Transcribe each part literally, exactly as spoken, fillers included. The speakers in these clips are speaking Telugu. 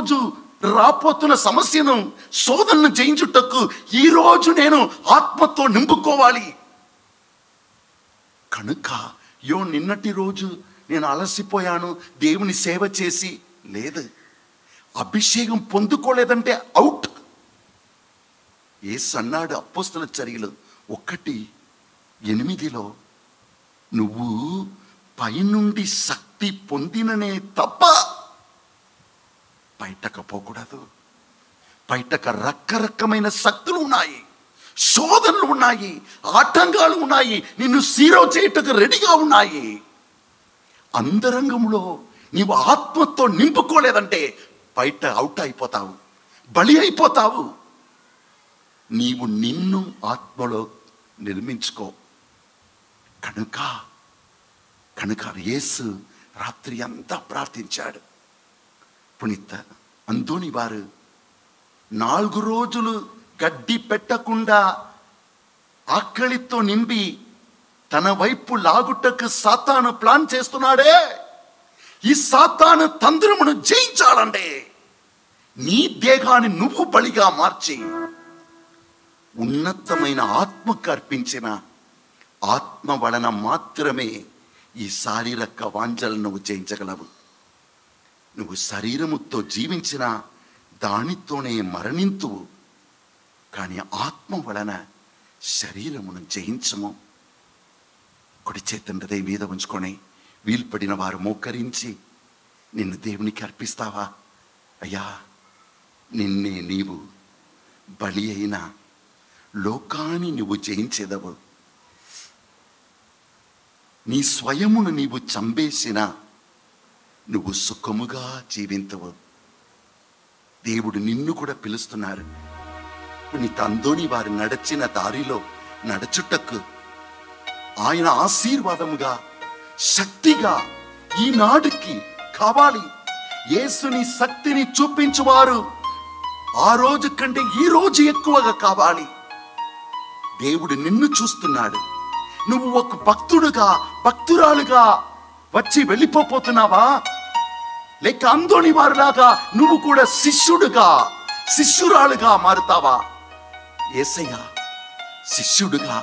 రోజు రాపోతున్న సమస్యను శోధనను జయించుటకు ఈ రోజు నేను ఆత్మతో నింపుకోవాలి కనుక యో నిన్నటి రోజు నేను అలసిపోయాను దేవుని సేవ చేసి లేదు, అభిషేకం పొందుకోలేదంటే అవుట్. యేసు అన్నాడు అపోస్తల చర్యలు ఒకటి ఎనిమిదిలో, నువ్వు పైనుండి శక్తి పొందిననే తప్ప బయటకు పోకూడదు. బయటకు రకరకమైన శక్తులు ఉన్నాయి, శోధనలు ఉన్నాయి, ఆటంకాలు ఉన్నాయి, నిన్ను సీరో చేయటకు రెడీగా ఉన్నాయి. అంతరంగంలో నీవు ఆత్మతో నింపుకోలేదంటే బయట అవుట్ అయిపోతావు, బలి అయిపోతావు. నీవు నిన్ను ఆత్మలో నిర్మించుకో. కనుక కనుక యేసు రాత్రి అంతా ప్రార్థించాడు. పునీత అంతోని వారు నాలుగు రోజులు గడ్డి పెట్టకుండా ఆకలితో నింపి తన వైపు లాగుటకు సాతాను ప్లాన్ చేస్తున్నాడే. ఈ సాతాను తంత్రమును జయించాలంటే నీ దేహాన్ని నువ్వు బలిగా మార్చి ఉన్నతమైన ఆత్మకు అర్పించిన ఆత్మ వలన మాత్రమే ఈ శారీరక వాంఛలను నువ్వు జయించగలవు. నువ్వు శరీరముతో జీవించిన దానితోనే మరణింతువు, కానీ ఆత్మ వలన శరీరమును జయించము. కుడి చేతన హృదయం మీద ఉంచుకొని వీలు పడిన వారు మోకరించి నిన్ను దేవునికి అర్పిస్తావా? అయ్యా, నిన్నే నీవు బలి అయిన లోకాన్ని నువ్వు జయించేదవు. నీ స్వయమును నీవు చంపేసిన నువ్వు సుఖముగా జీవించవు. దేవుడు నిన్ను కూడా పిలుస్తున్నారు. నీ తందోని వారు నడిచిన దారిలో నడుచుటకు ఆయన ఆశీర్వాదముగా శక్తిగా ఈనాటికి కావాలి. యేసుని శక్తిని చూపించువారు ఆ రోజు కంటే ఈ రోజు ఎక్కువగా కావాలి. దేవుడు నిన్ను చూస్తున్నాడు. నువ్వు ఒక భక్తుడుగా భక్తురాలుగా వచ్చి వెళ్ళిపోతున్నావా? లేక అంతోని వారిలాగా నువ్వు కూడా శిష్యుడుగా శిష్యురాలుగా మారుతావా? యేసయ్య శిష్యుడుగా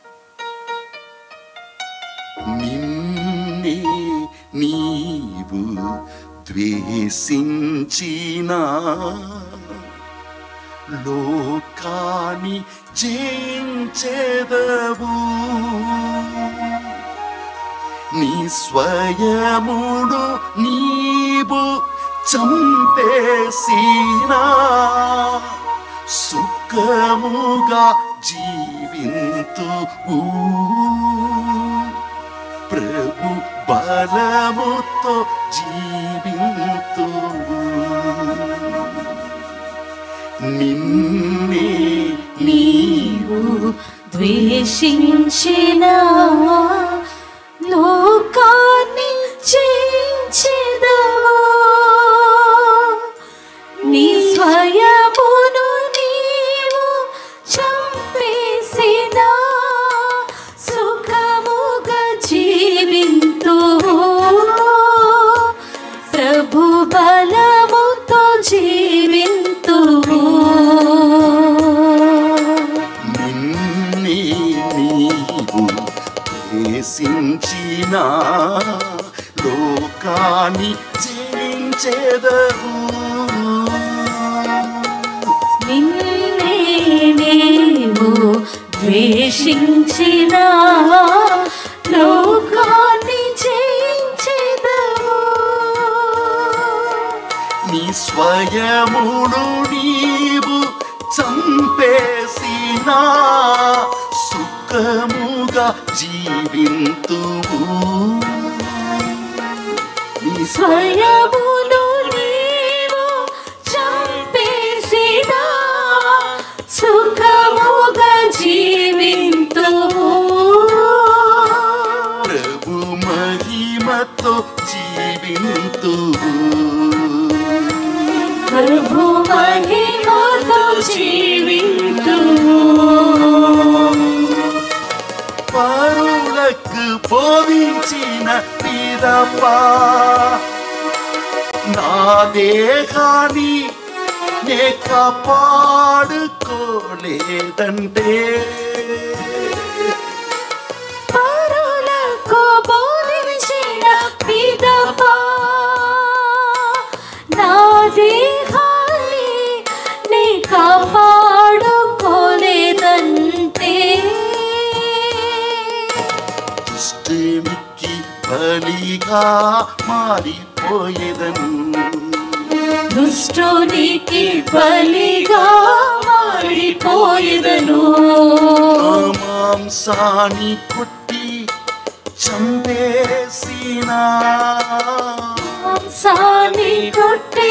నిన్నే నీవు ద్వేషించినా లోకాన్ని జయించెదవు. నీ స్వయమును నీవు చంపేసినా సుఖముగా జీవింతువు. ప్రభు బలముతో జీవింతువు. నిన్నే నీవు ద్వేషించిన లోకాన్ని జయించెదవు. నీ స్వయమును నీవు చంపేసిన సుఖముగా జీవింతువు. ప్రభు బలముతో జీవింతువు. నిన్నే నీవు ద్వేషించిన లోకాన్ని జయించెదవు. నిన్నే నీవు ద్వేషించిన లోకాన్ని జయించెదవు. నీ స్వయమును నీవు చంపేసిన సుఖముగా జీవింతువు. నీ స్వయమును నీవు చంపేసిన సుఖముగా జీవింతువు. ప్రభు మహిమతో జీవింతువు. ప్రభు మహిమతో జీవింతువు. పరులకు బోధించిన పిదపా నా దేహాన్ని నే కాపాడుకోలేదంటే పరులకు బోధించిన పిదప నా దేహాన్ని నీ కాపాడుకోలేదంటే దుష్టునికి బలిగా మారిపోయేదను దుష్టునికి బలిగా మారిపోయేదను మాంసాన్ని కొట్టి చంపేసినా మాంసాన్ని కొట్టి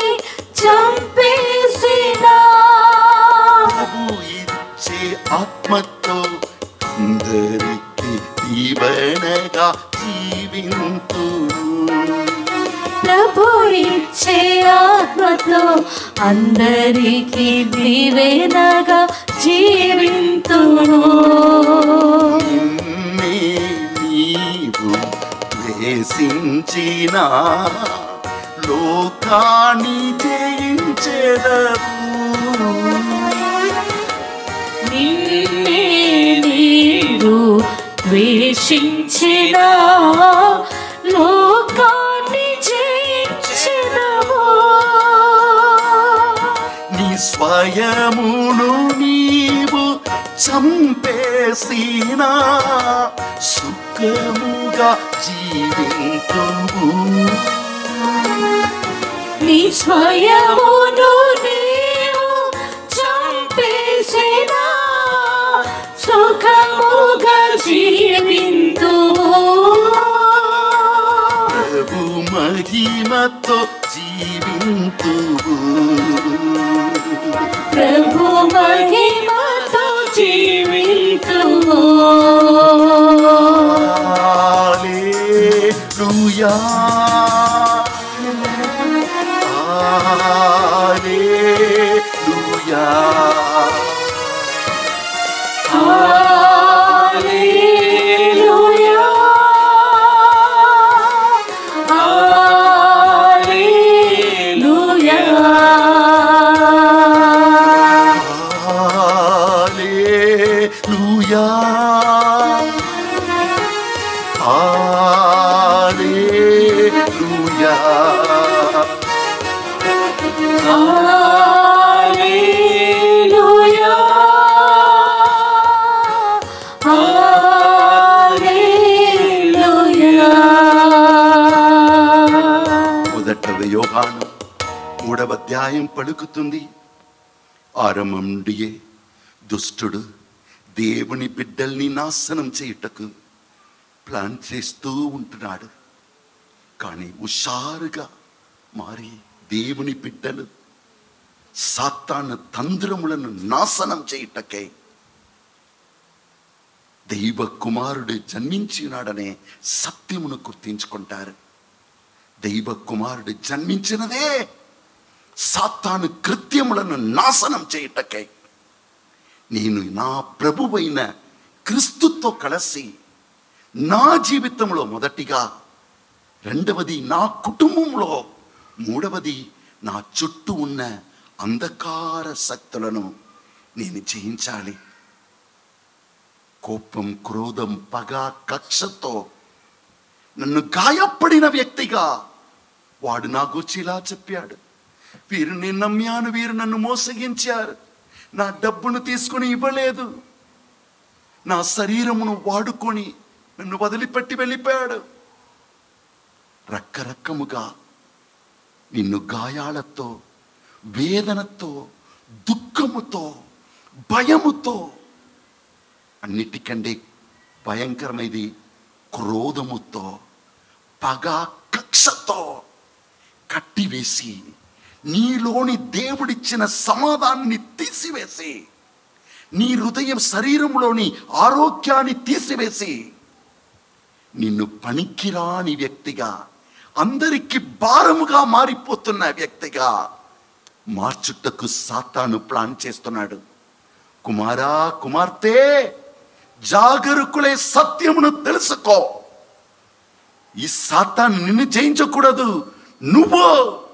చంపేసిన ప్రభు ఇచ్చే ఆత్మతో అందరికి దీవెనగా జీవింతును ప్రభు ఇచ్చే ఆత్మతో అందరికీ దీవెనగా జీవింతును నిన్నే నీవు ద్వేషించిన లోకాన్ని జయించెదవు నిన్నే నీవు ద్వేషించిన లోకాన్ని జయించెదవు నీ స్వయమును నీవు చంపేసిన సుఖముగా జీవింతువు నీ స్వయమును నీవు చంపేసిన సుఖముగా జీవింతువు ప్రభు మహిమతో జీవింతువు ప్రభు మహిమతో జీవింతువు హల్లెలూయా హల్లెలూయా హల్లెలూయా హల్లెలూయా హల్లెలూయా హల్లెలూయా హల్లెలూయా హల్లెలూయా మొదట యోహాను మూడవ అధ్యాయం పలుకుతుంది, ఆరంభం నుండియే దుష్టుడు దేవుని బిడ్డల్ని నాశనం చేయుటకు ప్లాన్ చేస్తూ ఉంటున్నాడు. కానీ హుషారుగా మారి దేవుని బిడ్డలు సాతాను తంత్రములను నాశనం చేయుటకై దైవ కుమారుడు జన్మించినాడనే సత్యమును గుర్తించుకుంటారు. దైవ కుమారుడు జన్మించినదే సాతాను కృత్యములను నాశనం చేయుటకై. నేను నా ప్రభువైన క్రీస్తుతో కలిసి నా జీవితంలో మొదటిగా, రెండవది నా కుటుంబంలో, మూడవది నా చుట్టూ ఉన్న అంధకార శక్తులను నేను జయించాలి. కోపం, క్రోధం, పగ, కక్షతో నన్ను గాయపడిన వ్యక్తిగా వాడు నా గురించి ఇలా చెప్పాడు, వీరు నేను నమ్మాను, వీరు నన్ను మోసగించారు, నా డబ్బును తీసుకొని ఇవ్వలేదు, నా శరీరమును వాడుకొని నన్ను వదిలిపెట్టి వెళ్ళిపోయాడు. రకరకముగా నిన్ను గాయాలతో, వేదనతో, దుఃఖముతో, భయముతో, అన్నిటికంటే భయంకరమైనది క్రోధముతో, పగ, కక్షతో కట్టివేసి నీలోని దేవుడిచ్చిన సమాధానాన్ని తీసివేసి, నీ హృదయం శరీరంలోని ఆరోగ్యాన్ని తీసివేసి నిన్ను పనికిరాని వ్యక్తిగా, అందరికి భారముగా మారిపోతున్న వ్యక్తిగా మార్చుటకు సాతాను ప్లాన్ చేస్తున్నాడు. కుమారా, కుమార్తె, జాగరూకులే, సత్యమును తెలుసుకో. ఈ సాతాను నిన్ను జయించకూడదు. నువ్వు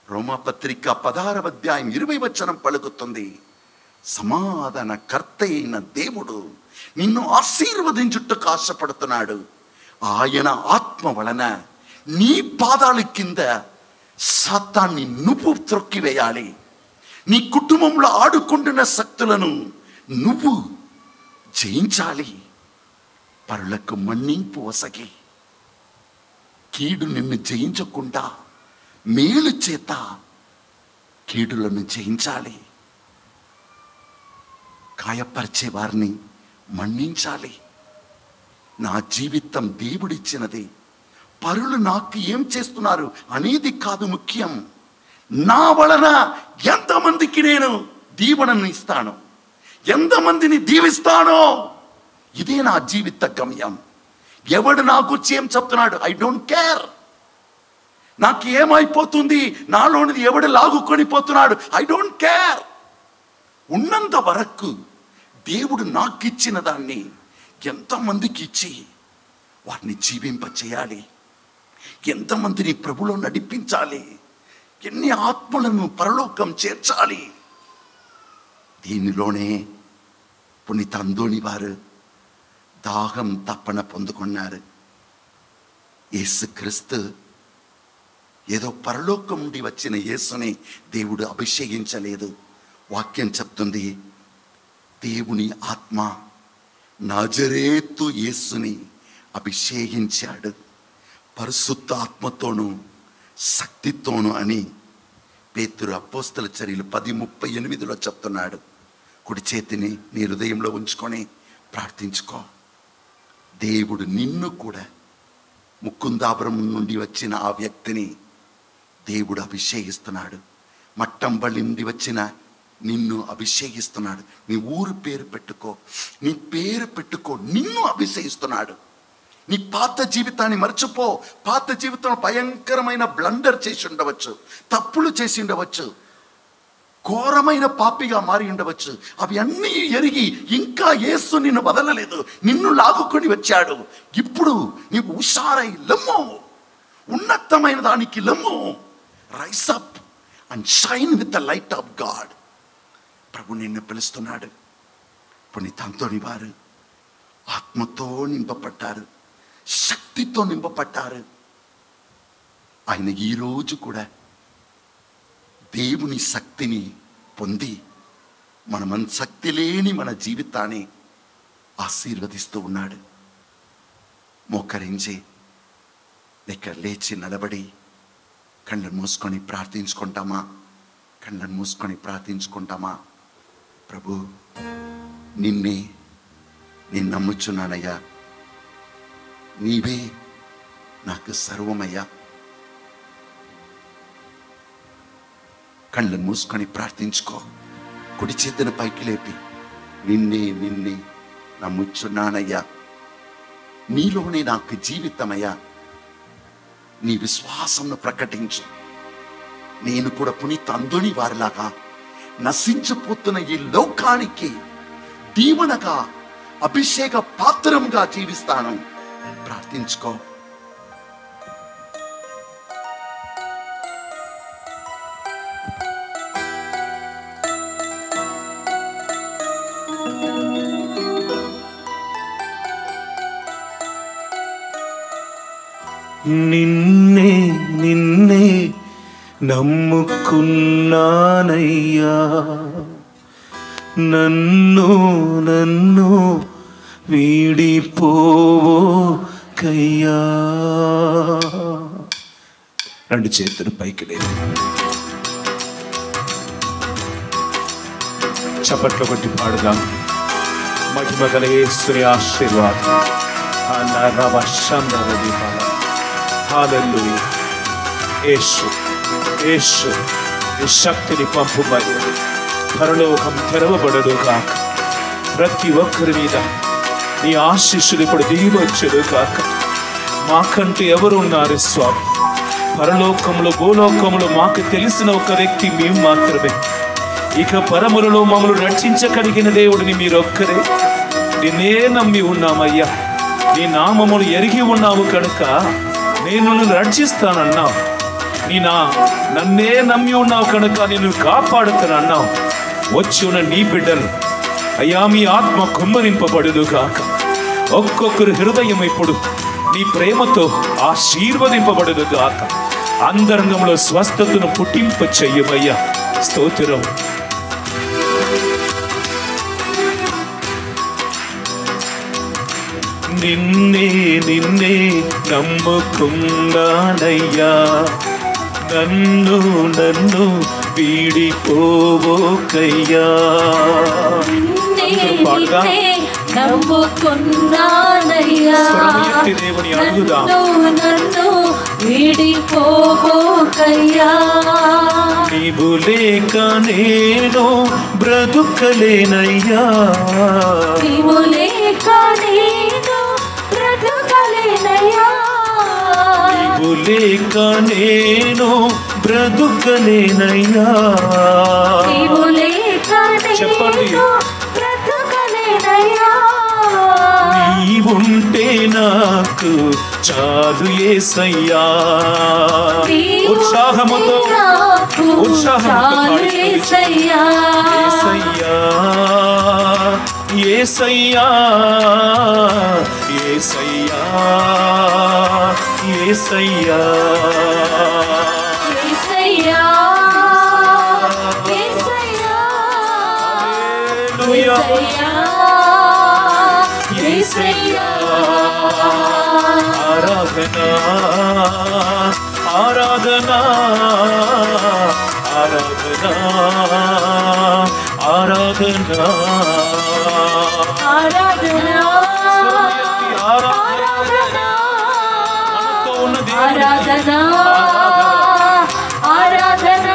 రోమాపత్రిక పదహారవ అధ్యాయం ఇరవై వచనం పలుకుతుంది, సమాధాన కర్త అయిన దేవుడు నిన్ను ఆశీర్వదించుటకు ఆశపడుతున్నాడు. ఆయన ఆత్మ వలన నీ పాదాల కింద సాతాన్ని నువ్వు త్రొక్కివేయాలి. నీ కుటుంబంలో ఆడుకుంటున్న శక్తులను నువ్వు జయించాలి. పరులకు మన్నింపు వసగి కీడు నిన్ను జయించకుండా మేలు చేత కీడులను జయించాలి. గాయపరిచే వారిని మన్నించాలి. నా జీవితం దేవుడిచ్చినది, పరులు నాకు ఏం చేస్తున్నారు అనేది కాదు ముఖ్యం. నా వలన ఎంతమందికి నేను దీవెనను ఇస్తాను, ఎంతమందిని దీవిస్తానో ఇదే నా జీవిత గమ్యం. ఎవడు నా గురించి ఏం చెప్తున్నాడు, ఐ డోంట్ కేర్. నాకు ఏమైపోతుంది, నాలోనిది ఎవడు లాగుకొని పోతున్నాడు, ఐ డోంట్ కేర్. ఉన్నంత వరకు దేవుడు నాకు ఇచ్చిన దాన్ని ఎంతమందికి ఇచ్చి వారిని జీవింప చేయాలి, ఎంతమందిని ప్రభులో నడిపించాలి, ఎన్ని ఆత్మలను పరలోకం చేర్చాలి. దీనిలోనే పునీత అందోని వారు దాహం తప్పన పొందుకున్నారు. యేసుక్రీస్తు ఏదో పరలోకం నుండి వచ్చిన యేసుని దేవుడు అభిషేకించలేదు. వాక్యం చెప్తుంది, దేవుని ఆత్మ నజరేతు యేసుని అభిషేకించాడు పరిశుద్ధ ఆత్మతోను శక్తితోను అని పేతురు అపోస్తల చర్యలు పది ముప్పై ఎనిమిదిలో చెప్తున్నాడు. కుడి చేతిని నీ హృదయంలో ఉంచుకొని ప్రార్థించుకో. దేవుడు నిన్ను కూడా, ముకుందాపురం నుండి వచ్చిన ఆ వ్యక్తిని దేవుడు అభిషేకిస్తున్నాడు. మట్టంబళ్ళి నుండి వచ్చిన నిన్ను అభిషేకిస్తున్నాడు. నీ ఊరు పేరు పెట్టుకో, నీ పేరు పెట్టుకో, నిన్ను అభిషేకిస్తున్నాడు. నీ పాత జీవితాన్ని మర్చిపో. పాత జీవితం భయంకరమైన బ్లండర్ చేసి ఉండవచ్చు, తప్పులు చేసి ఉండవచ్చు, ఘోరమైన పాపిగా మారి ఉండవచ్చు. అవి అన్నీ ఎరిగి ఇంకా యేసు నిన్ను వదలలేదు, నిన్ను లాగుకొని వచ్చాడు. ఇప్పుడు నీవు హుషారై లెమ్ము, ఉన్నతమైన దానికి లెమ్ము. Rise up and shine with the light of God. ప్రభు నిన్ను పిలుస్తున్నాడు. పునీత అంతోని వారు ఆత్మతో నింపబడ్డారు, శక్తితో నింపబడ్డారు. ఆయన ఈరోజు కూడా దేవుని శక్తిని పొంది మనమన్ శక్తి లేని మన జీవితాన్ని ఆశీర్వదిస్తూ ఉన్నాడు. మోకరించి లేక లేచి నిలబడి కళ్ళను మూసుకొని ప్రార్థించుకుంటామా? కళ్ళను మూసుకొని ప్రార్థించుకుంటామా? ప్రభు, నిన్నే నేను నమ్ముచున్నానయ్యా, నీవే నాకు సర్వమయ్యా. కళ్ళను మూసుకొని ప్రార్థించుకో. కుడి చేతిని పైకి లేపి నిన్నే నిన్నే నమ్ముచున్నానయ్యా, నీలోనే నాకు జీవితమయ్యా. నీ విశ్వాసంను ప్రకటించు. నేను కూడా పునీత అందోని వారిలాగా నశించిపోతున్న ఈ లోకానికి దీవెనగా, అభిషేక పాత్రంగా జీవిస్తాను. ప్రార్థించుకో. నిన్నే నిన్నే నమ్ముకున్నానయ్యా, నన్ను నన్ను వీడిపోవోకయ్యా. రెండు చేతులు పైకి లేదు, చప్పట్లు కొట్టి పాడుదాం. మహిమ గల యేసుని ఆశీర్వాదం. హల్లెలూయా. యేసు యేసు నీ శక్తిని పంపుమని పరలోకం తెరవబడదు కాక, ప్రతి ఒక్కరి మీద నీ ఆశీస్సులు ఇప్పుడు దిగి వచ్చేదు కాక. మాకంటూ ఎవరున్నారు స్వామి? పరలోకంలో భూలోకంలో మాకు తెలిసిన ఒక వ్యక్తి మేము మాత్రమే. ఇక పరములలో మమ్మల్ని రక్షించగలిగిన దేవుడిని మీరొక్కరే. నిన్నే నమ్మి ఉన్నామయ్యా, నీ నామమును ఎరిగి ఉన్నాము కనుక నేను రక్షిస్తానన్నావు. నీ నా నన్నే నమ్మి ఉన్నావు కనుక నేను కాపాడుతాను అన్నావు. వచ్చి ఉన్న నీ బిడ్డలు అయ్యా మీ ఆత్మ కుమ్మరింపబడును గాక. ఒక్కొక్కరు హృదయం ఇప్పుడు నీ ప్రేమతో ఆశీర్వదింపబడును గాక. అంతరంగంలో స్వస్థతను పుట్టింప చెయ్యమయ్యా. స్తోత్రం. నిన్నే నిన్నే నమ్ముకున్నానయ్యా, నన్ను నన్ను వీడిపోవోకయ్యా. నమ్ముకున్నానయ్యా, నన్ను నన్ను వీడిపోవోకయ్యా. నీవు లేక నేను బ్రతుకలేనయ్యా, నీవు లేక నేను బ్రతుకలేనయ్యా, నీవు లేక నేను బ్రతుకలేనయ్యా. నీవు లేక చెప్పండి. నేను బ్రతుకలేనయ్యా. నీవుంటే నాకు చాలు యేసయ్యా. ఉత్సాహముతో ఉత్సాహముతో యేసయ్యా, యేసయ్యా, యేసయ్యా, యేసయ్యా, యేసయ్యా, యేసయ్యా, యేసయ్యా. ఆరాధనా ఆరాధనా ఆరాధనా ఆరాధనా ఆరాధనా ఆరాధనా ఆరాధనా ఆరాధనా.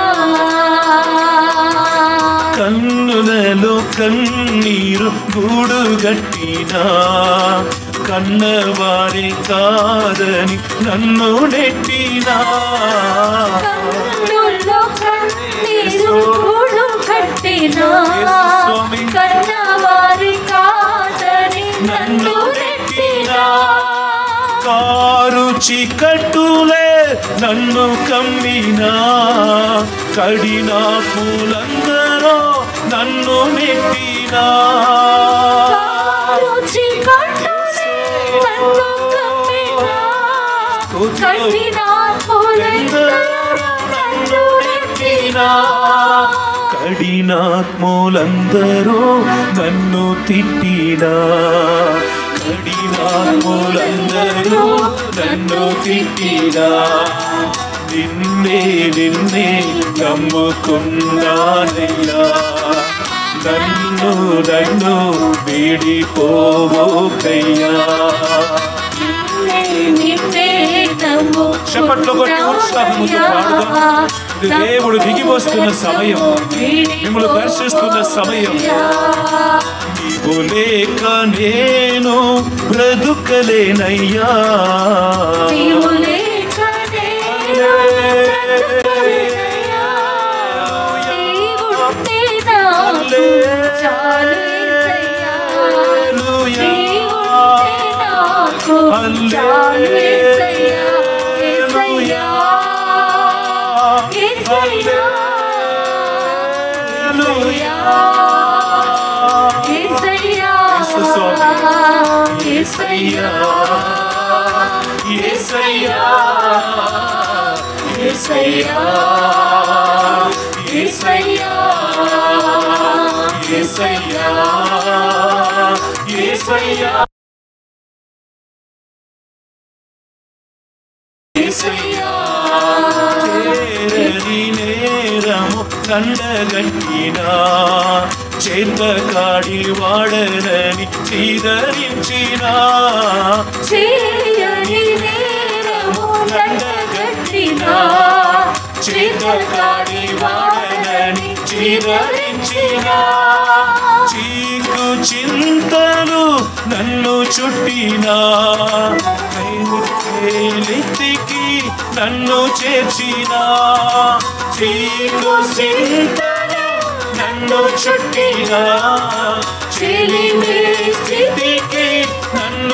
కన్నులలో కన్నీరు గూడు గట్టినా కన్నవారి కాదని నన్ను నెట్టినా, కన్నుల్లో కన్నీరు గూడు కట్టినా కన్నవారి కాదని నన్ను నెట్టినా. కారు చీకట్టులే నన్ను కమ్మినా కడినా పూలందరూ నన్ను నెట్టినా, కారు చీకట్టులే నన్ను కమ్మినా కడినా పూలందరూ నన్ను నెట్టినా. కడినాత్ములందరూ నన్ను తిట్టినా, కడినాత్ములందరూ నన్ను తిట్టినా. నిన్నే నిన్నే నమ్ముకున్నానయ్యా, నన్ను నన్ను వీడిపోవోకయ్యా. చప్పట్లు కొట్టి ఉత్సాహముతో పాడుదాం. ఇది దేవుడు దిగి వస్తున్న సమయం, మిమ్మల్ని దర్శిస్తున్న సమయం. నీవు లేక నేను బ్రతుకలేనయ్యా, నీవు లేక నేను బ్రతుకలేనయ్యా. నీవుంటే నాకు చాలు యేసయ్యా, నీవుంటే నాకు చాలు యేసయ్యా. యేసయ్యా, యేసయ్యా, యేసయ్యా, యేసయ్యా, యేసయ్యా, యేసయ్యా, యేసయ్యా, యేసయ్యా, యేసయ్యా, యేసయ్యా. చేరని నేరము కండగట్టినా చేతకాడి వాడనని చీదరించినా, చేయని నేరము దండగట్టినా చేతకాడి వాడనని చీదరించినా, చీకు చింతలు నన్ను చుట్టినా ఎత్తికి నన్ను చేర్చినా, చీకు చింతలు నన్ను చుట్టినా చెలిమే స్థితికి నన్ను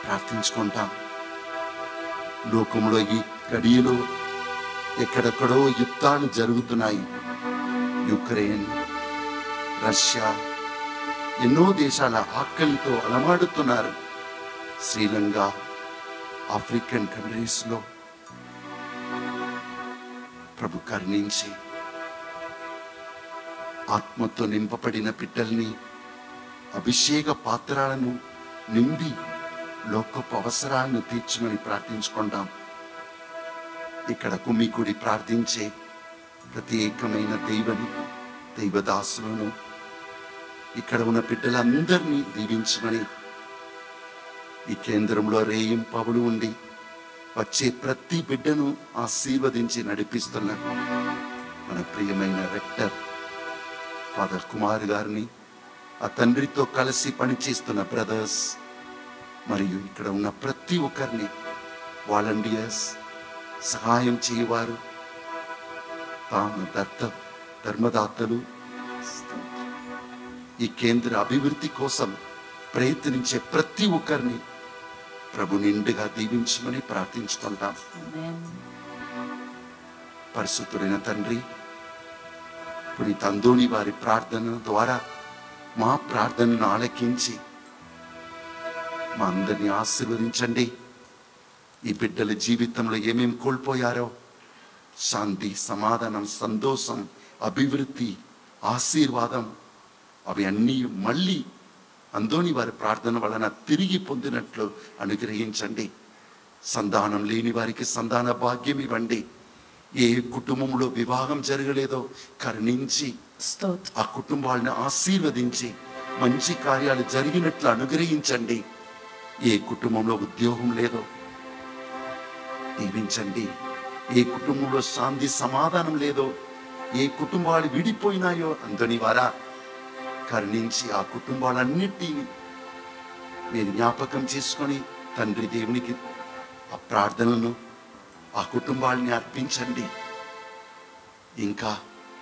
ప్రార్థించుకుంటాం. లోకంలో ఈ గడియలో ఎక్కడెక్కడో యుద్ధాలు జరుగుతున్నాయి. యుక్రెయిన్, రష్యా, ఎన్నో దేశాల ఆకలితో అలమాడుతున్నారు. శ్రీలంక, ఆఫ్రికన్ కంట్రీస్లో ప్రభు కరుణించి ఆత్మతో నింపబడిన బిడ్డల్ని, అభిషేక పాత్రలను నింపి లోకపు అవసరాలను తీర్చమని ప్రార్థించుకుంటాం. ఇక్కడ కుమ్మికుడి ప్రార్థించే ప్రత్యేకమైన దైవని దైవదాసులను, ఇక్కడ ఉన్న బిడ్డలందరినీ దీవించమని, ఈ కేంద్రంలో రేయింపబడి ఉండి వచ్చే ప్రతి బిడ్డను ఆశీర్వదించి నడిపిస్తున్న మన ప్రియమైన రెక్టర్ ఫాదర్ కుమార్ గారిని, ఆ తండ్రితో కలిసి పనిచేస్తున్న బ్రదర్స్, మరియు ఇక్కడ ఉన్న ప్రతి ఒక్కరిని, వాలంటీర్స్, సహాయం చేయవారు, తాము దత్త ధర్మదాతలు, ఈ కేంద్ర అభివృద్ధి కోసం ప్రయత్నించే ప్రతి ఒక్కరిని ప్రభు నిండుగా దీవించమని ప్రార్థించుకుంటాం. పరిశుద్ధుడైన తండ్రి, ఇప్పుడు ఈ తందోని వారి ప్రార్థన ద్వారా మా ప్రార్థనను ఆలకించి మా అందరినీ ఆశీర్వదించండి. ఈ బిడ్డల జీవితంలో ఏమేమి కోల్పోయారో శాంతి, సమాధానం, సంతోషం, అభివృద్ధి, ఆశీర్వాదం అవి అన్నీ మళ్ళీ అందోని వారి ప్రార్థన వలన తిరిగి పొందినట్లు అనుగ్రహించండి. సంతానం లేని వారికి సంతాన భాగ్యం ఇవ్వండి. ఏ కుటుంబంలో వివాహం జరగలేదో కరుణించి ఆ కుటుంబాలను ఆశీర్వదించి మంచి కార్యాలు జరిగినట్లు అనుగ్రహించండి. ఏ కుటుంబంలో ఉద్యోగం లేదో దీవించండి. ఏ కుటుంబంలో శాంతి సమాధానం లేదో, ఏ కుటుంబాలు విడిపోయినాయో అందోని వారా కరుణించి ఆ కుటుంబాలన్నిటినీ మీరు జ్ఞాపకం చేసుకొని తండ్రి దేవునికి ఆ ప్రార్థనలను, ఆ కుటుంబాలని అర్పించండి. ఇంకా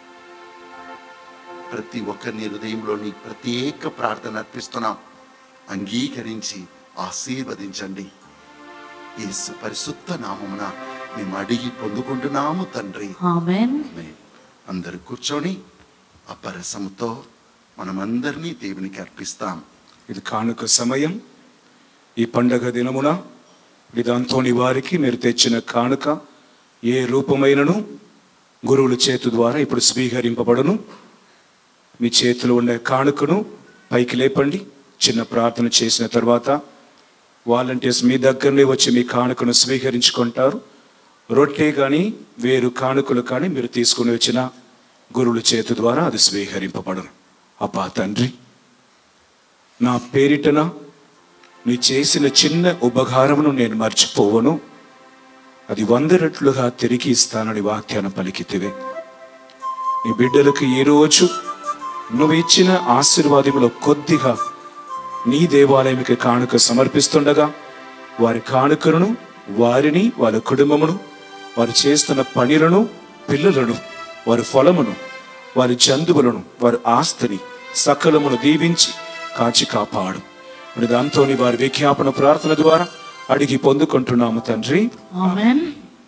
ప్రతి ఒక్కరిని హృదయంలోని ప్రత్యేక ప్రార్థన అర్పిస్తున్నాం. అంగీకరించి ఆశీర్వదించండి. యేసు పరిశుద్ధ నామమున మేము అడిగి పొందుకుంటున్నాము తండ్రి. ఆమేన్. అందరూ కూర్చొని అపరసముతో మనమందరినీ దేవునికి అర్పిస్తాం. ఇది కానుక సమయం. ఈ పండగ దినమున విధాంతోని వారికి మీరు తెచ్చిన కానుక ఏ రూపమైనను గురువుల చేతు ద్వారా ఇప్పుడు స్వీకరింపబడును. మీ చేతిలో ఉండే కానుకను పైకి లేపండి. చిన్న ప్రార్థన చేసిన తర్వాత వాలంటీర్స్ మీ దగ్గరనే వచ్చి మీ కానుకను స్వీకరించుకుంటారు. రొట్టె కానీ వేరు కానుకలు కానీ మీరు తీసుకుని వచ్చిన గురువుల చేతు ద్వారా అది స్వీకరింపబడును. అబ్బా తండ్రి, నా పేరిటన నీ చేసిన చిన్న ఉపకారమును నేను మర్చిపోవను, అది వంద రెట్లుగా తిరిగి ఇస్తానని వాక్యాన్ని పలికితివే. నీ బిడ్డలకు ఈరోజు నువ్వు ఇచ్చిన ఆశీర్వాదములో కొద్దిగా నీ దేవాలయంకి కానుక సమర్పిస్తుండగా వారి కానుకలను, వారిని, వారి కుటుంబమును, వారు చేస్తున్న పనులను, పిల్లలను, వారి ఫలమును, వారి జంతువులను, వారి ఆస్తిని సకలమును దీవించి కాచి కాపాడు. దాంతోని వారి విజ్ఞాపన ప్రార్థన ద్వారా అడిగి పొందుకుంటున్నాము తండ్రి. ఆమేన్.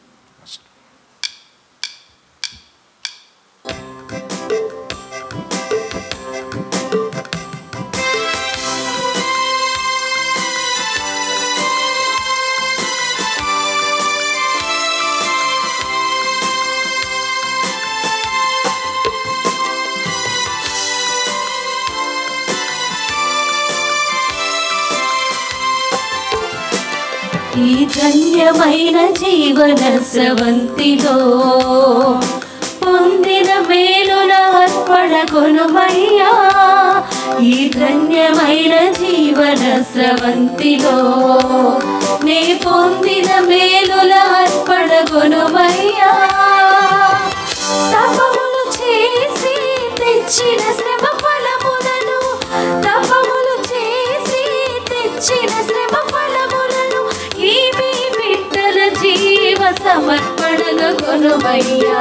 ఈ ధన్యమైన జీవన స్రవంతిలో పొందిన మేలుల అర్పణ కొనుమయ్యా. ఈ ధన్యమైన జీవన స్రవంతిలో నే పొందిన మేలుల అర్పణ కొనుమయ్యా. తపములు చేసి తెచ్చిన శ్రమ ఫలములను, తపములు చేసి తెచ్చిన శ్రమ ఫలములను ఈ మీ బిడ్డల జీవ సమర్పణలు కొనుమయ్యా.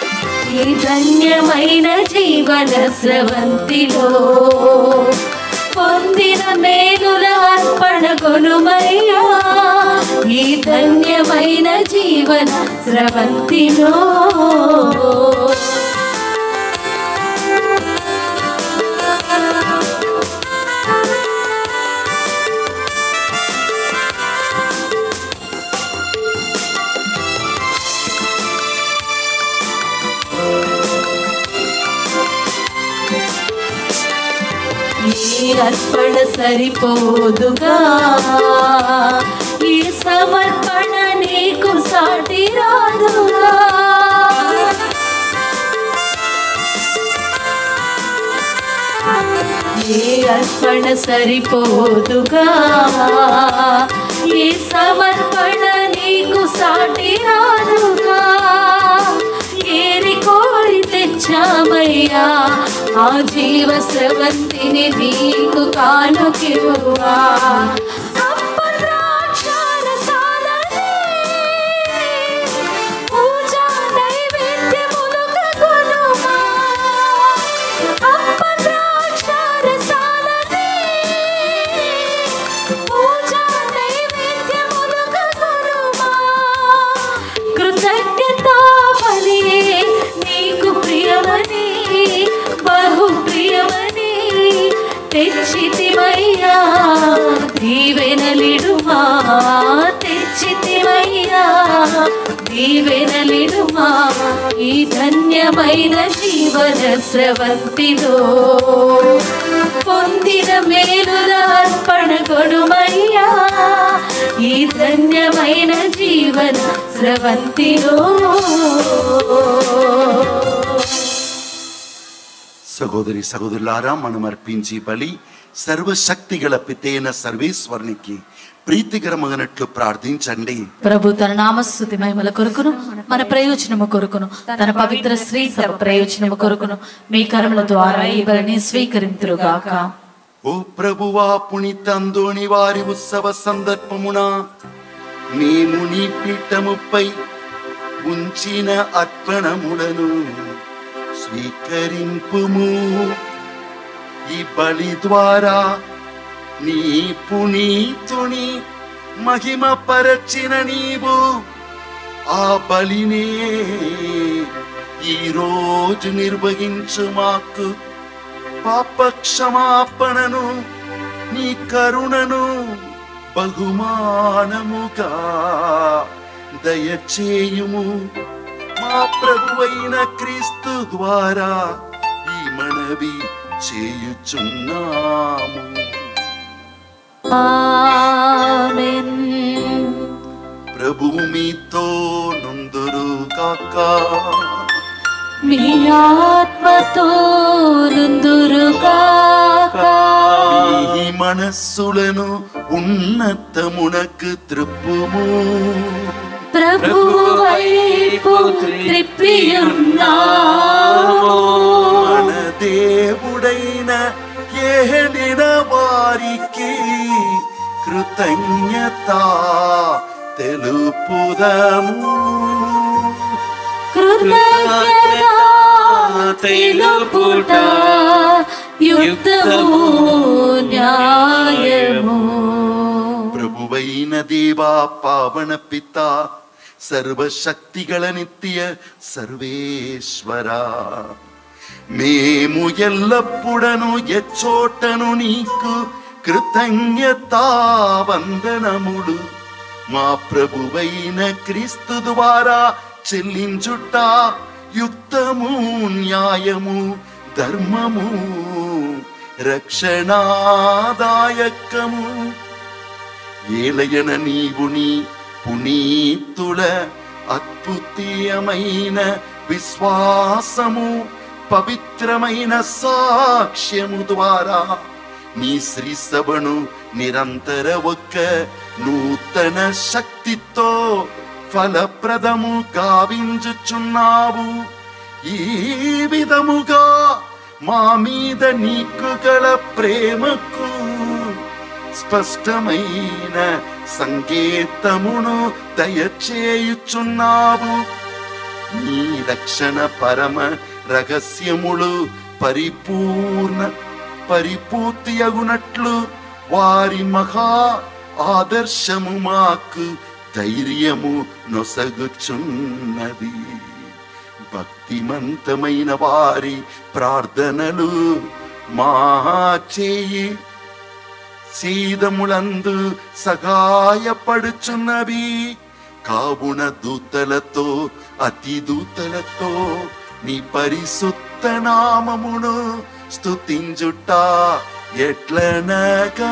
ఈ ధన్యమైన జీవన స్రవంతిలో పొందిన మేలుల అర్పణ కొనుమయ్యా ఈ ధన్యమైన జీవన స్రవంతిలో. ఈ అర్పణ సరిపోదుగా, ఈ సమర్పణ నీకు సాటి రాదుగా. ఈ అర్పణ సరిపోదుగా, ఈ సమర్పణ నీకు సాటి రాదుగా. ఏరి కోరి తెచ్చామయ్యా ఆ జీవ స్రవంతిని నీకు కానుకివ్వా. తెచ్చితివయ్యా దీవెనలిడుమా, తెచ్చితివయ్యా దీవెనలిడుమా ఈ ధన్యమైన జీవన స్రవంతిలో. పొందిన మేలుల అర్పణ కొనుమయ్యా ఈ ధన్యమైన జీవన స్రవంతిలో. సహోదరి సహోదరులారా, మనం అర్పించి బలి సర్వశక్తి గల పితైన సర్వేశ్వరునికి ప్రీతికరమగినట్లు ప్రార్థించండి. ప్రభు తన నామస్తుతి మహిమల కొరకును మన ప్రయోజనము కొరకును తన పవిత్ర శ్రీ సభ ప్రయోజనము కొరకును మీ కరముల ద్వారా ఈ బలిని స్వీకరింతురుగాక. ఓ ప్రభువా, పునీత అందోని వారి ఉత్సవ సందర్భమున మేము నీ పీఠముపై ఉంచిన అర్పణములను స్వీకరింపుము. ఈ బలి ద్వారా నీ పునీతుని మహిమ పరచిన నీవు ఆ బలినే ఈరోజు నిర్వహించు మాకు పాప క్షమాపణను నీ కరుణను బహుమానముగా దయచేయుము. మా ప్రభువైన క్రీస్తు ద్వారా ఈ మనవి చేయుచున్నాము. ఆమేన్. ప్రభువు మీతో నుందురుగాక. మీ ఆత్మతో నుందురుగాక. మీ మనస్సులను ఉన్నతమునకు త్రిప్పుము. ప్రభువు వైపు త్రిప్పియున్నాము. మన దేవుడైన యెహోవా వారికి కృతజ్ఞత తెలుపుదము. కృతజ్ఞత తెలుపుట యుక్తము న్యాయము. ప్రభువైన దేవా, పావన పిత, సర్వశక్తిగల నిత్య సర్వేశ్వరా, మేము ఎల్లప్పుడను ఎచ్చోటను నీకు కృతజ్ఞతా వందనములు మా ప్రభువైన క్రీస్తు ద్వారా చెల్లించుట యుక్తము న్యాయము ధర్మము రక్షణాదాయకము. ఏలయన నీవు నీ పునీతుల అద్భుతమైన విశ్వాసము పవిత్రమైన సాక్ష్యము ద్వారా నీ శ్రీ సభను నిరంతర ఒక్క నూతన శక్తితో ఫలప్రదము గావించుచున్నావు. ఈ విధముగా మా మీద నీకు గల ప్రేమకు స్పష్టమైన సంకేతమును దయచేయుచున్నావు. నీ రక్షణ పరమ రహస్యములు పరిపూర్ణ పరిపూర్తి అగునట్లు వారి మహా ఆదర్శము మాకు ధైర్యము నొసగుచున్నది. భక్తిమంతమైన వారి ప్రార్థనలు మా చేయి సీదములందు సహాయపడుచున్నవి. కావున దూతలతో అతి దూతలతో నీ పరిశుద్ధ నామమును స్తుతించుట ఎట్లనగా.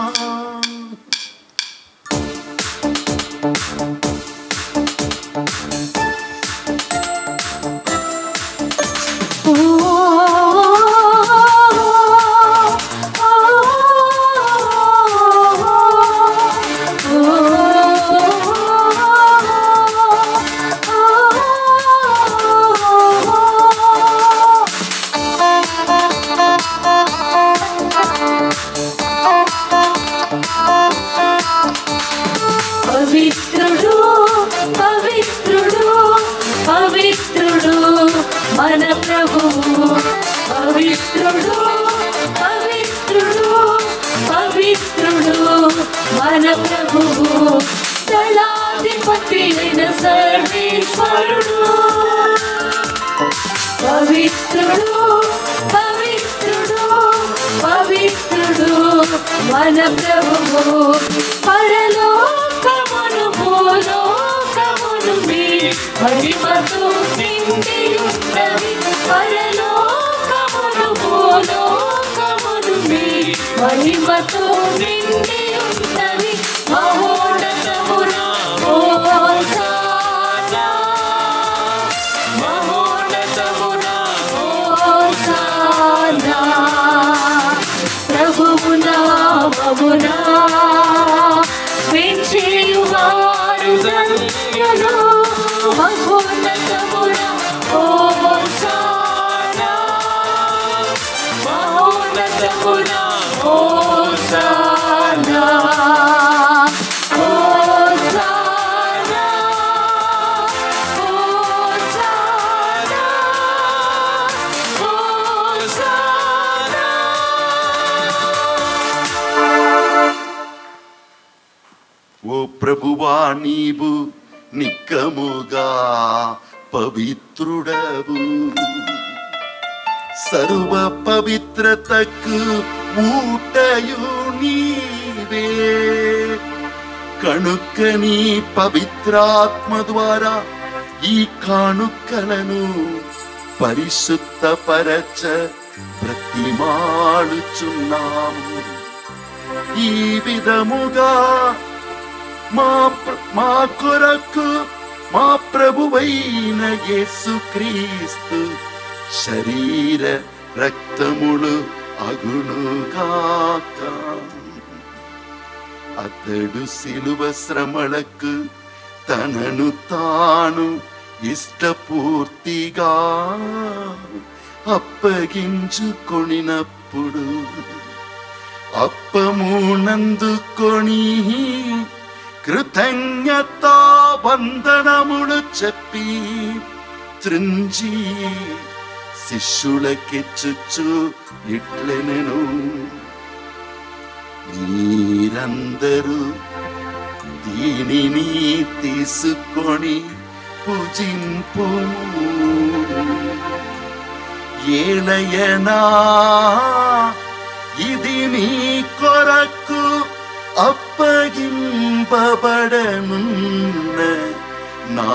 పవిత్రుడు పవిత్రుడు పవిత్రుడు మన ప్రభువు. పవిత్రుడు పవిత్రుడు పవిత్రుడు మన ప్రభువు. దళాధిపతి అయిన సర్వేశ్వరుడు. పవిత్రుడు పవిత్రుడు పవిత్రుడు మన ప్రభువు. పరలోకమును భూలోకమును మీ మహిమతో నిండి ఉన్నవి. పరలోకమును భూలోకమును మీ మహిమతో నిండి ఉన్నవి. మహోన్నతమున హోసానా, మహోన్నతమున హోసానా. ప్రభువు నామమునా వించేయువారు ధన్యులు. మహోన్నతమున హోసానా, మహోన్నతమున హోసానా, హోసానా, హోసానా, హోసానా. ఓ ప్రభువా, నీవు నిక్కముగా పవిత్రుడవు. సర్వ పవిత్రతకు ఊటయు నీవే. కనుక నీ పవిత్రాత్మ ద్వారా ఈ కానుకలను పరిశుద్ధపరచ బ్రతిమాలుచున్నాము. ఈ విధముగా మా మా కొరకు మా ప్రభువైన యేసుక్రీస్తు శరీర రక్తములు అగునుగాక. అతడు శిలువ శ్రమలకు తనను తాను ఇష్టపూర్తిగా అప్పగించుకొనినప్పుడు అప్పమునందుకొని కృతజ్ఞతా వందనములు చెప్పి త్రుంచి శిష్యులకిచ్చుచు ఇట్లనెను. మీరందరూ దీనిని తీసుకొని పూజింపుము. ఏలయనా ఇది మీ కొరకు అప్పగింపబడనున్న నా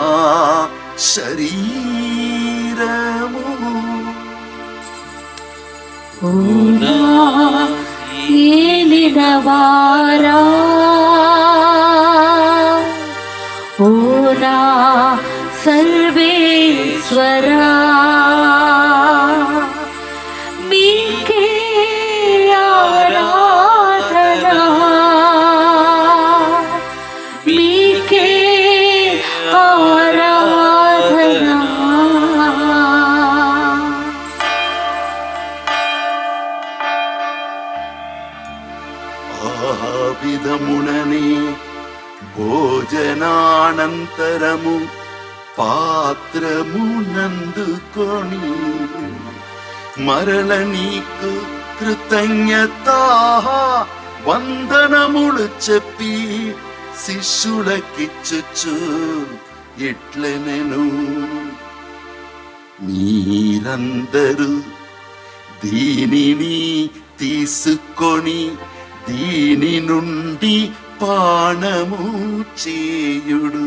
శరీరము. ఏలినవారా, ఓ నా సర్వేశ్వరా, మీకే ఆరాధనా, మీకే ఆరాధనా. ఆ విధముననే భోజనానంతరము పాత్రమునందుకొని మరల నీకు కృతజ్ఞత వందనములు చెప్పి శిష్యులకిచ్చుచు ఇట్లనెను, మీరందరూ దీనిని తీసుకొని దీని నుండి పానము చేయుడు.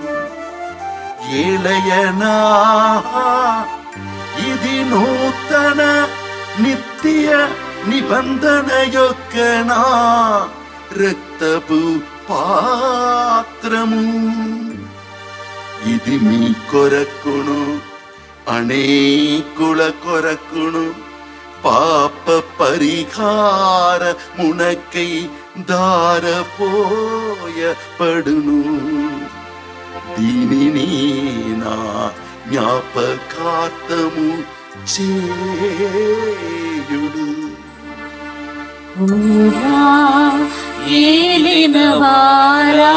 ఏలయనా ఇది నూతన నిత్య నిబంధన యొక్క నా రక్తపు పాత్రము. ఇది మీ కొరకును అనేకుల కొరకును పాప పరిహార మునకై దారపోయపడును. దీనిని నా జ్ఞాపకార్థము చేయుడు. ఏలినవారా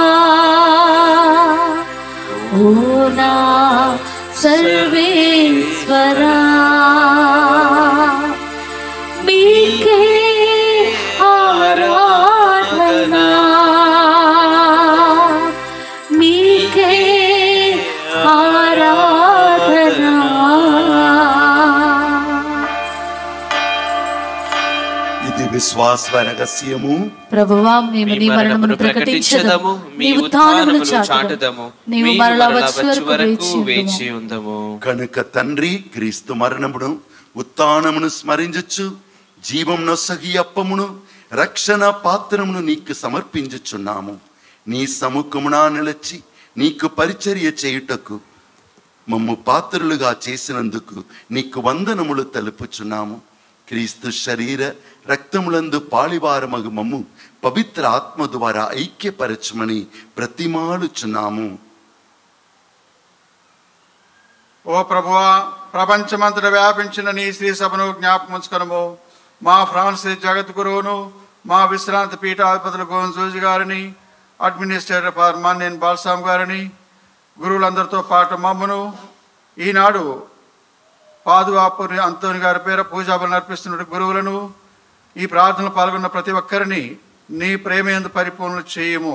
ఓ నా సర్వేశ్వరా, మీకే ఆరాధనా, మీకే ఆరాధనా. ఇది విశ్వాస రహస్యము. ప్రభువా, మేము నీ మరణమును ప్రకటించదము, నీ ఉత్థానమును చాటుదము, నీవు మరలా వచ్చే వరకు వేచి ఉందము. కనుక తండ్రి, క్రీస్తు మరణమును ఉత్థానమును స్మరించుచు జీవం నొసగి అప్పమును రక్షణ పాత్రమును నీకు సమర్పించుచున్నాము. నీ సముఖమున నిలిచి నీకు పరిచర్య చేయుటకు మమ్ము పాత్రులుగా చేసినందుకు నీకు వందనములు తెలుపుచున్నాము. క్రీస్తు శరీర రక్తములందు పాళివారమగు మమ్ము పవిత్ర ఆత్మ ద్వారా ఐక్యపరచమని ప్రతిమాలుచున్నాము. ఓ ప్రభువా, ప్రపంచమంతటా వ్యాపించిన నీ శ్రీ సభను జ్ఞాపకముంచుకొనుము. మా ఫ్రాన్సిస్ జగద్గురువును, మా విశ్రాంతి పీఠాధిపతులు గోవింద్ జూజి గారిని, అడ్మినిస్ట్రేటర్ ఫార్ మన్నేన్ బాల్సామ్ గారిని, గురువులందరితో పాటు మమ్మను ఈనాడు పాదువాపూరి అంతోని గారి పేర పూజాబలు నర్పిస్తున్న గురువులను, ఈ ప్రార్థనలు పాల్గొన్న ప్రతి ఒక్కరిని నీ ప్రేమయందు పరిపూర్ణ చేయము.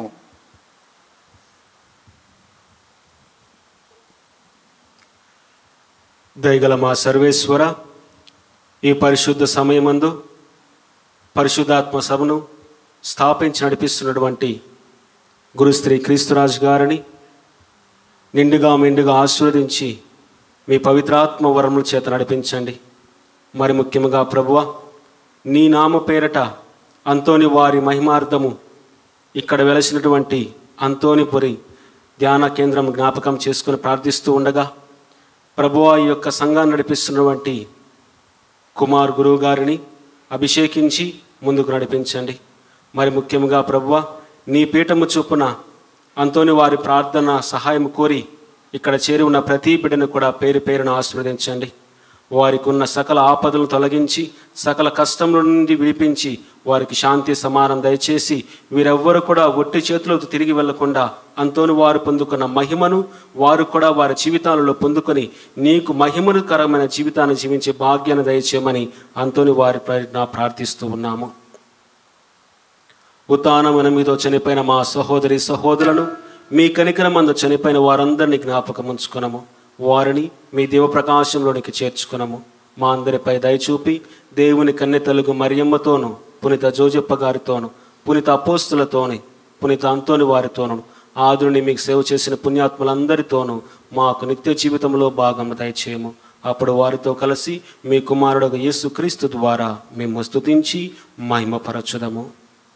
దయగల మా సర్వేశ్వర, ఈ పరిశుద్ధ సమయమందు పరిశుద్ధాత్మ సభను స్థాపించి నడిపిస్తున్నటువంటి గురుశ్రీ క్రీస్తురాజు గారిని నిండుగా మెండుగా ఆశీర్వదించి మీ పవిత్రాత్మ వరముల చేత నడిపించండి. మరి ముఖ్యంగా ప్రభువ, నీ నామ పేరట అంతోని వారి మహిమార్థము ఇక్కడ వెలసినటువంటి అంతోనిపురి ధ్యాన కేంద్రం జ్ఞాపకం చేసుకుని ప్రార్థిస్తూ ఉండగా, ప్రభువా, ఈ యొక్క సంఘాన్ని నడిపిస్తున్నటువంటి కుమార్ గురువు గారిని అభిషేకించి ముందుకు నడిపించండి. మరి ముఖ్యంగా ప్రభువా, నీ పీఠము చూపున అంతోని వారి ప్రార్థన సహాయం కోరి ఇక్కడ చేరి ఉన్న ప్రతి బిడ్డను కూడా పేరు పేరును ఆశీర్వదించండి. వారికి ఉన్న సకల ఆపదలను తొలగించి సకల కష్టముల నుండి విడిపించి వారికి శాంతి సమానం దయచేసి వీరెవ్వరు కూడా ఒట్టి చేతులతో తిరిగి వెళ్లకుండా అంతోని వారు పొందుకున్న మహిమను వారు కూడా వారి జీవితాలలో పొందుకొని నీకు మహిమకరమైన జీవితాన్ని జీవించే భాగ్యాన్ని దయచేయమని అంతోని వారి నా ప్రార్థిస్తూ ఉన్నాము. ఉత్థానమున మీతో చనిపోయిన మా సహోదరి సహోదరులను, మీ కనికరమందు చనిపోయిన వారందరినీ జ్ఞాపకం ఉంచుకున్నాము. వారిని మీ దీవప్రకాశంలోనికి చేర్చుకున్నాము. మా అందరిపై దయచూపి దేవుని కన్నె తెలుగు మరియమ్మతోనూ, పునీత జోజప్ప గారితోనూ, పునీత అపోస్తులతోని, పునీత అంతోని వారితోనూ, ఆదుని మీకు సేవ చేసిన పుణ్యాత్ములందరితోనూ మాకు నిత్య జీవితంలో భాగం దయచేయము. అప్పుడు వారితో కలిసి మీ కుమారుడు యేసు క్రీస్తు ద్వారా మేము స్తుతించి మహిమపరచుదము.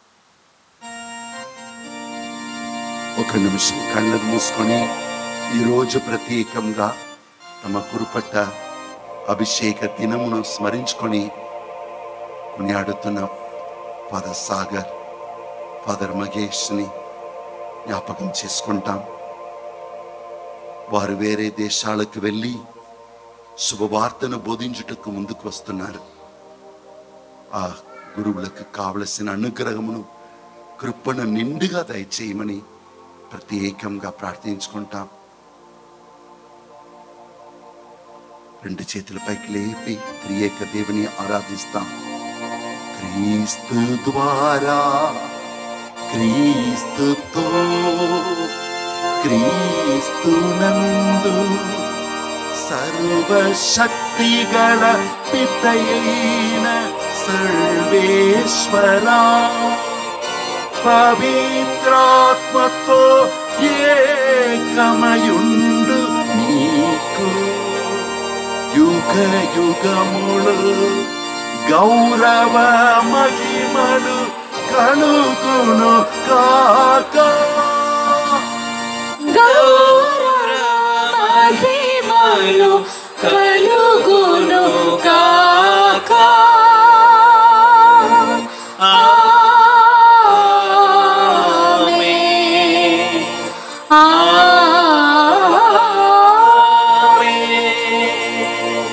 ఒక నిమిషం కళ్ళను మూసుకొని ఈరోజు ప్రత్యేకంగా తమ కురుపట్ట అభిషేక దినమును స్మరించుకొని కొనియాడుతున్న ఫాదర్ సాగర్, ఫాదర్ మగేష్ని జ్ఞాపకం చేసుకుంటాం. వారు వేరే దేశాలకు వెళ్ళి శుభవార్తను బోధించుటకు ముందుకు వస్తున్నారు. ఆ గురువులకు కావలసిన అనుగ్రహమును, కృపను నిండుగా దయచేయమని ప్రత్యేకంగా ప్రార్థించుకుంటాం. రెండు చేతుల పైకి లేపి త్రియేక దేవుని ఆరాధిస్తాం. క్రీస్తు ద్వారా క్రీస్తుతో క్రీస్తునందు సర్వశక్తి గల పితయైన సర్వేశ్వరా పవిత్రాత్మతో ఏకమయుండు నీకు యుగ యుగములు గౌరవ మహిమలు కలుగును కాక. మహిమలు కలుగును కాక. ఆమేన్. ఆమేన్.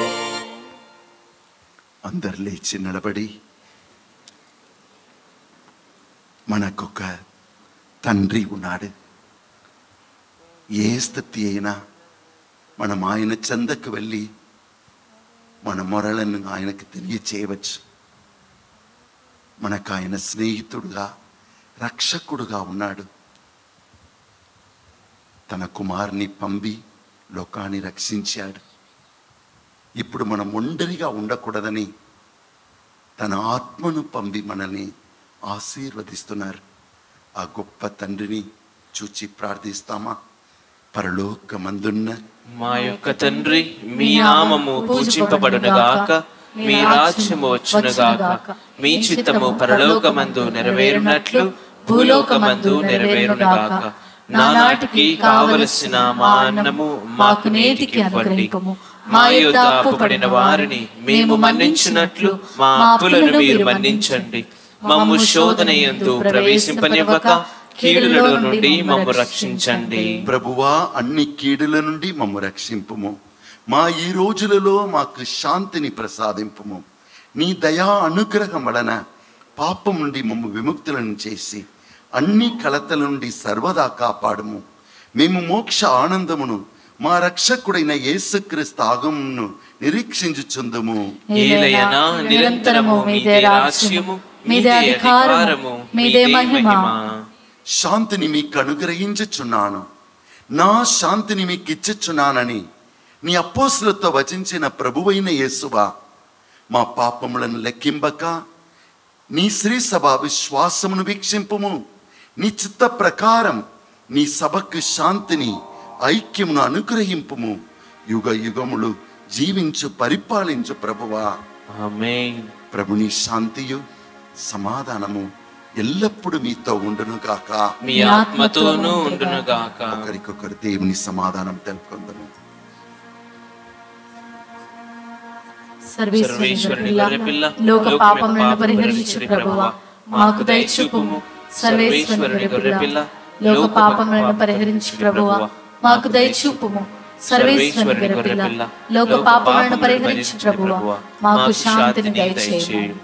అందరు లేచి నిలబడి మనకొక తండ్రి ఉన్నాడు. ఏ స్థితి అయినా మనం ఆయన చెందకు వెళ్ళి మన మొరలను ఆయనకు తెలియచేయవచ్చు. మనకు ఆయన స్నేహితుడుగా రక్షకుడుగా ఉన్నాడు. తన కుమారుని పంపి లోకాన్ని రక్షించాడు. ఇప్పుడు మనం ఒంటరిగా ఉండకూడదని తన ఆత్మను పంపి మనల్ని ఆశీర్వదిస్తున్నారు. ఆ గొప్ప తండ్రిని చూచి ప్రార్థిస్తామా? పరలోకమందున్న మా యొక్క తండ్రి, మీ నామము పూజింపబడునుగాక, మీ రాజ్యము వచ్చునుగాక, మీ చిత్తము పరలోకమందు నెరవేరునట్లు భూలోకమందు నెరవేరునుగాక. నానాటికి కావలసిన మా అన్నము మాకు నేటికి అనుగ్రహింపుము. మా యొద్ద అప్పు పడిన వారిని మేము మన్నించున్నట్లు మా అప్పులను మీరు మన్నించండి. మమ్ము శోధన యందు ప్రవేశింపనివ్వక కీడుల నుండి మమ్ము రక్షించండి. ప్రభువా, అన్ని కీడుల నుండి మమ్ము రక్షింపుము. మా ఈ రోజులలో మాకు శాంతిని ప్రసాదింపుము. నీ దయా అనుగ్రహం వలన పాపం నుండి మమ్ము విముక్తులను చేసి అన్ని కలతల నుండి సర్వదా కాపాడుము. మేము మోక్ష ఆనందమును మా రక్షకుడైన యేసుక్రీస్తు ఆగమమును నిరీక్షించుచుందుము. ఏలయనా నిరంతరము మీదే రాజ్యము, మీదే అధికారము, మీదే మహిమ. శాంతిని మీకు అనుగ్రహించుచున్నాను, నా శాంతిని మీకు ఇచ్చుచున్నానని నీ అపోస్తులతో వచించిన ప్రభువైన యేసువా, మా పాపములను లెక్కింపక నీ శ్రీ సభ విశ్వాసమును వీక్షింపుము. నీ చిత్త ప్రకారం నీ సభకు శాంతిని ఐక్యమును అనుగ్రహింపుము. యుగ యుగములు జీవించు పరిపాలించు ప్రభువా. ఆమేన్. ప్రభుని శాంతియు సమాధానము ఎల్లప్పుడూ మీతో ఉండును గాక, మీ ఆత్మతోనూ ఉండును గాక. ఒకరికొకరు దేవుని సమాధానం తెలుపుకుందాము. సర్వేశ్వరుని గొర్రెపిల్ల, లోక పాపములను పరిహరించు ప్రభువా, మాకు దయచూపుము. సర్వేశ్వరుని గొర్రెపిల్ల, లోక పాపములను పరిహరించు ప్రభువా, మాకు దయచూపుము. సర్వేశ్వరుని గొర్రెపిల్ల, లోక పాపములను పరిహరించు ప్రభువా, మాకు శాంతిని దయచేయుము.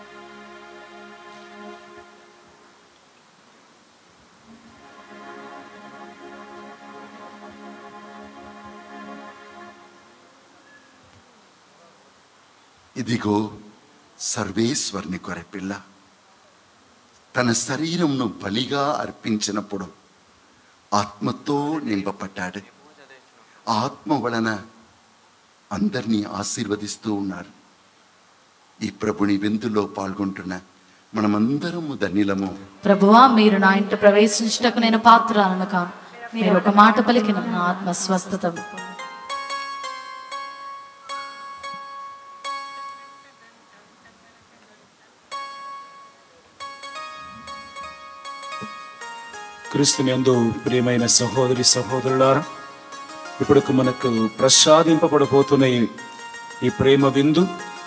ఇదిగో సర్వేశ్వరుని గొర్రెపిల్ల తన శరీరంను బలిగా అర్పించినప్పుడు ఆత్మతో నింపబడ్డాడు. ఆత్మ వలన అందరినీ ఆశీర్వదిస్తూ ఉన్నారు. ఈ ప్రభుని విందులో పాల్గొంటున్న మనమందరము ధన్యులము. ప్రభువా, మీరు నా ఇంట ప్రవేశించుటకు నేను పాత్రాలను కాను. మీరు ఒక మాట పలికిన నా ఆత్మ స్వస్థత. క్రీస్తుని యందు ప్రియమైన సహోదరి సహోదరులారా, ఇప్పుడు మనకు ప్రసాదింపబడబోతున్న ఈ- ఈ ప్రేమ విందు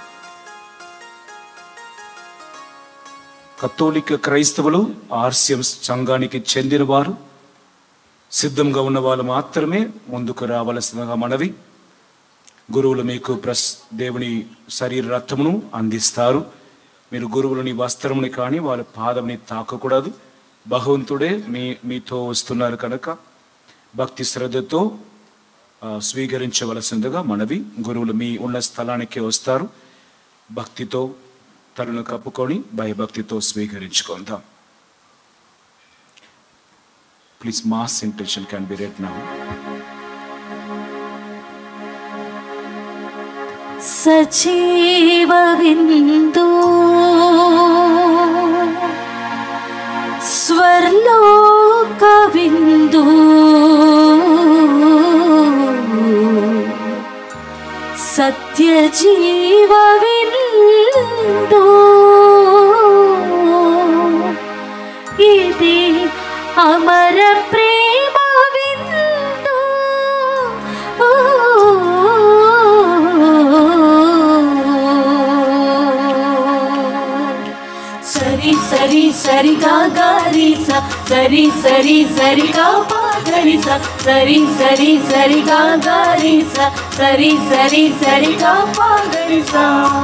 కథోలిక క్రైస్తవులు ఆర్సిఎం సంఘానికి చెందిన వారు సిద్ధంగా ఉన్న వాళ్ళు మాత్రమే ముందుకు రావలసిందిగా మనవి. గురువులు మీకు ప్రస్ దేవుని శరీర రక్తమును అందిస్తారు. మీరు గురువులని వస్త్రముని కానీ వాళ్ళ పాదముని తాకకూడదు. భగవంతుడే మీ మీతో వస్తున్నారు కనుక భక్తి శ్రద్ధతో ఆ, స్వీకరించవలసిందిగా మనవి. గురువులు మీ ఉన్న స్థలానికి వస్తారు. భక్తితో తలను కప్పుకొని భయభక్తితో స్వీకరించుకుందాం. Please mass intention can be read now. సజీవ విందు స్వర్లోక విందు సత్య జీవ విందు ఇది అమర ప్రేమ విందు. సరి సరి సరి గా గారి స సరి సరి సరి గా పా గరి స సరి సరి సరి గా గారి స సరి సరి సరి గా పా గరి స.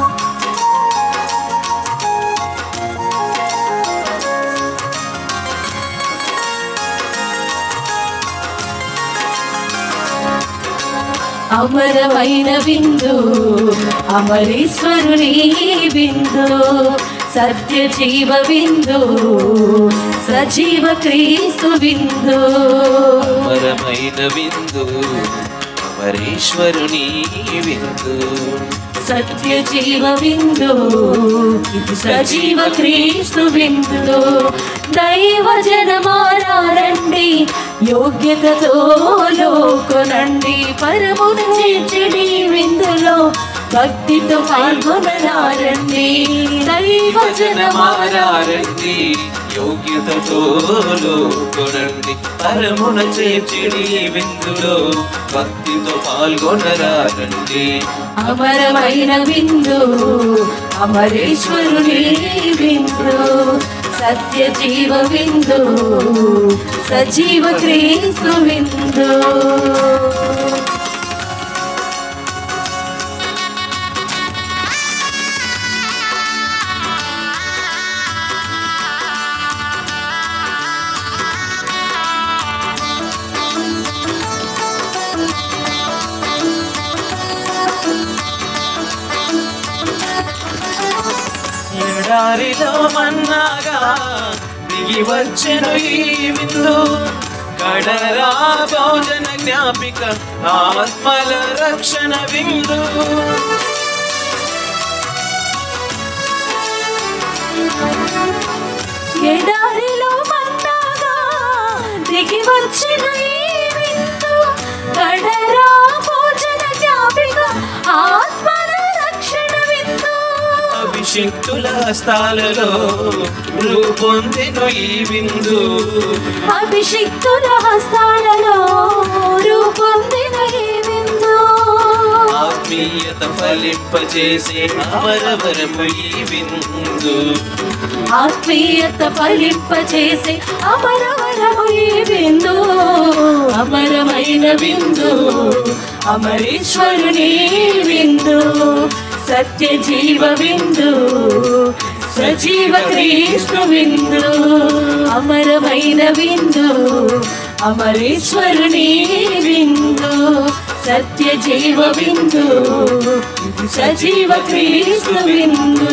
అమరమైన విందు అమరేశ్వరుని విందు సత్య జీవ విందు సజీవ క్రీస్తు విందు. అమరమైన విందు అమరేశ్వరుని విందు సత్య జీవ విందు సజీవ క్రీస్తు విందు. దైవ జనమారండి యోగ్యతతో లోకొనండి పరమును చేర్చడి విందులో భక్తితో పాల్గొనరారండి. దైవ జనమారండి యోగ్యతతో లోకొనండి పరమున చేర్చిడి విందులో భక్తితో పాల్గొనరారండి. అమరమైన విందు అమరేశ్వరుని విందు సత్య జీవ విందు సజీవ క్రీస్తు విందు. ఎడారిలో మన్నాగా దిగి వచ్చెను ఈ విందు కడరా భోజన జ్ఞాపిక ఆత్మల రక్షణ విందు. ఎడారిలో మన్నాగా దిగి వచ్చిన ఈ విందు కడరా భోజన జ్ఞాపిక ఆత్మల రక్షణ విందు. అభిషిక్తుల హస్తాలలో రూపొందెను ఈ విందు అభిషిక్తుల హస్తాలలో రూపొందిన ఈ విందు. ఆత్మీయత ఫలింపజేసే అమరవరము ఈ విందు ఆత్మీయత ఫలింపజేసే అమరవరము ఈ విందు. అమరమైన విందు అమరేశ్వరుని విందు సత్య జీవ విందు సజీవ క్రీస్తు విందు. అమరమైన విందు అమరేశ్వరుని విందు సత్య జీవ విందు సజీవ క్రీస్తు విందు.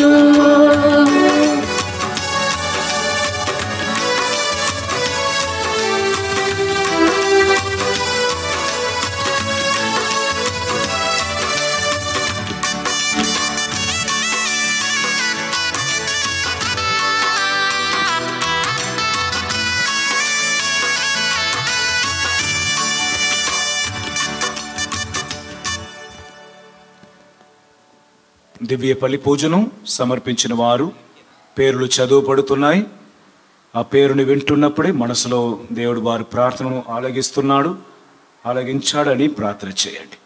దివ్య బలి పూజను సమర్పించిన వారు పేర్లు చదువుపడుతున్నాయి. ఆ పేరుని వింటున్నప్పుడే మనసులో దేవుడు వారి ప్రార్థనను ఆలగిస్తున్నాడు, ఆలగించాడని ప్రార్థన చేయండి.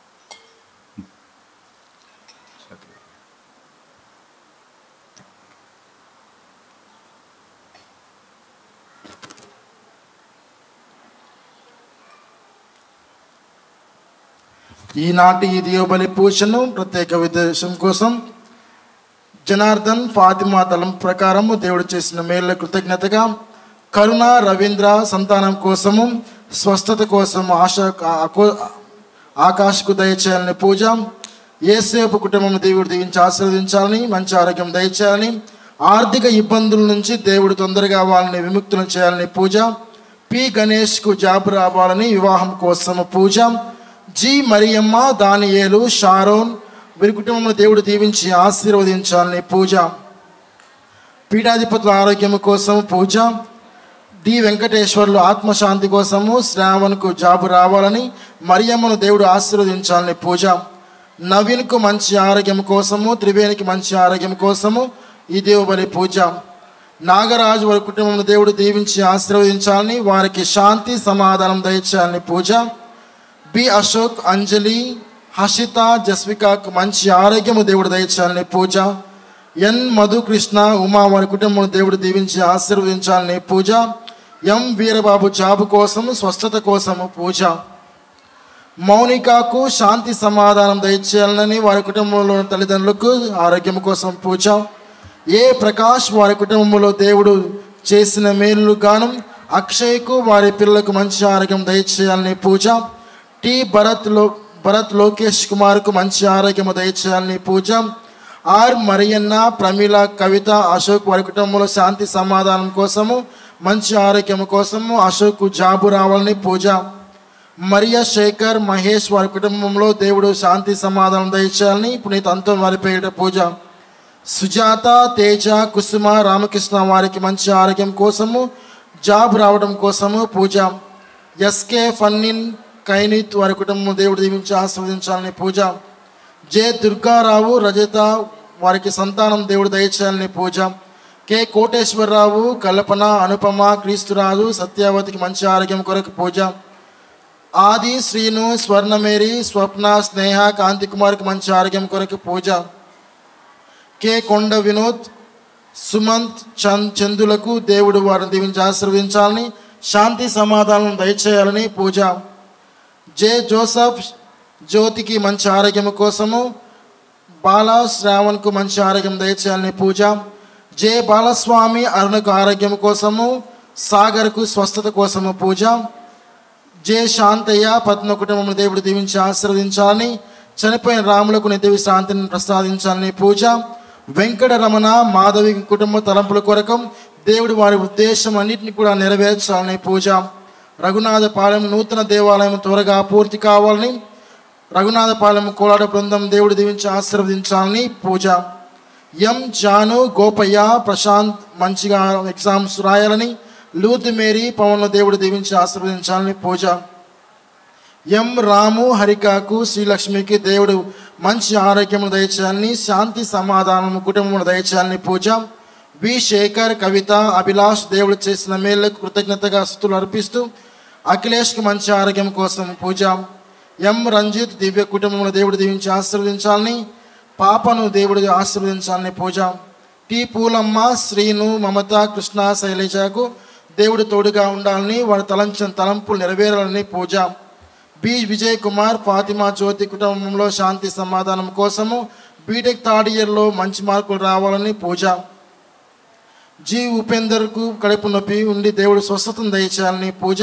ఈనాటి ఈ దియోబలి పూజను ప్రత్యేక ఉద్దేశం కోసం జనార్దన్ ఫాతిమా తలం ప్రకారము దేవుడు చేసిన మేళ్ళ కృతజ్ఞతగా కరుణ రవీంద్ర సంతానం కోసము స్వస్థత కోసం ఆశ ఆకాశకు దయచేయాలని పూజ ఏసేపు కుటుంబం దేవుడు దీవించి ఆశీర్వదించాలని, మంచి ఆరోగ్యం దయచేయాలని, ఆర్థిక ఇబ్బందుల నుంచి దేవుడు తొందరగా వాళ్ళని విముక్తులను చేయాలని పూజ. పి గణేష్కు జాబ్ రావాలని, వివాహం కోసం పూజ. జి మరియమ్మ, దానియేలు, షారోన్ వీరి కుటుంబంలో దేవుడు దీవించి ఆశీర్వదించాలని పూజ. పీఠాధిపతుల ఆరోగ్యం కోసం పూజ. డి వెంకటేశ్వర్లు ఆత్మశాంతి కోసము, శ్రావణ్కు జాబు రావాలని, మరియమ్మను దేవుడు ఆశీర్వదించాలని పూజ. నవీన్కు మంచి ఆరోగ్యం కోసము, త్రివేణికి మంచి ఆరోగ్యం కోసము ఈ దేవుబలి పూజ. నాగరాజు వారి కుటుంబంలో దేవుడు దీవించి ఆశీర్వదించాలని, వారికి శాంతి సమాధానం దయచేయాలని పూజ. బి అశోక్, అంజలి, హషిత, జస్వికాకు మంచి ఆరోగ్యము దేవుడు దయచేయాలని పూజ. ఎన్ మధుకృష్ణ, ఉమా వారి కుటుంబం దేవుడు దీవించి ఆశీర్వదించాలని పూజ. ఎం వీరబాబు జాబు కోసం, స్వస్థత కోసము పూజ. మౌనికకు శాంతి సమాధానం దయచేయాలని, వారి కుటుంబంలో తల్లిదండ్రులకు ఆరోగ్యం కోసం పూజ. ఏ ప్రకాష్ వారి కుటుంబంలో దేవుడు చేసిన మేలు గాను, అక్షయ్కు వారి పిల్లలకు మంచి ఆరోగ్యం దయచేయాలని పూజ. టి భరత్ లో భరత్ లోకేష్ కుమార్కు మంచి ఆరోగ్యము దయచేయాలని పూజ. ఆర్ మరియన్న, ప్రమీల, కవిత, అశోక్ వారి కుటుంబంలో శాంతి సమాధానం కోసము, మంచి ఆరోగ్యం కోసము, అశోక్ జాబు రావాలని పూజ. మరియా, శేఖర్, మహేష్ వారి కుటుంబంలో దేవుడు శాంతి సమాధానం దయచేయాలని పునీత్ అంతో వారి పేరిట పూజ. సుజాత, తేజ, కుసుమ, రామకృష్ణ వారికి మంచి ఆరోగ్యం కోసము, జాబ్ రావడం కోసము పూజ. ఎస్కే, ఫన్నిన్, కైనిత్ వారి కుటుంబం దేవుడు దీవించి ఆస్వాదించాలని పూజ. జె దుర్గారావు, రజత వారికి సంతానం దేవుడు దయచేయాలని పూజ. కె కోటేశ్వరరావు, కల్పన, అనుపమ, క్రీస్తురాజు, సత్యావతికి మంచి ఆరోగ్యం కొరకు పూజ. ఆది, శ్రీను, స్వర్ణమేరి, స్వప్న, స్నేహ, కాంతి కుమార్కి మంచి ఆరోగ్యం కొరకు పూజ. కె కొండ వినోద్, సుమంత్, చంద్ చందులకు దేవుడు వారిని దీవించి ఆశీర్వదించాలని, శాంతి సమాధానం దయచేయాలని పూజ. జె జోసఫ్, జ్యోతికి మంచి ఆరోగ్యం కోసము, బాల, శ్రావణ్కు మంచి ఆరోగ్యం దయచేయాలని పూజ. జె బాలస్వామి, అరుణకు ఆరోగ్యం కోసము, సాగర్కు స్వస్థత కోసము పూజ. జె శాంతయ్య, పద్మ కుటుంబం దేవుడు దీవించి ఆశీర్వదించాలని, చనిపోయిన రాములకు నిత్య విశ్రాంతిని ప్రసాదించాలని పూజ. వెంకట రమణ, మాధవి కుటుంబ తలంపుల కొరకు దేవుడు వారి ఉద్దేశం అన్నింటినీ కూడా నెరవేర్చాలని పూజ. రఘునాథపాలెం నూతన దేవాలయం త్వరగా పూర్తి కావాలని, రఘునాథపాలెం కోలాట బృందం దేవుడు దీవించి ఆశీర్వదించాలని పూజ. ఎం జాను, గోపయ్య, ప్రశాంత్ మంచిగా ఎగ్జామ్స్ రాయాలని, లూత్ మేరీ, పవన్ దేవుడు దీవించి ఆశీర్వదించాలని పూజ. ఎం రాము, హరికకు, శ్రీలక్ష్మికి దేవుడు మంచి ఆరోగ్యము దయచేయాలని, శాంతి సమాధానము కుటుంబమును దయచేయాలని పూజ. వి శేఖర్, కవిత, అభిలాష్ దేవుడు చేసిన మేళ్లకు కృతజ్ఞతగా స్తుతులు అర్పిస్తూ అఖిలేష్కి మంచి ఆరోగ్యం కోసం పూజ. ఎం రంజిత్, దివ్య కుటుంబమును దేవుడు దీవించి ఆశీర్వదించాలని, పాపను దేవుడు ఆశీర్వదించాలని పూజ. టి పూలమ్మ, శ్రీను, మమత, కృష్ణ, శైలజకు దేవుడు తోడుగా ఉండాలని, వారి తలంచిన తలంపులు నెరవేరాలని పూజ. బి విజయ్ కుమార్, ఫాతిమా, జ్యోతి కుటుంబంలో శాంతి సమాధానం కోసము, బీటెక్ థర్డ్ ఇయర్లో మంచి మార్కులు రావాలని పూజ. జి ఉపేందర్కు కడుపు నొప్పి ఉండి దేవుడు స్వస్థతను దయచేయాలని పూజ.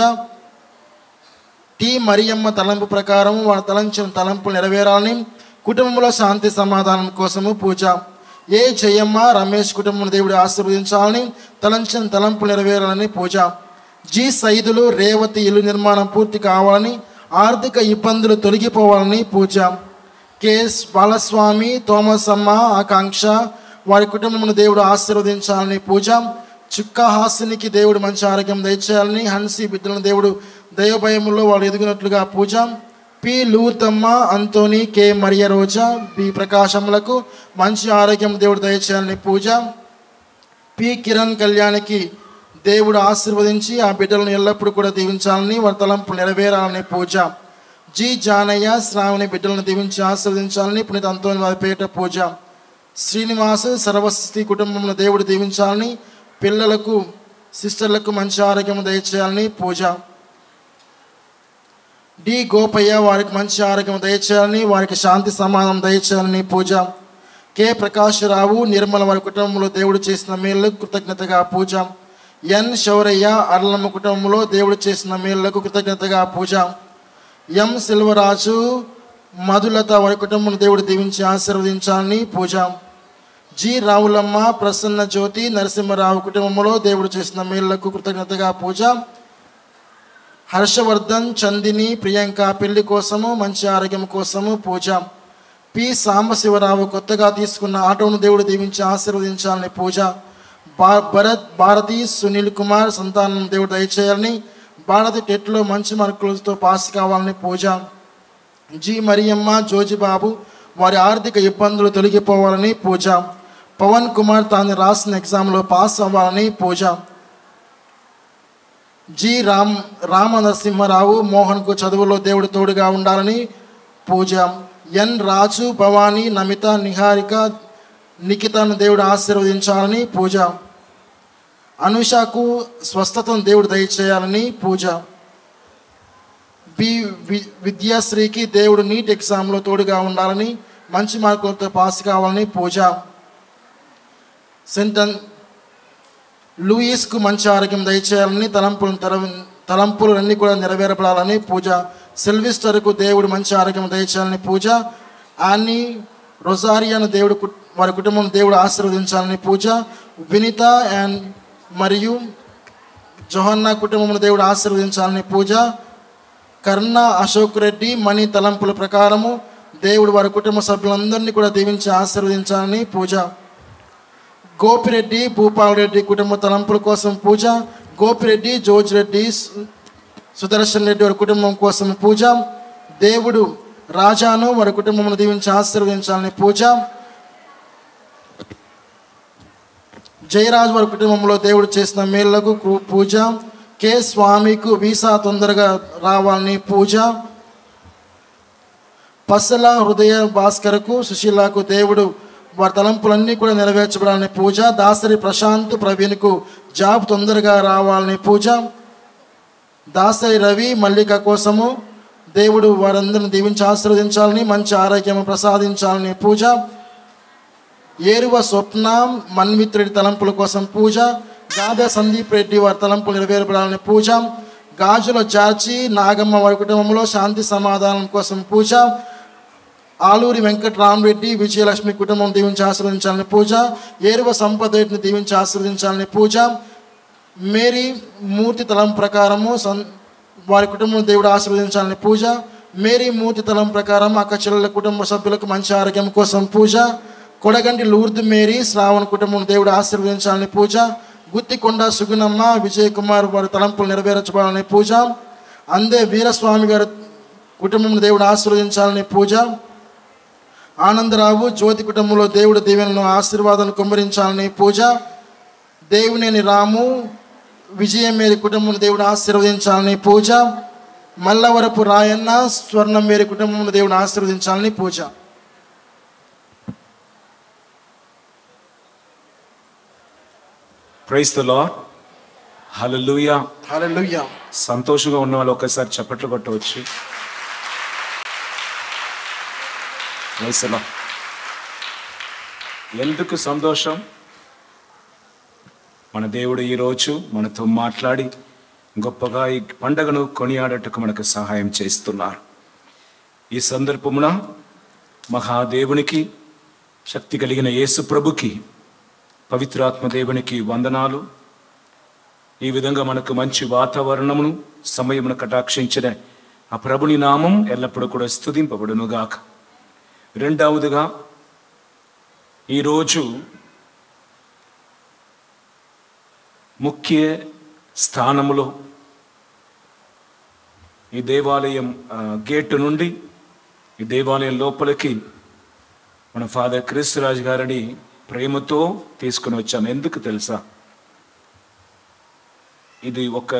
టి మరియమ్మ తలంపు ప్రకారం వారి తలంచిన తలంపులు నెరవేరాలని, కుటుంబంలో శాంతి సమాధానం కోసము పూజ. ఏ జయమ్మ, రమేష్ కుటుంబం దేవుడు ఆశీర్వదించాలని, తలంచిన తలంపులు నెరవేరాలని పూజ. జి సైదులు, రేవతి ఇల్లు నిర్మాణం పూర్తి కావాలని, ఆర్థిక ఇబ్బందులు తొలగిపోవాలని పూజ. కె బాలస్వామి, థోమస్ అమ్మ, ఆకాంక్ష వారి కుటుంబమును దేవుడు ఆశీర్వదించాలని పూజ. చుక్క హాసినికి దేవుడు మంచి ఆరోగ్యం దయచేయాలని, హన్సీ బిడ్డలను దేవుడు దైవభయములో వాళ్ళు ఎదుగునట్లుగా పూజ. పి లూతమ్మ, అంతోని, కె మరియ రోజా, బి ప్రకాశములకు మంచి ఆరోగ్యం దేవుడు దయచేయాలని పూజ. పి కిరణ్ కళ్యాణికి దేవుడు ఆశీర్వదించి ఆ బిడ్డలను ఎల్లప్పుడూ కూడా దీవించాలని, వారి తలంపు నెరవేరాలని పూజ. జి జానయ్య, శ్రావణి బిడ్డలను దీవించి ఆశీర్వదించాలని పునీత అంతోని వారి పేట పూజ. శ్రీనివాస్, సర్వస్థి కుటుంబంలో దేవుడు దీవించాలని, పిల్లలకు సిస్టర్లకు మంచి ఆరోగ్యం దయచేయాలని పూజ. డి గోపయ్య వారికి మంచి ఆరోగ్యం దయచేయాలని, వారికి శాంతి సమాధానం దయచేయాలని పూజ. కె ప్రకాశరావు, నిర్మల వారి కుటుంబంలో దేవుడు చేసిన మేళ్లకు కృతజ్ఞతగా పూజ. ఎన్ శౌరయ్య, అర్లమ్మ కుటుంబంలో దేవుడు చేసిన మేళ్లకు కృతజ్ఞతగా పూజ. ఎం సెల్వరాజు, మధులత వారి కుటుంబం దేవుడు దీవించి ఆశీర్వదించాలని పూజ. జి రావులమ్మ, ప్రసన్న జ్యోతి, నరసింహరావు కుటుంబంలో దేవుడు చేసిన మేళ్లకు కృతజ్ఞతగా పూజ. హర్షవర్ధన్, చందిని, ప్రియాంక పెళ్లి కోసము, మంచి ఆరోగ్యం కోసము పూజ. పి సాంబశివరావు కొత్తగా తీసుకున్న ఆటోను దేవుడు దీవించి ఆశీర్వదించాలని పూజ. భా భరత్ భారతి, సునీల్ కుమార్ సంతానం దేవుడు దయచేయాలని, భారతి టెట్లో మంచి మార్కులతో పాస్ కావాలని పూజ. జి మరియమ్మ, జోజిబాబు వారి ఆర్థిక ఇబ్బందులు తొలగిపోవాలని పూజ. పవన్ కుమార్ తాను రాసిన ఎగ్జామ్లో పాస్ అవ్వాలని పూజ. జి రామ్ రామ నరసింహరావు, మోహన్కు చదువులో దేవుడు తోడుగా ఉండాలని పూజ. ఎన్ రాజు, భవానీ, నమిత, నిహారిక, నిఖితను దేవుడు ఆశీర్వదించాలని పూజ. అనుషకు స్వస్థతను దేవుడు దయచేయాలని పూజ. బి విద్యాశ్రీకి దేవుడు నీట్ ఎగ్జామ్లో తోడుగా ఉండాలని, మంచి మార్కులతో పాస్ కావాలని పూజ. సెంటన్ లూయిస్కు మంచి ఆరోగ్యం దయచేయాలని, తలంపులు తెర తలంపులు అన్నీ కూడా నెరవేరపడాలని పూజ. సిల్విస్టర్కు దేవుడు మంచి ఆరోగ్యం దయచేయాలని పూజ. ఆన్ని రొజారియాను దేవుడు వారి కుటుంబం దేవుడు ఆశీర్వదించాలని పూజ. వినిత అండ్ మరియు జోహన్నా కుటుంబం దేవుడు ఆశీర్వదించాలని పూజ. కర్ణ అశోక్ రెడ్డి మణి తలంపుల ప్రకారము దేవుడు వారి కుటుంబ సభ్యులందరినీ కూడా దీవించి ఆశీర్వదించాలని పూజ. గోపిరెడ్డి, భూపాల్ రెడ్డి కుటుంబ తలంపుల కోసం పూజ. గోపిరెడ్డి, జోజ్ రెడ్డి, సుదర్శన్ రెడ్డి వారి కుటుంబం కోసం పూజ. దేవుడు రాజాను వారి కుటుంబం దీవించి ఆశీర్వదించాలని పూజ. జయరాజు వారి కుటుంబంలో దేవుడు చేసిన మేళ్లకు పూజ. కె స్వామికు వీసా తొందరగా రావాలని పూజ. పసల హృదయ భాస్కర్కు, సుశీలకు దేవుడు వారి తలంపులన్నీ కూడా నెరవేర్చబడాలని పూజ. దాసరి ప్రశాంత్, ప్రవీణ్కు జాబ్ తొందరగా రావాలని పూజ. దాసరి రవి, మల్లిక కోసము దేవుడు వారందరిని దీవించి ఆశీర్వదించాలని, మంచి ఆరోగ్యం ప్రసాదించాలని పూజ. ఏరువ స్వప్న, మన్విత్రుడి తలంపుల కోసం పూజ. గాద సందీప్ రెడ్డి వారి తలంపులు నెరవేర్పడాలని పూజ. గాజుల జార్చి, నాగమ్మ వారి కుటుంబంలో శాంతి సమాధానం కోసం పూజ. ఆలూరి వెంకటరామరెడ్డి, విజయలక్ష్మి కుటుంబం దీవించి ఆశీర్వదించాలని పూజ. ఏరువ సంపద రెడ్డిని దీవించి ఆశీర్వదించాలని పూజ. మేరీ మూర్తి తలం ప్రకారము సన్ వారి కుటుంబం దేవుడు ఆశీర్వదించాలని పూజ. మేరీ మూర్తి తలం ప్రకారం అక్క చెల్లెల కుటుంబ సభ్యులకు మంచి ఆరోగ్యం కోసం పూజ. కొడగంటి లూర్ద్ మేరీ, శ్రావణ కుటుంబం దేవుడు ఆశీర్వదించాలని పూజ. గుత్తికొండ సుగుణమ్మ, విజయ్ కుమార్ వారి తలంపులు నెరవేర్చబడాలని పూజ. అందే వీరస్వామి గారి కుటుంబం దేవుడు ఆశీర్వదించాలని పూజ. ఆనందరావు, జ్యోతి కుటుంబంలో దేవుడు దీవెనలను ఆశీర్వాదాలను కుమ్మరించాలని పూజ. దేవునేని రాము, విజయం మేరీ కుటుంబం దేవుడు ఆశీర్వదించాలని పూజ. మల్లవరపు రాయన్న, స్వర్ణం మేరీ కుటుంబం దేవుడు ఆశీర్వదించాలని పూజ. Praise the lord. Hallelujah. Hallelujah. సంతోషంగా ఉన్న వాళ్ళు ఒకసారి చప్పట్లు కొట్టవచ్చు. Praise the lord. ఎందుకు సంతోషం? మన దేవుడు ఈరోజు మనతో మాట్లాడి గొప్పగా ఈ పండగను కొనియాడటకు మనకు సహాయం చేస్తున్నారు. ఈ సందర్భమున మహాదేవునికి, శక్తి కలిగిన యేసు ప్రభుకి, పవిత్రాత్మ దేవునికి వందనాలు. ఈ విధంగా మనకు మంచి వాతావరణమును, సమయమును కటాక్షించిన ఆ ప్రభుని నామం ఎల్లప్పుడూ కూడా స్తుతింపబడునుగాక. రెండవదిగా ఈరోజు ముఖ్య స్థానములో ఈ దేవాలయం గేటు నుండి ఈ దేవాలయం లోపలికి మన ఫాదర్ క్రిస్తురాజు గారిని ప్రేమతో తీసుకుని వచ్చాను. ఎందుకు తెలుసా? ఇది ఒక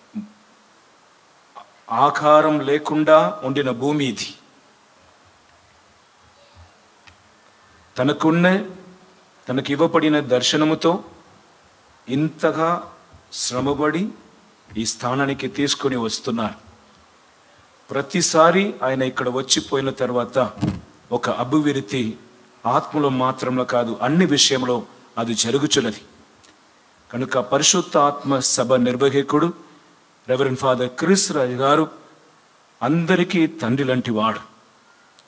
ఆకారం లేకుండా ఉండిన భూమి. ఇది తనకున్న తనకు ఇవ్వబడిన దర్శనముతో ఇంతగా శ్రమపడి ఈ స్థానానికి తీసుకొని వస్తున్నారు. ప్రతిసారి ఆయన ఇక్కడ వచ్చిపోయిన తర్వాత ఒక అభివృద్ధి ఆత్మలో మాత్రంలో కాదు, అన్ని విషయంలో అది జరుగుచున్నది. కనుక పరిశుద్ధ ఆత్మ సభ నిర్వాహకుడు రెవరెండ్ ఫాదర్ క్రిస్ రాజు గారు అందరికీ తండ్రి లాంటి వాడు.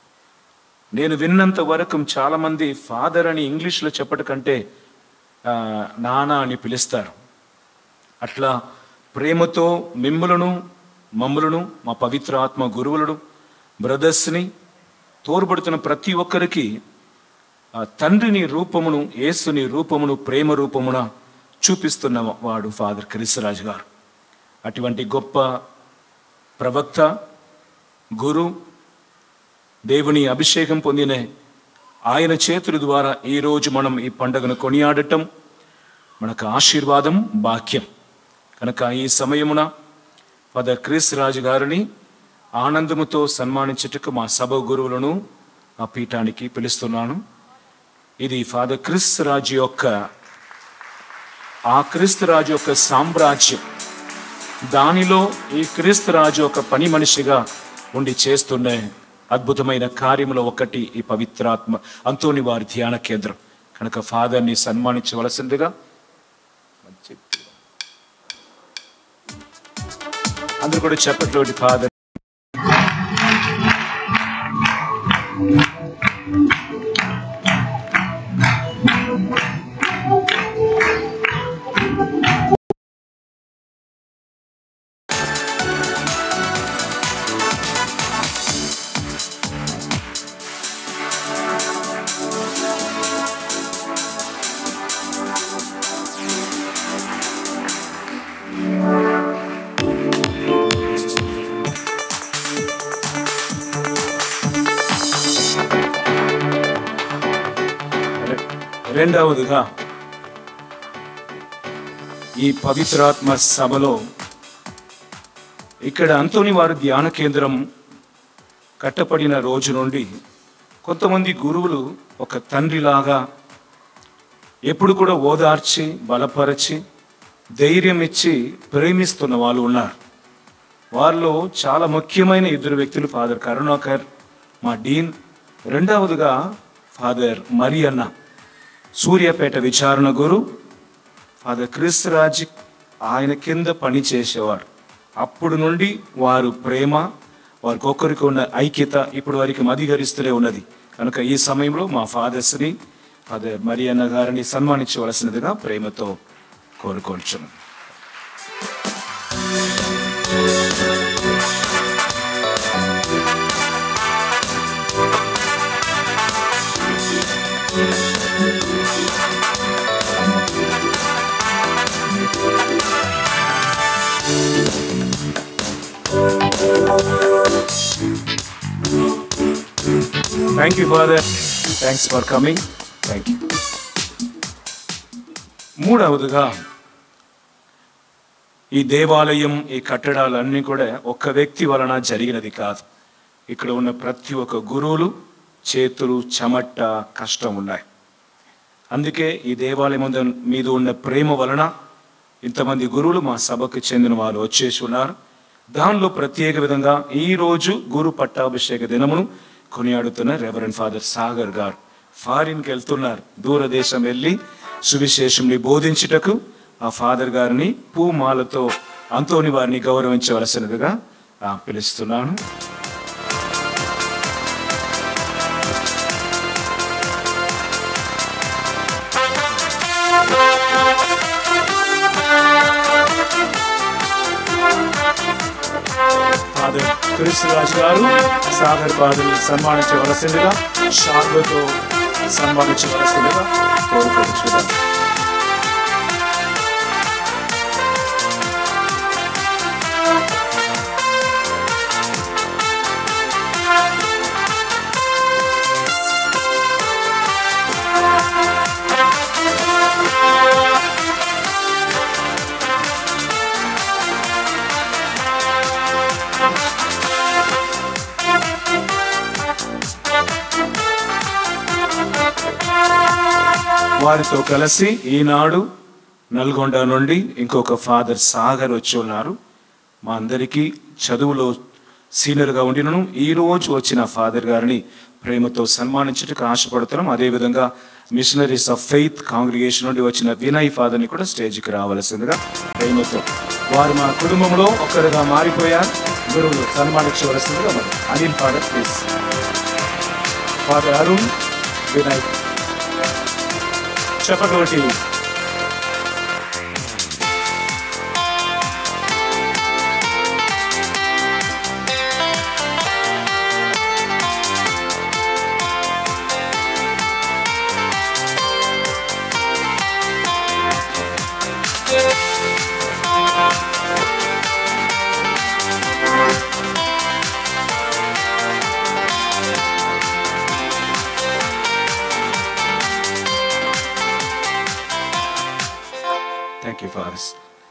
నేను విన్నంత వరకు చాలామంది ఫాదర్ అని ఇంగ్లీష్లో చెప్పట కంటే ఆ, నాన్న అని పిలుస్తారు. అట్లా ప్రేమతో మిమ్ములను మమ్ములను మా పవిత్ర ఆత్మ గురువులను బ్రదర్స్ని తోడ్పడుతున్న ప్రతి ఒక్కరికి ఆ తండ్రిని రూపమును, యేసుని రూపమును, ప్రేమ రూపమున చూపిస్తున్న వాడు ఫాదర్ క్రిస్తురాజు గారు. అటువంటి గొప్ప ప్రవక్త, గురు, దేవుని అభిషేకం పొందిన ఆయన చేతుల ద్వారా ఈరోజు మనం ఈ పండుగను కొనియాడటం మనకు ఆశీర్వాదం, భాగ్యం. కనుక ఈ సమయమున ఫాదర్ క్రిస్తురాజు గారిని ఆనందముతో సన్మానించుటకు మా సభ గురువులను ఆ పీఠానికి పిలుస్తున్నాను. ఇది ఫాదర్ క్రిస్తురాజు యొక్క ఆ క్రిస్తురాజు యొక్క సామ్రాజ్యం. దానిలో ఈ క్రిస్తురాజు ఒక పని మనిషిగా ఉండి చేస్తున్న అద్భుతమైన కార్యములో ఒకటి ఈ పవిత్రాత్మ అంతోని వారి ధ్యాన కేంద్రం. కనుక ఫాదర్ని సన్మానించవలసిందిగా అందరూ కూడా చెప్పట్లోటి ఫాదర్. రెండవదిగా ఈ పవిత్రాత్మ సభలో ఇక్కడ అంతోని వారి ధ్యాన కేంద్రం కట్టబడిన రోజు నుండి కొంతమంది గురువులు ఒక తండ్రిలాగా ఎప్పుడు కూడా ఓదార్చి, బలపరచి, ధైర్యం ఇచ్చి ప్రేమిస్తున్న వాళ్ళు ఉన్నారు. వారిలో చాలా ముఖ్యమైన ఇద్దరు వ్యక్తులు ఫాదర్ కరుణాకర్, మా డీన్. రెండవదిగా ఫాదర్ మరి అన్న, సూర్యాపేట విచారణ గురు. ఫాదర్ క్రిస్తురాజు ఆయన కింద పని చేసేవారు. అప్పుడు నుండి వారు ప్రేమ, వారికి ఒక్కరికి ఉన్న ఐక్యత ఇప్పుడు వారికి అధికరిస్తూనే ఉన్నది. కనుక ఈ సమయంలో మా ఫాదర్స్ని, ఫాదర్ మరి అన్న గారిని సన్మానించవలసినదిగా ప్రేమతో కోరుకొంచున్నాను. Thank you, Father. Thanks for coming. Thank you. మూడవదిగా ఈ దేవాలయం, ఈ కట్టడాలన్నీ కూడా ఒక్క వ్యక్తి వలన జరిగినది కాదు. ఇక్కడ ఉన్న ప్రతి ఒక్క గురువులు చేతులు, చెమట, కష్టం ఉన్నాయి. అందుకే ఈ దేవాలయం మీద ఉన్న ప్రేమ వలన ఇంతమంది గురువులు మా సభకు చెందిన వాళ్ళు వచ్చేసి ఉన్నారు. దానిలో ప్రత్యేక విధంగా ఈరోజు గురు పట్టాభిషేక దినమును కొనియాడుతున్న రెవరెండ్ ఫాదర్ సాగర్ గారు ఫారిన్కి వెళ్తున్నారు. దూరదేశం వెళ్ళి సువిశేషంని బోధించుటకు ఆ ఫాదర్ గారిని పూమాలతో అంతోని వారిని గౌరవించవలసినదిగా పిలుస్తున్నాను. ఫాదర్ క్రిస్తురాజు గారు సాగర్ ఫాదర్ని సన్మానించవలసిందిగా, షార్లతో సన్మానించవలసిందిగా కోరుకోవచ్చు. వారితో కలిసి ఈనాడు నల్గొండ నుండి ఇంకొక ఫాదర్ సాగర్ వచ్చి ఉన్నారు. మా అందరికీ చదువులో సీనియర్గా ఉండినను ఈరోజు వచ్చిన ఫాదర్ గారిని ప్రేమతో సన్మానించడానికి ఆశపడుతున్నాం. అదేవిధంగా మిషనరీస్ ఆఫ్ ఫెయిత్ కాంగ్రిగేషన్ నుండి వచ్చిన వినయ్ ఫాదర్ని కూడా స్టేజ్కి రావాల్సిందిగా ప్రేమతో, వారు మా కుటుంబంలో ఒక్కరిగా మారిపోయారు. గురువులు సన్మానించవలసిందిగా మరి Anil father please. Father Arun Vinayak. చెప్పటువంటి థ్యాంక్ యూ ఫాదర్స్.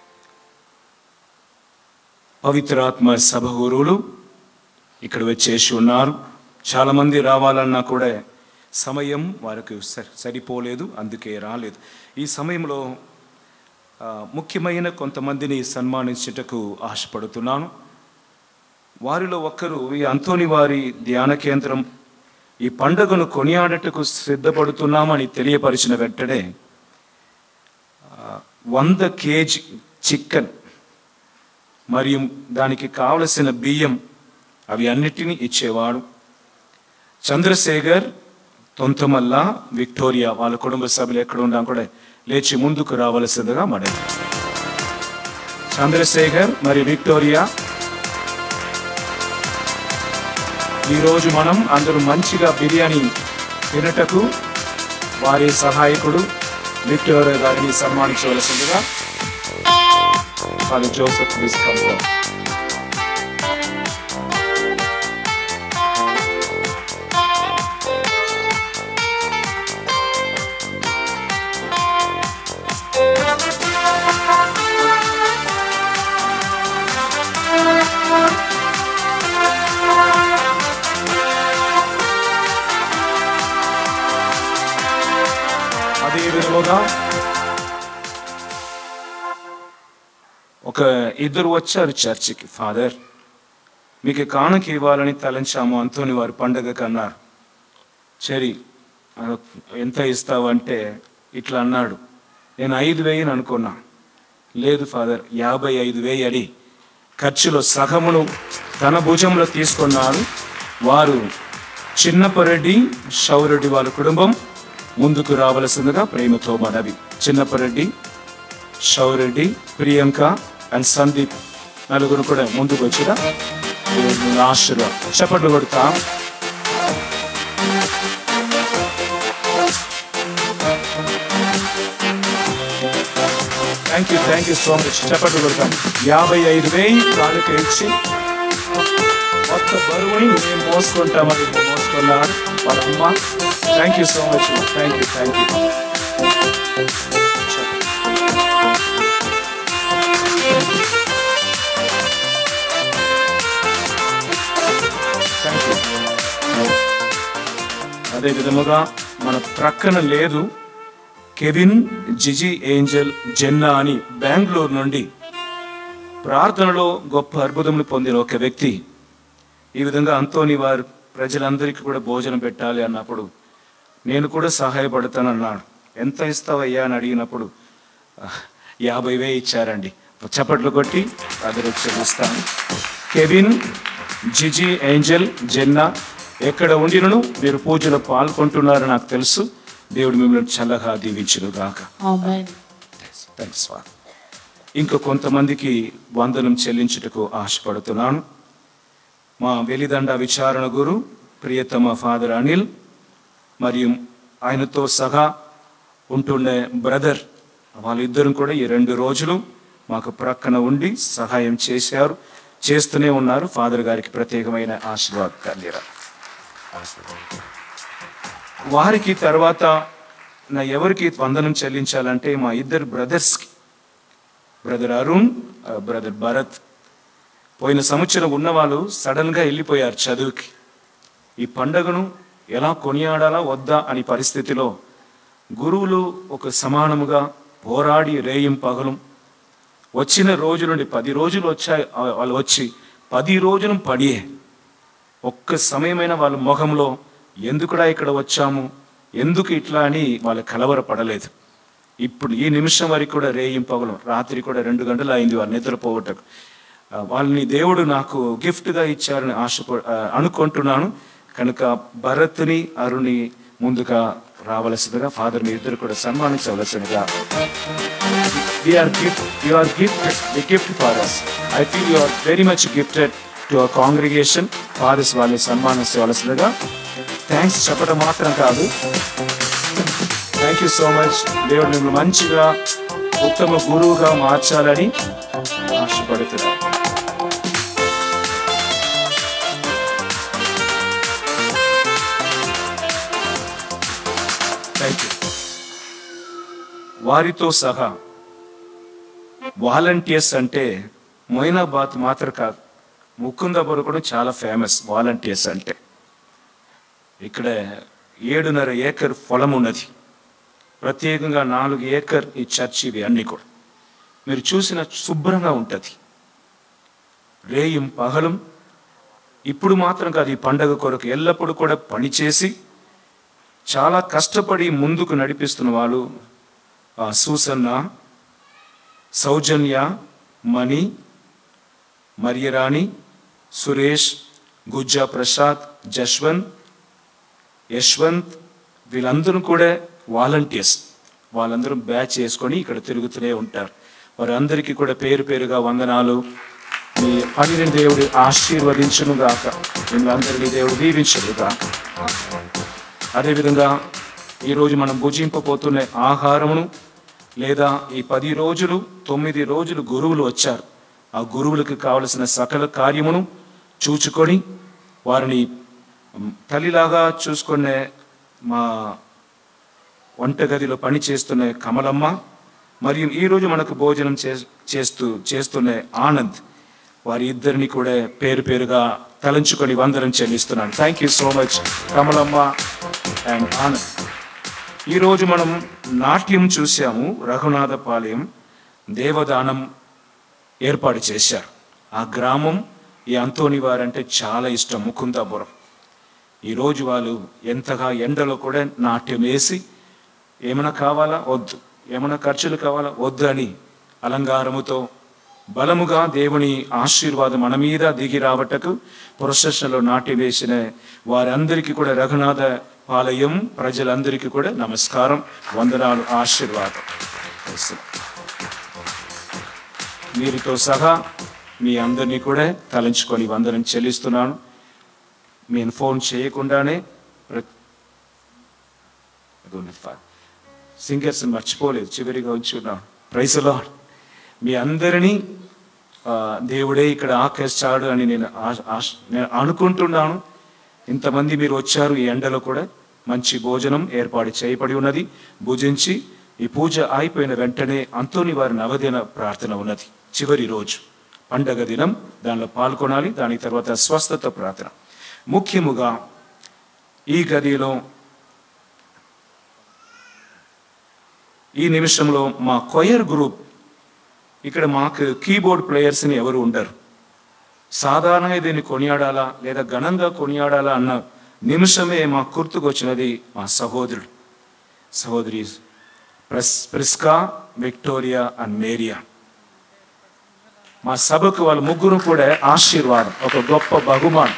పవిత్రాత్మ సభ గురువులు ఇక్కడ వచ్చేసి ఉన్నారు. చాలామంది రావాలన్నా కూడా సమయం వారికి సరిపోలేదు, అందుకే రాలేదు. ఈ సమయంలో ముఖ్యమైన కొంతమందిని సన్మానించుటకు ఆశపడుతున్నాను. వారిలో ఒక్కరు ఈ అంతోని వారి ధ్యాన కేంద్రం ఈ పండుగను కొనియాడటకు సిద్ధపడుతున్నామని తెలియపరిచిన వెంటనే వంద కేజీ చికెన్ మరియు దానికి కావలసిన బియ్యం అవి అన్నిటినీ ఇచ్చేవాడు. చంద్రశేఖర్, తొంతమల్ల, విక్టోరియా వాళ్ళ కుటుంబ సభ్యులు ఎక్కడ ఉన్నా కూడా లేచి ముందుకు రావలసిందిగా మనవి. చంద్రశేఖర్ మరియు విక్టోరియా, ఈరోజు మనం అందరూ మంచిగా బిర్యానీ తినటకు వారి సహాయకుడు విక్టోరియా గారిని సన్మానించవలసిందిగా ఫాదర్ జోసెఫ్ తీసుకుంటాం. అదే విధముగా ఒక ఇద్దరు వచ్చారు చర్చికి. ఫాదర్, మీకు కానుక ఇవ్వాలని తలంచాము అంతోని వారి పండగకు అన్నారు. సరే ఎంత ఇస్తావంటే ఇట్లా అన్నాడు. నేను ఐదు వేయని అనుకున్నా. లేదు ఫాదర్, యాభై ఐదు వేయి అడి ఖర్చులో సగమును తన భుజంలో తీసుకున్నారు. వారు చిన్నపరెడ్డి, షౌరెడ్డి వాళ్ళ కుటుంబం ముందుకు రావలసిందిగా ప్రేమతో మనవి. చిన్నపరెడ్డి, షౌరెడ్డి, ప్రియాంక అండ్ సందీప్ నలుగురు కూడా ముందుకు వచ్చిరా ఆశీర్వాదం చప్పట్లు కొడతా. Thank you thank you so much. చప్పట్లు కొడతాం. యాభై ఐదు వేయి కానుక ఇచ్చి మొత్తం బరువుని మేము మోసుకుంటామని మోసుకున్నారు వాళ్ళ అమ్మ. Thank you so much. Thank you thank you thank you. అదే విధముగా మన ప్రక్కన లేదు కెవిన్, జిజి, ఏంజల్, జెన్నా అని బెంగళూరు నుండి ప్రార్థనలో గొప్ప అద్భుతములు పొందిన ఒక వ్యక్తి ఈ విధంగా అంతోని వారు ప్రజలందరికీ కూడా భోజనం పెట్టాలి అన్నప్పుడు నేను కూడా సహాయపడతానన్నాడు. ఎంత ఇస్తావయ్యా అని అడిగినప్పుడు యాభై వేలు ఇచ్చారండి. చప్పట్లు కొట్టి అది క్షమిస్తాను. కెవిన్, జిజి, ఏంజల్, జెన్నా ఎక్కడ ఉండినను మీరు పూజలో పాల్గొంటున్నారు నాకు తెలుసు. దేవుడు మిమ్మల్ని చల్లగా దీవించును గాక. Thanks father. ఇంకో కొంతమందికి వందనం చెల్లించుటకు ఆశపడుతున్నాను. మా వెలిదండ విచారణ గురు ప్రియతమ ఫాదర్ అనిల్ మరియు ఆయనతో సహా ఉంటుండే బ్రదర్ వాళ్ళిద్దరు కూడా ఈ రెండు రోజులు మాకు ప్రక్కన ఉండి సహాయం చేశారు, చేస్తూనే ఉన్నారు. ఫాదర్ గారికి ప్రత్యేకమైన ఆశీర్వాదాలు. వారికి తర్వాత నా ఎవరికి వందనం చెల్లించాలంటే మా ఇద్దరు బ్రదర్స్కి, బ్రదర్ అరుణ్, బ్రదర్ భరత్. పోయిన సంవత్సరం ఉన్నవాళ్ళు సడన్గా వెళ్ళిపోయారు చదువుకి. ఈ పండుగను ఎలా కొనియాడాలా వద్దా అని పరిస్థితిలో గురువులు ఒక సమానముగా పోరాడి రేయం పగలం వచ్చిన రోజు నుండి పది రోజులు వచ్చాయి. వాళ్ళు వచ్చి పది రోజులు పడియే ఒక్క సమయమైన వాళ్ళ ముఖంలో ఎందుకుడా ఇక్కడ వచ్చాము, ఎందుకు ఇట్లా అని వాళ్ళు కలవరపడలేదు. ఇప్పుడు ఈ నిమిషం వరకు కూడా రేయం పగలం, రాత్రి కూడా రెండు గంటలు అయింది వాళ్ళు నిద్రపోవటకు. వాళ్ళని దేవుడు నాకు గిఫ్ట్గా ఇచ్చారని ఆశ అనుకుంటున్నాను. కనుక భరత్ని అరుణి ముందుగా రావలసిందిగా ఫాదర్ మీ ఇద్దరు కూడా సన్మానించవలసిందిగా. We are gift, you are gifted, the gift for us. I feel you are very much gifted to our congregation. Fathers వాళ్ళని సన్మానించవలసిందిగా. థ్యాంక్స్ చెప్పడం మాత్రం కాదు, థ్యాంక్ యూ సో మచ్. దేవుడు మిమ్మల్ని మంచిగా ఉత్తమ గురువుగా మార్చాలని ఆశపడుతున్నాను. Thank you. వారితో సహా వాలంటీర్స్ అంటే మొయినాబాద్ మాత్రం కాదు, ముకుందాపురం కూడా చాలా ఫేమస్ వాలంటీర్స్ అంటే. ఇక్కడ ఏడున్నర ఏకర్ పొలం ఉన్నది, ప్రత్యేకంగా నాలుగు ఏకర్ ఈ చర్చి, ఇవి అన్నీ కూడా మీరు చూసిన శుభ్రంగా ఉంటుంది. రేయం పగలం ఇప్పుడు మాత్రం కాదు, ఈ పండగ కొరకు ఎల్లప్పుడూ కూడా పనిచేసి చాలా కష్టపడి ముందుకు నడిపిస్తున్న వాళ్ళు సూసన్న, సౌజన్య, మణి, మరియరాణి, సురేష్, గుజ్జా ప్రసాద్, జశ్వంత్, యశ్వంత్, వీళ్ళందరూ కూడా వాలంటీర్స్. వాళ్ళందరూ బ్యాచ్ చేసుకొని ఇక్కడ తిరుగుతూనే ఉంటారు. వారందరికీ కూడా పేరు పేరుగా వందనాలు. మీ పనిని దేవుడు ఆశీర్వదించును గాక, మిమ్మల్ందరినీ దేవుడు దీవించును గాక. అదేవిధంగా ఈరోజు మనం భుజింపబోతున్న ఆహారమును, లేదా ఈ పది రోజులు తొమ్మిది రోజులు గురువులు వచ్చారు, ఆ గురువులకు కావలసిన సకల కార్యమును చూచుకొని వారిని తల్లిలాగా చూసుకునే మా వంటగదిలో పని చేస్తున్న కమలమ్మ, మరియు ఈరోజు మనకు భోజనం చే చేస్తూ చేస్తున్న ఆనంద్, వారి ఇద్దరిని కూడా పేరు పేరుగా తలంచుకొని వందనం చెల్లిస్తున్నాను. Thank you so much Kamalamma and Anand. ఈరోజు మనం నాట్యం చూసాము. రఘునాథపాలెం దేవదానం ఏర్పాటు చేశారు. ఆ గ్రామం ఈ అంతోని వారంటే చాలా ఇష్టం, ముకుందాపురం. ఈరోజు వాళ్ళు ఎంతగా ఎండలో కూడా నాట్యం వేసి ఏమైనా కావాలా వద్దు, ఏమైనా ఖర్చులు కావాలా వద్దు అని అలంకారముతో బలముగా దేవుని ఆశీర్వాదం మన మీద దిగి రావటకు ప్రొసెషన్లో నాట్యం వేసిన వారందరికీ కూడా రఘునాథ పాలయం ప్రజలందరికీ కూడా నమస్కారం, వందనాలు, ఆశీర్వాదం. మీరుతో సహా మీ అందరినీ కూడా తలంచుకొని వందనం చెల్లిస్తున్నాను. నేను ఫోన్ చేయకుండానే సింగర్స్ మర్చిపోలేదు, చివరిగా ఉంచున్నాను. Praise the lord. మీ అందరినీ దేవుడే ఇక్కడ ఆకర్షాడు అని నేను నేను అనుకుంటున్నాను. ఇంతమంది మీరు వచ్చారు. ఈ ఎండలో కూడా మంచి భోజనం ఏర్పాటు చేయబడి ఉన్నది. భుజించి ఈ పూజ అయిపోయిన వెంటనే అంతోని వారి నవదిన ప్రార్థన ఉన్నది. చివరి రోజు పండగ దినం, దానిలో పాల్గొనాలి. దాని తర్వాత స్వస్థత ప్రార్థన. ముఖ్యముగా ఈ గదిలో ఈ నిమిషంలో మా కొయర్ గ్రూప్, ఇక్కడ మాకు కీబోర్డ్ ప్లేయర్స్ని ఎవరు ఉండరు. సాధారణంగా దీన్ని కొనియాడాలా లేదా ఘనంగా కొనియాడాలా అన్న నిమిషమే మా గుర్తుకొచ్చినది మా సహోదరుడు సహోదరి ప్రెస్ ప్రిస్కా, విక్టోరియా అండ్ మేరియా. మా సభకు వాళ్ళ ముగ్గురు కూడా ఆశీర్వాదం, ఒక గొప్ప బహుమానం.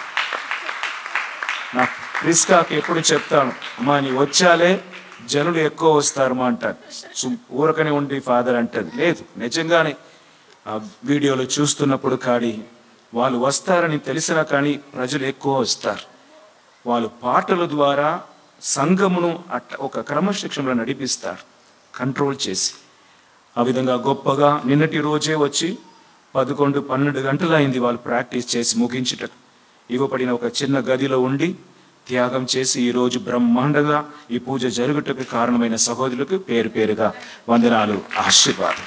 నా ప్రిస్కాకి ఎప్పుడు చెప్తాను, అమ్మా నీ వచ్చాలే జనులు ఎక్కువ వస్తారమ్మా అంటారు. ఊరకనే ఉండి ఫాదర్ అంటది. లేదు, నిజంగానే ఆ వీడియోలో చూస్తున్నప్పుడు కానీ వాళ్ళు వస్తారని తెలిసినా కానీ ప్రజలు ఎక్కువ వస్తారు. వాళ్ళు పాటల ద్వారా సంఘమును అట్ట ఒక క్రమశిక్షణలో నడిపిస్తారు, కంట్రోల్ చేసి. ఆ విధంగా గొప్పగా నిన్నటి రోజే వచ్చి పదకొండు పన్నెండు గంటలు అయింది వాళ్ళు ప్రాక్టీస్ చేసి ముగించుట. ఇవ్వబడిన ఒక చిన్న గదిలో ఉండి త్యాగం చేసి ఈరోజు బ్రహ్మాండంగా ఈ పూజ జరుగుటకు కారణమైన సహోదరులకు పేరు పేరుగా వందనాలు, ఆశీర్వాదం.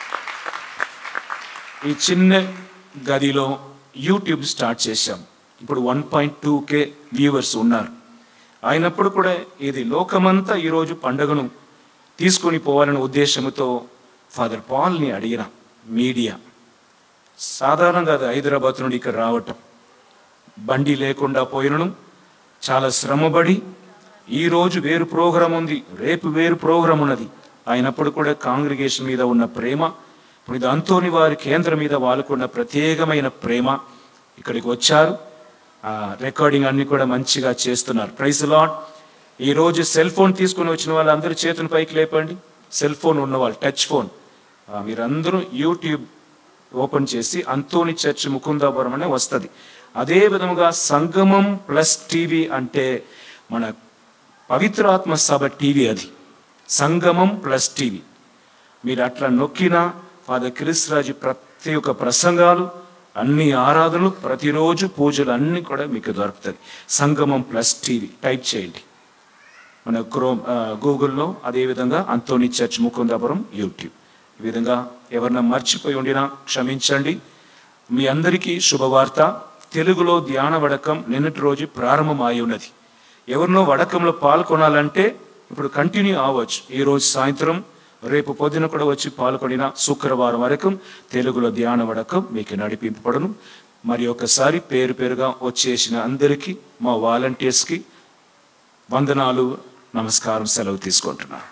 ఈ చిన్న గదిలో యూట్యూబ్ స్టార్ట్ చేశాం. ఇప్పుడు one point two K viewers ఉన్నారు. అయినప్పుడు కూడా ఇది లోకమంతా ఈరోజు పండుగను తీసుకొని పోవాలనే ఉద్దేశంతో ఫాదర్ పాల్ని అడిగిన మీడియా. సాధారణంగా అది హైదరాబాద్ నుండి ఇక్కడ రావటం, బండి లేకుండా పోయినను చాలా శ్రమపడి ఈరోజు వేరు ప్రోగ్రాం ఉంది, రేపు వేరు ప్రోగ్రాం ఉన్నది. అయినప్పుడు కూడా కాంగ్రిగేషన్ మీద ఉన్న ప్రేమ, ఇప్పుడు ఇది అంతోని వారి కేంద్రం మీద వాళ్ళకున్న ప్రత్యేకమైన ప్రేమ ఇక్కడికి వచ్చారు. రికార్డింగ్ అన్ని కూడా మంచిగా చేస్తున్నారు. Praise lord. ఈరోజు సెల్ ఫోన్ తీసుకుని వచ్చిన వాళ్ళందరూ చేతులు పైకి లేపండి. సెల్ ఫోన్ ఉన్నవాళ్ళు, టచ్ ఫోన్, మీరందరూ యూట్యూబ్ ఓపెన్ చేసి అంతోని చర్చ్ ముకుందాపురం అనే వస్తుంది. అదే విధముగా సంగమం ప్లస్ టీవీ అంటే మన పవిత్రాత్మ సభ టీవీ, అది సంగమం ప్లస్ టీవీ. మీరు అట్లా నొక్కినా ఫాదర్ క్రిస్ రాజు ప్రతి ఒక్క ప్రసంగాలు, అన్ని ఆరాధనలు, ప్రతిరోజు పూజలు అన్నీ కూడా మీకు దొరుకుతుంది. సంగమం ప్లస్ టీవీ టైప్ చేయండి మన క్రోమ్ గూగుల్లో. అదేవిధంగా అంతోని చర్చ్ ముకుందాపురం యూట్యూబ్. ఈ విధంగా ఎవరన్నా మర్చిపోయి ఉండినా క్షమించండి. మీ అందరికీ శుభవార్త. తెలుగులో ధ్యాన వడకం నిన్నటి రోజు ప్రారంభం అయి ఉన్నది. ఎవరినో వడకంలో పాల్గొనాలంటే ఇప్పుడు కంటిన్యూ అవ్వచ్చు. ఈరోజు సాయంత్రం, రేపు పొద్దున కూడా వచ్చి పాల్గొనిన శుక్రవారం వరకు తెలుగులో ధ్యాన వడకం మీకు నడిపింపబడును. మరి ఒకసారి పేరు పేరుగా వచ్చేసిన అందరికీ, మా వాలంటీర్స్కి వందనాలు, నమస్కారం, సెలవు తీసుకుంటున్నాను.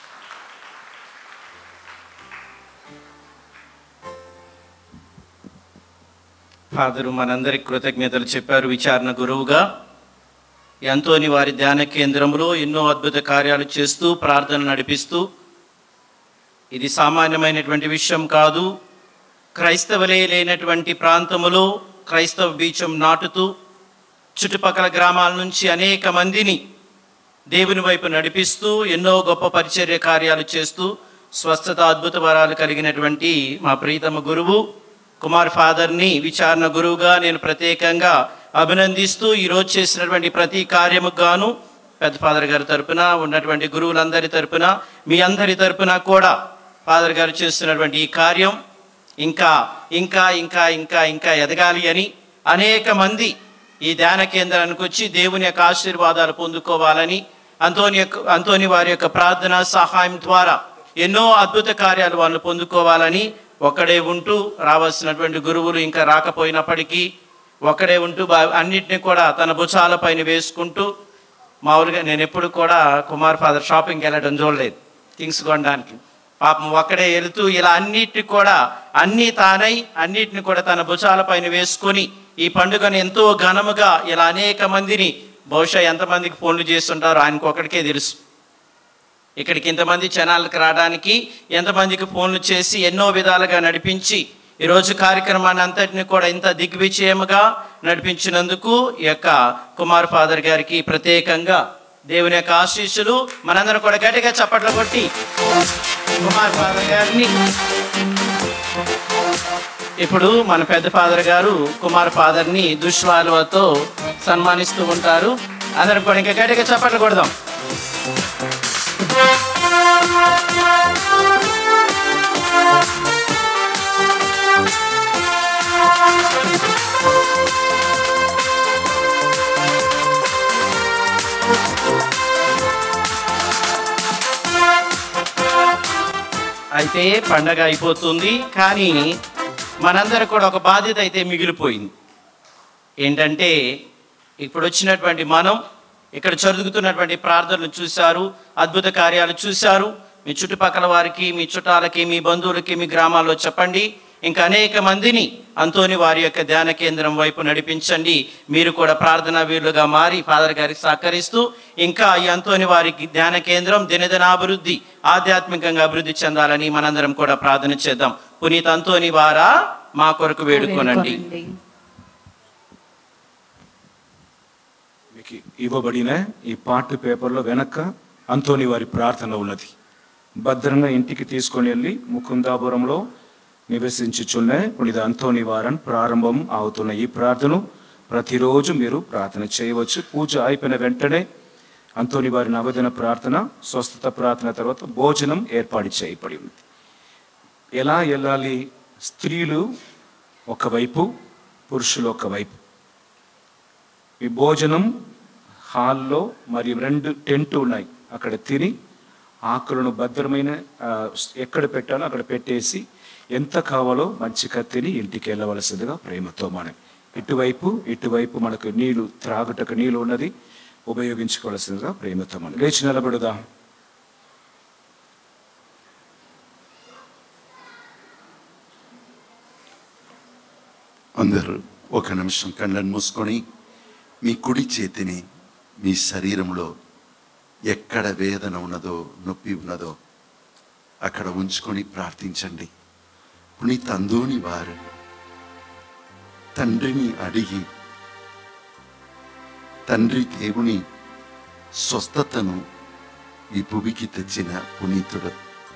ఫాదరు మనందరికి కృతజ్ఞతలు చెప్పారు. విచారణ గురువుగా ఎంతోని వారి ధ్యాన కేంద్రంలో ఎన్నో అద్భుత కార్యాలు చేస్తూ ప్రార్థన నడిపిస్తూ, ఇది సామాన్యమైనటువంటి విషయం కాదు. క్రైస్తవులే లేనటువంటి ప్రాంతములో క్రైస్తవ బీజం నాటుతూ చుట్టుపక్కల గ్రామాల నుంచి అనేక మందిని దేవుని వైపు నడిపిస్తూ ఎన్నో గొప్ప పరిచర్య కార్యాలు చేస్తూ స్వస్థత అద్భుత వరాలు కలిగినటువంటి మా ప్రీతమ గురువు కుమార్ ఫాదర్ని విచారణ గురువుగా నేను ప్రత్యేకంగా అభినందిస్తూ ఈరోజు చేసినటువంటి ప్రతి కార్యముకు గాను పెద్ద ఫాదర్ గారి తరపున, ఉన్నటువంటి గురువులందరి తరపున, మీ అందరి తరపున కూడా ఫాదర్ గారు చేస్తున్నటువంటి ఈ కార్యం ఇంకా ఇంకా ఇంకా ఇంకా ఇంకా ఎదగాలి అని, అనేక మంది ఈ ధ్యాన కేంద్రానికి వచ్చి దేవుని యొక్క ఆశీర్వాదాలు పొందుకోవాలని, అంతోని యొక్క అంతోని వారి యొక్క ప్రార్థన సహాయం ద్వారా ఎన్నో అద్భుత కార్యాలు వాళ్ళు పొందుకోవాలని, ఒక్కడే ఉంటూ రావాల్సినటువంటి గురువులు ఇంకా రాకపోయినప్పటికీ ఒక్కడే ఉంటూ అన్నిటిని కూడా తన భుజాల పైన వేసుకుంటూ, మామూలుగా నేను ఎప్పుడు కూడా కుమార్ ఫాదర్ షాపింగ్కి వెళ్ళడం చూడలేదు థింగ్స్ కొనడానికి. పాపం ఒక్కడే వెళుతూ ఇలా అన్నిటిని కూడా అన్నీ తానై అన్నిటిని కూడా తన భుజాల పైన వేసుకొని ఈ పండుగను ఎంతో ఘనముగా ఇలా అనేక మందిని, బహుశా ఎంతమందికి ఫోన్లు చేస్తుంటారో ఆయనకు ఒకటికే తెలుసు. ఇక్కడికి ఇంతమంది జనాలకు రావడానికి ఎంతమందికి ఫోన్లు చేసి ఎన్నో విధాలుగా నడిపించి ఈరోజు కార్యక్రమాన్ని అంతటిని కూడా ఇంత దిగ్విజయముగా నడిపించినందుకు ఈ యొక్క కుమార్ ఫాదర్ గారికి ప్రత్యేకంగా దేవుని యొక్క ఆశీస్సులు. మనందరం కూడా గట్టిగా చప్పట్లు కొట్టి కుమార్ ఫాదర్ గారిని, ఇప్పుడు మన పెద్ద ఫాదర్ గారు కుమార్ ఫాదర్ని దుష్వాలువతో సన్మానిస్తూ ఉంటారు. అందరం కూడా ఇంకా గట్టిగా చప్పట్లు కొడదాం. అయితే పండగ అయిపోతుంది, కానీ మనందరూ కూడా ఒక బాధ్యత అయితే మిగిలిపోయింది. ఏంటంటే ఇప్పుడు వచ్చినటువంటి మనం ఇక్కడ జరుగుతున్నటువంటి ప్రార్థనలు చూశారు, అద్భుత కార్యాలు చూశారు. మీ చుట్టుపక్కల వారికి, మీ చుట్టాలకి, మీ బంధువులకి, మీ గ్రామాల్లో చెప్పండి. ఇంకా అనేక మందిని అంతోని వారి యొక్క ధ్యాన కేంద్రం వైపు నడిపించండి. మీరు కూడా ప్రార్థనా వీరులుగా మారి ఫాదర్ గారికి సహకరిస్తూ ఇంకా ఈ అంతోని వారికి ధ్యాన కేంద్రం దినదినాభివృద్ధి, ఆధ్యాత్మికంగా అభివృద్ధి చెందాలని మనందరం కూడా ప్రార్థన చేద్దాం. పునీత అంతోని వారా మా కొరకు వేడుకోనండి. మీకు ఇవ్వబడిన ఈ పార్ట్ పేపర్లో వెనక అంతోని వారి ప్రార్థన ఉన్నది. భద్రంగా ఇంటికి తీసుకొని వెళ్ళి ముకుందాపురంలో నివసించుచున్న పునీత అంతోని వారన్ ప్రారంభం అవుతున్న ఈ ప్రార్థన ప్రతిరోజు మీరు ప్రార్థన చేయవచ్చు. పూజ అయిపోయిన వెంటనే అంతోని వారి నవదిన ప్రార్థన, స్వస్థత ప్రార్థన తర్వాత భోజనం ఏర్పాటు చేయబడి ఉంది. ఎలా వెళ్ళాలి? స్త్రీలు ఒకవైపు, పురుషులు ఒకవైపు. ఈ భోజనం హాల్లో మరియు రెండు టెంట్ ఉన్నాయి, అక్కడ తిని ఆకులను భద్రమైన ఎక్కడ పెట్టాలో అక్కడ పెట్టేసి ఎంత కావాలో మంచిగా తిని ఇంటికి వెళ్ళవలసిందిగా ప్రేమతో మనం ఇటువైపు ఇటువైపు మనకు నీళ్లు త్రాగుటకు నీళ్ళు ఉన్నది, ఉపయోగించుకోవాల్సిందిగా ప్రేమతో మనం లేచి నిలబడుదాం. అందరూ ఒక నిమిషం కళ్ళను మూసుకొని మీ కుడి చేతిని మీ శరీరంలో ఎక్కడ వేదన ఉన్నదో, నొప్పి ఉన్నదో అక్కడ ఉంచుకొని ప్రార్థించండి. పునీత అందోని వారు తండ్రిని అడిగి తండ్రి దేవుని స్వస్థతను ఈ భూమికి తెచ్చిన పునీతుడు.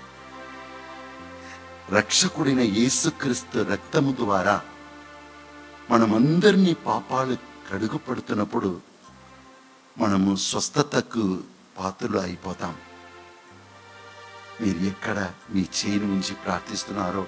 రక్షకుడైన యేసుక్రీస్తు రక్తము ద్వారా మనమందరినీ పాపాలు కడుగుపడుతున్నప్పుడు మనము స్వస్థతకు పాత్రలు అయిపోతాం. మీరు ఎక్కడ మీ చేయి నుంచి ప్రార్థిస్తున్నారో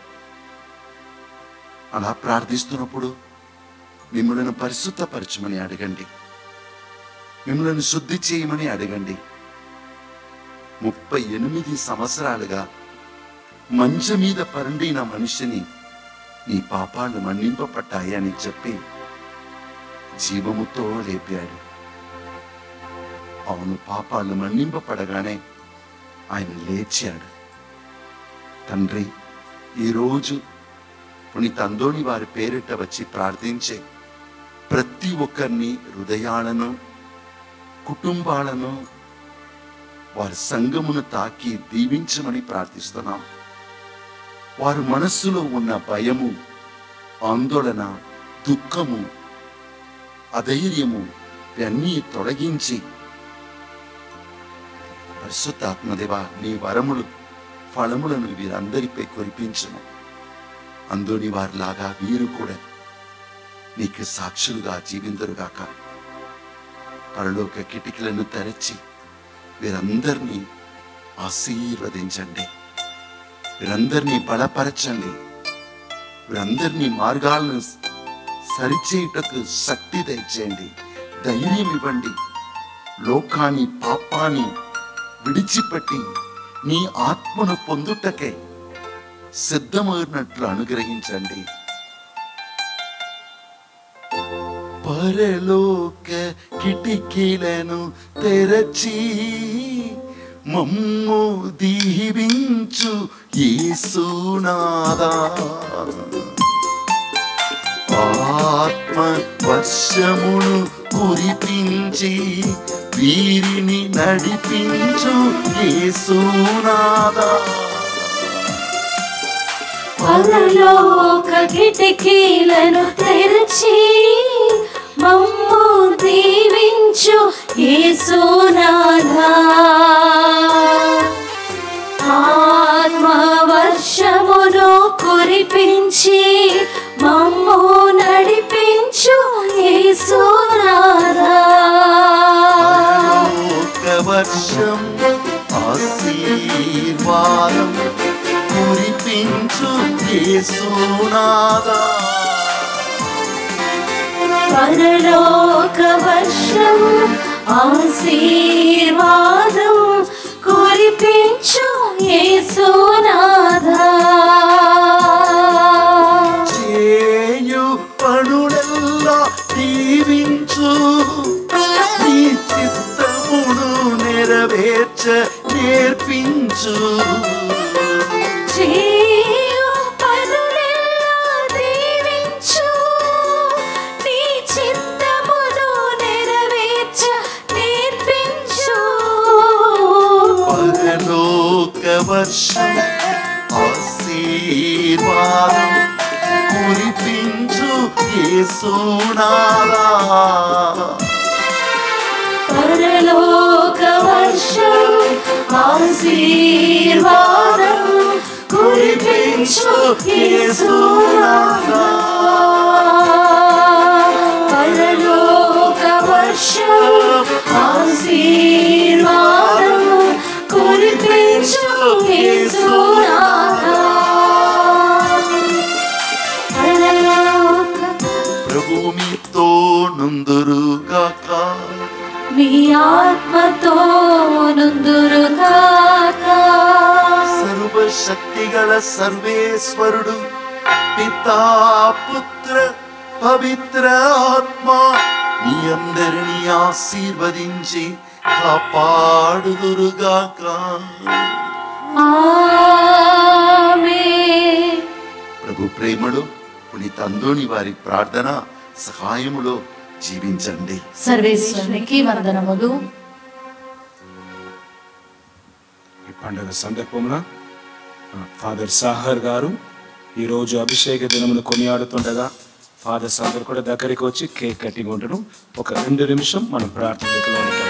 అలా ప్రార్థిస్తున్నప్పుడు మిమ్మల్ని పరిశుద్ధపరచమని అడగండి, మిమ్మల్ని శుద్ధి చేయమని అడగండి. ముప్పై ఎనిమిది సంవత్సరాలుగా మంచం మీద పరుండిన మనిషిని నీ పాపాలు మన్నింపబడ్డాయని చెప్పి జీవముతో లేపాడు. అవును, పాపాలు మన్నింపబడగానే ఆయన లేచాడు. తండ్రి, ఈరోజు పునీత అందోని వారి పేరిట వచ్చి ప్రార్థించే ప్రతి ఒక్కరిని, హృదయాలను, కుటుంబాలను, వారి సంఘమును తాకి దీవించమని ప్రార్థిస్తున్నాం. వారి మనస్సులో ఉన్న భయము, ఆందోళన, దుఃఖము, అధైర్యము ఇవన్నీ తొలగించి పరిశుద్ధాత్మదేవా నీ వరములు, ఫలములను వీరందరిపై కురిపించము. అందోని వారిలాగా వీరు కూడా నీకు సాక్షులుగా జీవిందరుగాక. పరలోక కిటికలను తెరచి వీరందరినీ ఆశీర్వదించండి, వీరందరినీ బలపరచండి, వీరందరినీ మార్గాలను సరిచేయుటకు శక్తి తెచ్చేయండి, ధైర్యం ఇవ్వండి. లోకాన్ని, పాపాన్ని విడిచిపెట్టి నీ ఆత్మను పొందుటకే సిద్ధమైనట్లు అనుగ్రహించండి. పరలోక కిటికీలను తెరచి మమ్ము దీవించు యేసునాథా, ఆత్మ వర్షమును కురిపించి వీరిని నడిపించు యేసునాథా. పరలోక కిటికీలను తెరచి మమ్ము దీవించు యేసునాథా, ఆత్మ వర్షమును కురిపించి మమ్ము నడిపించు యేసునాథా. వర్షం ఆశీర్వాదం కురిపించు యేసునాథా, పరలోక వర్షం ఆశీర్వాదం కురిపించు యేసునాథా. చేయు పనులెల్లా దీవించు, నీ చిత్తమును నెరవేర్చ నేర్పించు. చేయు పనులెల్లా దీవించు, నీ చిత్తమును నెరవేర్చ నేర్పించు. పరలోక వర్షం ఆశీర్వాదం కురిపించు యేసునాథా, పరలోక వర్షం ఆశీర్వాదం కురిపించు యేసునాథా, పరలోక వర్షం ఆశీర్వాదం కురిపించు యేసునాథా. ప్రభువు మీతో నుందురుగాక, మీ ఆత్మతో నుందురుగాక. సర్వశక్తిగల సర్వేశ్వరుడు పితా, పుత్ర, పవిత్ర ఆత్మ మీ అందరినీ ఆశీర్వదించి కాపాడుదురుగాక. ఆమేన్. ప్రభు ప్రేమలో పునీత అందోని వారి ప్రార్థన సహాయములో జీవించండి. సర్వేశ్వరునికి వందనములు. ఈ పండుగ సందర్భంలో ఫాదర్ సాహర్ గారు ఈరోజు అభిషేక దినమును కొనియాడుతుండగా ఫాదర్స్ అందరు కూడా దగ్గరికి వచ్చి కేక్ కటింగ్ ఉంటారు. ఒక రెండు నిమిషం మనం ప్రార్థనలో ఉంటాం.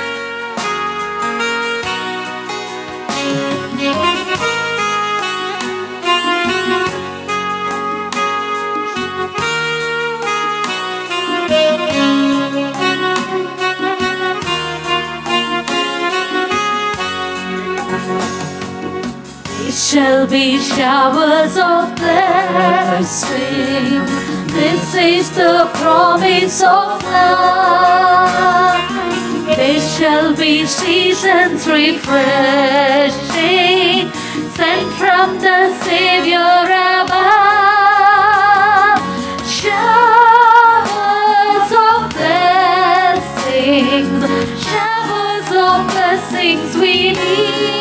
Shall be showers of blessing. This is the promise of love. There shall be seasons refreshing, sent from the Savior above. Showers of blessings, showers of blessings we need.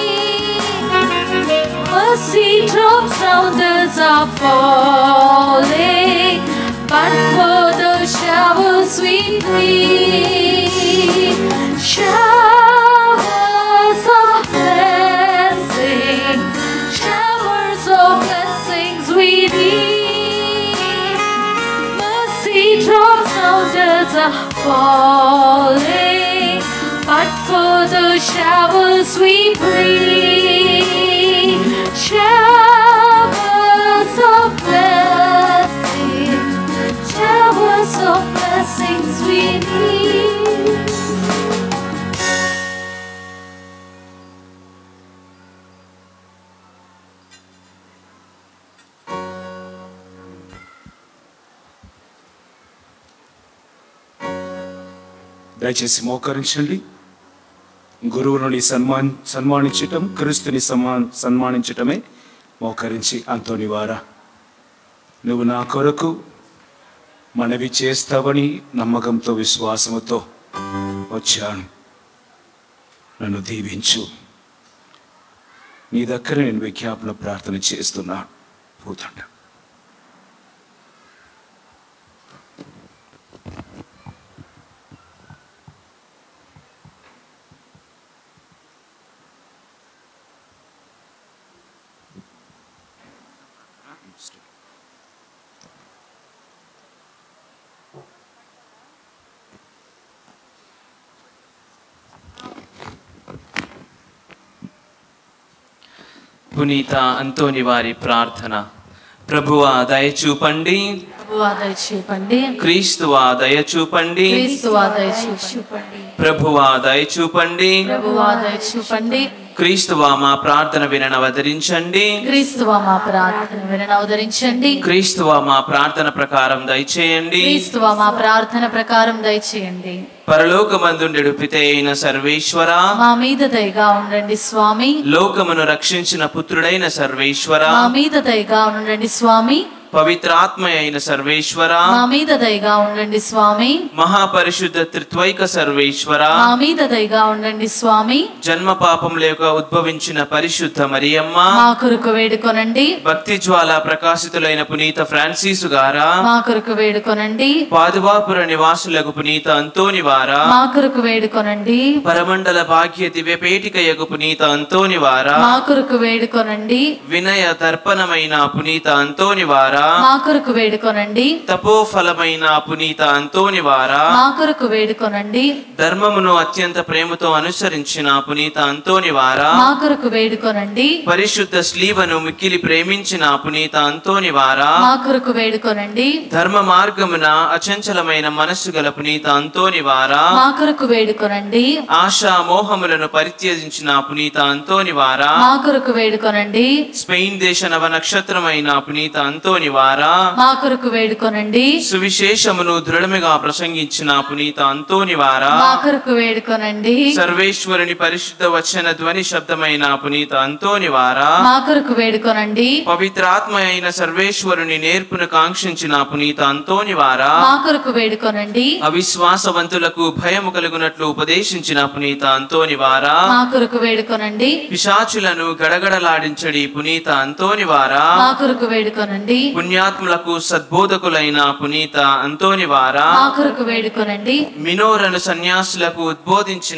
Mercy drops down are falling, but for the showers we need. Showers of blessings, showers of blessings we need. Mercy drops down are falling, but for the showers we breathe. Showers of blessings, showers of blessings we need. దయచేసి మోకరించండి. గురువుని సన్మాన్ సన్మానించటం క్రీస్తుని సన్మాన్ సన్మానించటమే మోకరించి, అంతోని వారా నువ్వు నా కొరకు మనవి చేస్తావని నమ్మకంతో విశ్వాసముతో వచ్చాను, నన్ను దీవించు. నీ దగ్గర నేను విజ్ఞాపన ప్రార్థన చేస్తున్నాను. పూతండ పునీత అంతోని వారి ప్రార్థన. ప్రభువా దయచూపండి, ప్రభువా దయచూపండి, క్రీస్తువా దయచూపండి, క్రీస్తువా దయచూపండి, ప్రభువా దయచూపండి, ప్రభువా దయచూపండి, క్రీస్తువా మా ప్రార్థన వినవదరించండి, క్రీస్తువా మా ప్రార్థన వినవదరించండి, క్రీస్తువా మా ప్రార్థన ప్రకారం దయచేయండి, క్రీస్తువా మా ప్రార్థన ప్రకారం దయచేయండి. పరలోకమందుండెడు పితే అయిన సర్వేశ్వర, మా మీద దయగా ఉండండి స్వామి. లోకమును రక్షించిన పుత్రుడైన సర్వేశ్వర, మా మీద దయగా ఉండండి స్వామి. పవిత్రాత్మ అయిన సర్వేశ్వర, మా మీద దయగా ఉండండి స్వామి. మహాపరిశుద్ధ త్రిత్వైక సర్వేశ్వర, మా మీద దయగా ఉండండి స్వామి. జన్మ పాపం లేక ఉద్భవించిన పరిశుద్ధ మరియమ్మ, మా కొరకు వేడుకొనండి. భక్తి జ్వాల ప్రకాశితులైన పునీత ఫ్రాన్సిసు గారా, మా కొరకు వేడుకొనండి. పాదువాపుర నివాసులకు పునీత అంతోని వారా, మా కొరకు వేడుకొనండి. పరమండల భాగ్య దివ్య పేటికయగు పునీత అంతోని వారా, మా కొరకు వేడుకొనండి. వినయ దర్పణమైన పునీత అంతోని వారా, మా కొరకు వేడుకొనండి. తపోఫలమైన పునీత అంతోని వారా, మా కొరకు వేడుకొనండి. ధర్మమును అత్యంత ప్రేమతో అనుసరించిన పునీత అంతోని వారా, మా కొరకు వేడుకొనండి. పరిశుద్ధ స్లీవను మిక్కిలి ప్రేమించిన పునీత అంతోని వారా, మా కొరకు వేడుకొనండి. ధర్మ మార్గమున అచంచలమైన మనస్సు గల పునీత అంతోని వారా, మా కొరకు వేడుకొనండి. ఆశా మోహములను పరిత్యజించిన పునీత అంతోని వారా, మా కొరకు వేడుకొనండి. స్పెయిన్ దేశ నవ నక్షత్రమైన పునీత అంతోని వారా, మా కొరకు వేడుకొనండి. సువిశేషమును దృఢముగా ప్రసంగించిన పునీత అంతోని వారా, మా కొరకు వేడుకొనండి. సర్వేశ్వరుని పరిశుద్ధ వచన ధ్వని శబ్దమైన పునీత అంతోని వారా, మా కొరకు వేడుకొనండి. పవిత్రాత్మ అయిన సర్వేశ్వరుని నేర్పును కాంక్షించిన పునీత అంతోని వారా, మా కొరకు వేడుకొనండి. అవిశ్వాసవంతులకు భయము కలుగునట్లు ఉపదేశించిన పునీత అంతోని వారా, మా కొరకు వేడుకొనండి. పిశాచులను గడగడలాడించడి పునీత అంతోని వారా, మా కొరకు వేడుకొనండి. పుణ్యాత్ములకు సద్బోధకులైన పునీత అంతోని వారా మా కొరకు వేడుకొనండి. మినోరను సన్యాసులకు ఉద్బోధించిన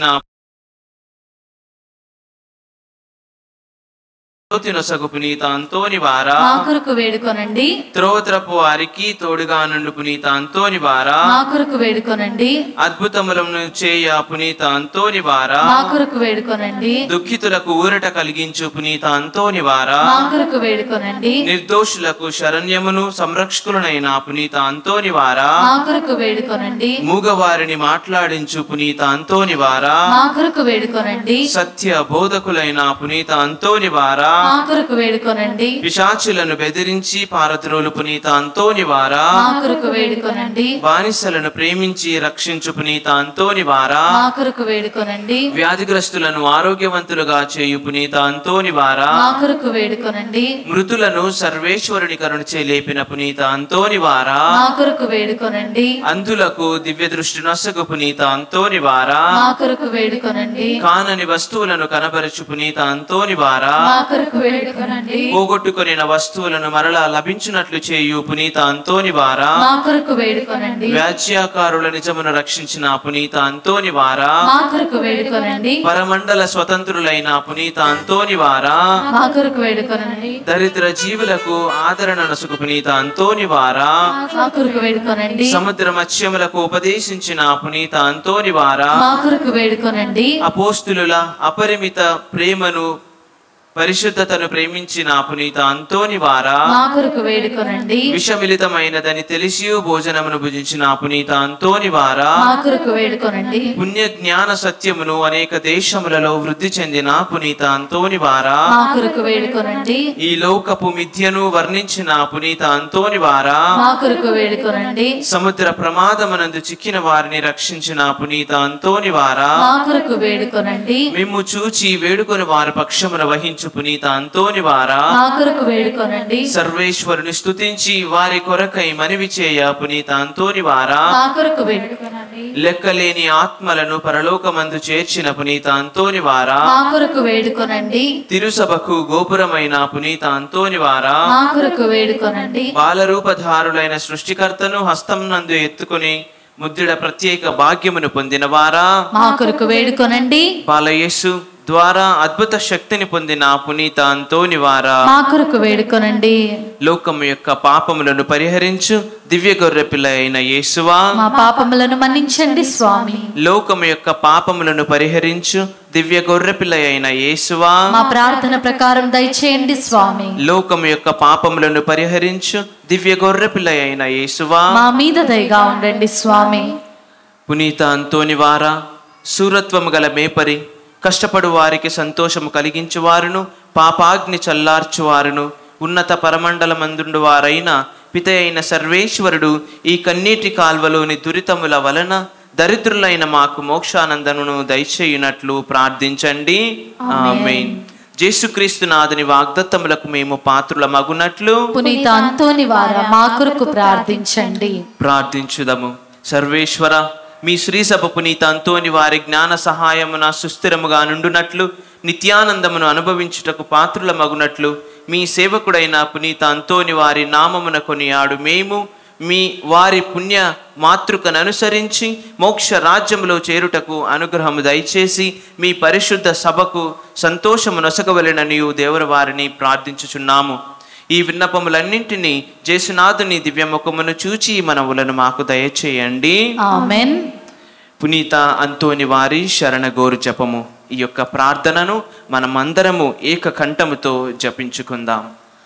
జ్యోతినొసగు పునీత అంతోని వారా మా కొరకు వేడుకొనండి. త్రోవత్రపు వారికి తోడుగా నుండు పునీత అంతోని వారా మా కొరకు వేడుకొనండి. అద్భుతములను చేయ పునీత అంతోని వారా మా కొరకు వేడుకొనండి. దుఃఖితులకు ఊరట కలిగించు పునీత అంతోని వారా మా కొరకు వేడుకొనండి. నిర్దోషులకు శరణ్యమును సంరక్షకులనైన పునీత అంతోని వారా మా కొరకు వేడుకొనండి. మూగవారిని మాట్లాడించు పునీత అంతోని వారా మా కొరకు వేడుకొనండి. సత్య బోధకులైన పునీత అంతోని వారా మా కొరకు వేడుకొనండి. పిశాచులను బెదిరించి పారద్రోలు పునీత అంతోని వారా మా కొరకు వేడుకొనండి. బానిసలను ప్రేమించి రక్షించు పునీత అంతోని వారా మా కొరకు వేడుకొనండి. వ్యాధిగ్రస్తులను ఆరోగ్యవంతులుగా చేయు పునీత అంతోని వారా మా కొరకు వేడుకొనండి. మృతులను సర్వేశ్వరుని కరుణచే లేపిన పునీత అంతోని వారా మా కొరకు వేడుకొనండి. అంధులకు దివ్య దృష్టి నొసగు పునీత అంతోని వారా మా కొరకు వేడుకొనండి. కానని వస్తువులను కనబరచు పునీత అంతోని వారా మా కొరకు వేడుకొనండి. పోగొట్టుకొనిన వస్తువులను మరలా లభించినట్లు చేయు పునీత అంతోని వారా మా కొరకు వేడుకొనండి. వ్యాజ్యాకారుల నిజమును రక్షించిన పునీత అంతోని వారా మా కొరకు వేడుకొనండి. పరమండల స్వతంత్రులైన పునీత అంతోని వారా మా కొరకు వేడుకొనండి. దరిద్ర జీవులకు ఆదరణ నసుకు పునీత అంతోని వారా మా కొరకు వేడుకొనండి. సముద్ర మత్స్యములకు ఉపదేశించిన పునీత అంతోని వారా మా కొరకు వేడుకొనండి. అపోస్తులుల అపరిమిత ప్రేమను పరిశుద్ధతను ప్రేమించిన పునీత అంతోని వారా మా కొరకు వేడుకొనండి. విషమిలితమైనదని తెలిసి భోజనమును భుజించిన పునీత అంతోని వారా మా కొరకు వేడుకొనండి. పుణ్య జ్ఞాన సత్యమును అనేక దేశములలో వృద్ధి చెందిన పునీత అంతోని వారా మా కొరకు వేడుకొనండి. ఈ లోకపు మిథ్యను వర్ణించిన పునీత అంతోని వారా మా కొరకు వేడుకొనండి. సముద్ర ప్రమాదమునందు చిక్కిన వారిని రక్షించిన పునీత అంతోని వారా మా కొరకు వేడుకొనండి. మిమ్ము చూచి వేడుకొని వారి పక్షమున వహించు పునీత అంతోని వారా మా కొరకు వేడుకొనండి. సర్వేశ్వరుని స్తుతించి వారి కొరకై మనవి చేయ పునీత అంతోని వారా మా కొరకు వేడుకొనండి. లెక్కలేని ఆత్మలను పరలోకమందు చేర్చిన పునీత అంతోని వారా మా కొరకు వేడుకొనండి. తిరుసభకు గోపురమైన పునీత అంతోని వారా మా కొరకు వేడుకొనండి. బాలరూపధారులైన సృష్టికర్తను హస్తం నందు ఎత్తుకుని ముద్దుడ ప్రత్యేక భాగ్యమును పొందిన వారా మా కొరకు వేడుకొనండి. బాలయేసు ద్వారా అద్భుత శక్తిని పొందిన పునీత అంతోని వారా మా కొరకు వేడుకొనండి. లోకము యొక్క పాపములను పరిహరించు దివ్య గొర్రె పిల్ల అయిన యేసువా మా పాపములను మన్నించండి స్వామి. లోకము యొక్క పాపములను పరిహరించు దివ్య గొర్రె పిల్ల అయిన యేసువా మా ప్రార్థన ప్రకారం దయచేయండి స్వామి. లోకము యొక్క పాపములను పరిహరించు దివ్య గొర్రె పిల్ల అయిన యేసువా మా మీద దయగా ఉండండి స్వామి. పునీత అంతోని వారా శూరత్వము గల మేపరి కష్టపడు వారికి సంతోషము కలిగించువారును పాపాగ్ని చల్లార్చువారును ఉన్నత పరమండలమందుండు వారైన పిత అయిన సర్వేశ్వరుడు ఈ కన్నీటి కాల్వలోని దురితముల వలన దరిద్రులైన మాకు మోక్షానందమును దయచేయునట్లు ప్రార్థించండి. ఆమేన్. యేసుక్రీస్తు నాథుని వాగ్దత్తములకు మేము పాత్రుల మగునట్లు పునీత అంతోని వారా మా కొరకు ప్రార్థించండి. ప్రార్థించుదము. సర్వేశ్వర మీ శ్రీసభ పునీత అంతోని వారి జ్ఞాన సహాయమున సుస్థిరముగా నుండునట్లు నిత్యానందమును అనుభవించుటకు పాత్రుల మగునట్లు మీ సేవకుడైన పునీత అంతోని వారి నామమున కొనియాడు మేము మీ వారి పుణ్య మాతృకను అనుసరించి మోక్ష రాజ్యములో చేరుటకు అనుగ్రహము దయచేసి మీ పరిశుద్ధ సభకు సంతోషము నొసగవలెననియు దేవుని వారిని ప్రార్థించుచున్నాము. ఈ విన్నపములన్నింటినీ జేసునాథుని దివ్యముఖమును చూచి మనవులను మాకు దయచేయండి. ఆమేన్. పునీత అంతోని వారి శరణగోరు జపము. ఈ యొక్క ప్రార్థనను మనమందరము ఏకకంఠముతో జపించుకుందాం.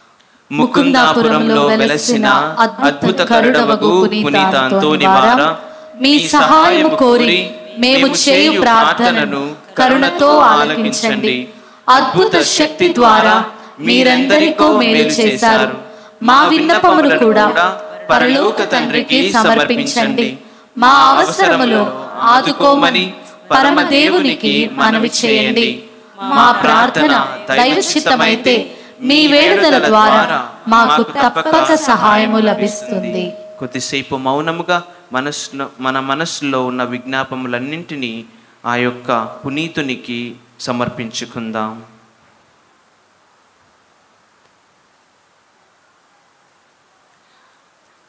ముకుందాపురంలో వెలసిన అద్భుత కరుణవగు పునీత అంతోని వారా మీ సహాయము కోరి మేము చేయు ప్రార్థనను కరుణతో ఆలకించండి. అద్భుత శక్తి ద్వారా మీరందరికీ మేలు చేశారు. మా విన్నపమును కూడా పరలోక తండ్రికి సమర్పించండి. మా అవసరములో ఆదుకోమని పరమదేవునికి మనవి చేయండి. మా ప్రార్థన దైవచిత్తమైతే మీ వేడుదల ద్వారా మాకు తప్పక సహాయము లభిస్తుంది. కొద్దిసేపు మౌనముగా మనస్సు మన మనస్సులో ఉన్న విజ్ఞాపములన్నింటినీ ఆ యొక్క పునీతునికి సమర్పించుకుందాం.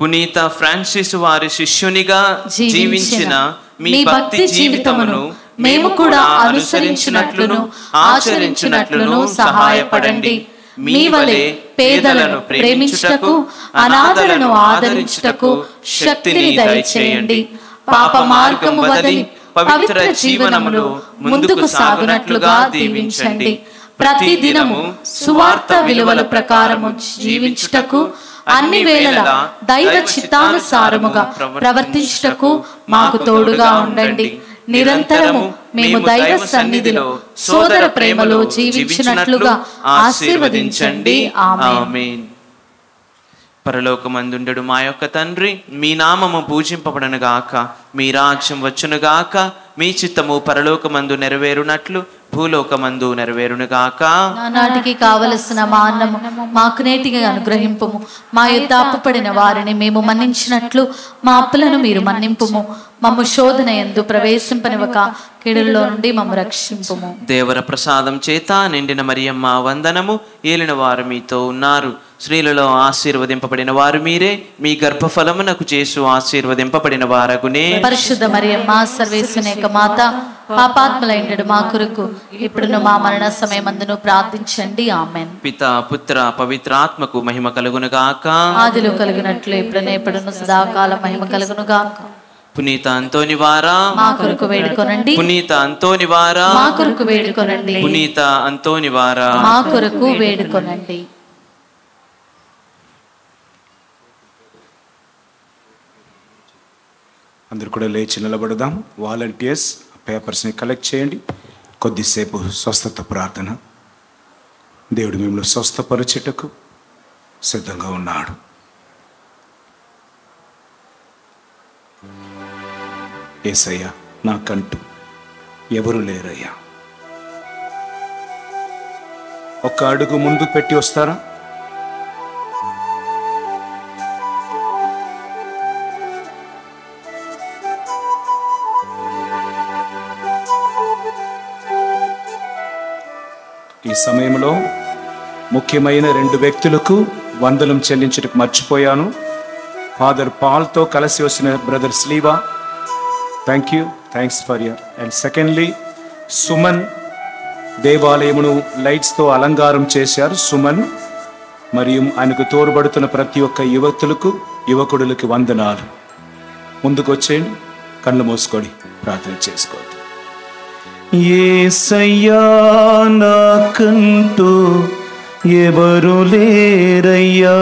పునీత ఫ్రాన్సిస్ వారి శిష్యునిగా జీవించిన మీ భక్తి జీవితమును మేము కూడా అనుసరించినట్లును ఆచరించినట్లును సహాయపడండి. మీ వలె పేదలను ప్రేమించుటకు, అనాథలను ఆదరించుటకు శక్తిని దయచేయండి. పాప మార్గము వదిలి పవిత్ర జీవనములో ముందుకు సాగునట్లుగా దీవించండి. ప్రతి దినము సువార్త విలువల ప్రకారము జీవించుటకు, అన్ని వేళలా దైవ చిత్తానుసారముగా ప్రవర్తించుటకు మాకు తోడుగా ఉండండి. నిరంతరము మేము దైవ సన్నిధిలో సోదర ప్రేమలో జీవించినట్లుగా ఆశీర్వదించండి. ఆమేన్. పరలోకమందుండెడు మా యొక్క తండ్రి, మీ నామము పూజింపబడను గాక, మీ రాజ్యం వచ్చును గాక, మీ చిత్తము పరలోకమందు నెరవేరునట్లు భూలోకమందు నెరవేరును గాక. నానాటికి కావలసిన మా అన్నము మాకు నేటిగా అనుగ్రహింపుము. మా యొద్ద అప్పుపడిన వారిని మేము మన్నించినట్లు మా అప్పులను మీరు మన్నింపుము. మమ్ము శోధన యందు ప్రవేశింపనివ్వక కీడుల్లో నుండి మమ్ము రక్షింపుము. దేవర ప్రసాదం చేత నిండిన మరియమ్మ వందనము. ఏలిన వారు మీతో ఉన్నారు. స్త్రీలలో ఆశీర్వదింపబడిన వారు మీరే. మీ గర్భఫలమునకు చేసు ఆశీర్వదింపబడిన వారగునే. పరిశుద్ధ మరియమ్మ సర్వేశ్వనేక మాత, పాపాత్ములైండెడు మా కొరకు ఇప్పుడును మా మరణ సమయమందును ప్రార్థించండి. ఆమెన్. పిత పుత్ర పవిత్రాత్మకు మహిమ కలుగును గాక. ఆదిలో కలిగినట్లు ఇప్పుడునే ఎప్పుడును సదాకాల మహిమ కలుగును గాక. పునీత అంతోని వారా మా కొరకు వేడుకొనండి. పునీత అంతోని వారా మా కొరకు వేడుకొనండి. పునీత అంతోని వారా మా కొరకు వేడుకొనండి. అందరూ కూడా లేచి నిలబడదాం. వాలంటీర్స్ పేపర్స్ని కలెక్ట్ చేయండి. కొద్దిసేపు స్వస్థత ప్రార్థన. దేవుడు మిమ్మల్ని స్వస్థపరచుటకు సిద్ధంగా ఉన్నాడు. యేసయ్యా, నాకంటూ ఎవరు లేరయ్యా. ఒక్క అడుగు ముందు పెట్టి వస్తారా? ఈ సమయంలో ముఖ్యమైన రెండు వ్యక్తులకు వందనం చెల్లించడానికి మర్చిపోయాను. ఫాదర్ పాల్తో కలిసి వచ్చిన brother Sleeva, thank you, thanks for your. And secondly Suman, దేవాలయమును లైట్స్తో అలంకారం చేశారు. సుమన్ మరియు ఆయనకు తోడ్పడుతున్న ప్రతి ఒక్క యువతులకు యువకుడులకి వందనాలు. ముందుకు వచ్చేయండి, కళ్ళు మూసుకొని ప్రార్థన చేసుకోండి. యేసయ్యా, నాకంటూ ఎవరు లేరయ్యా.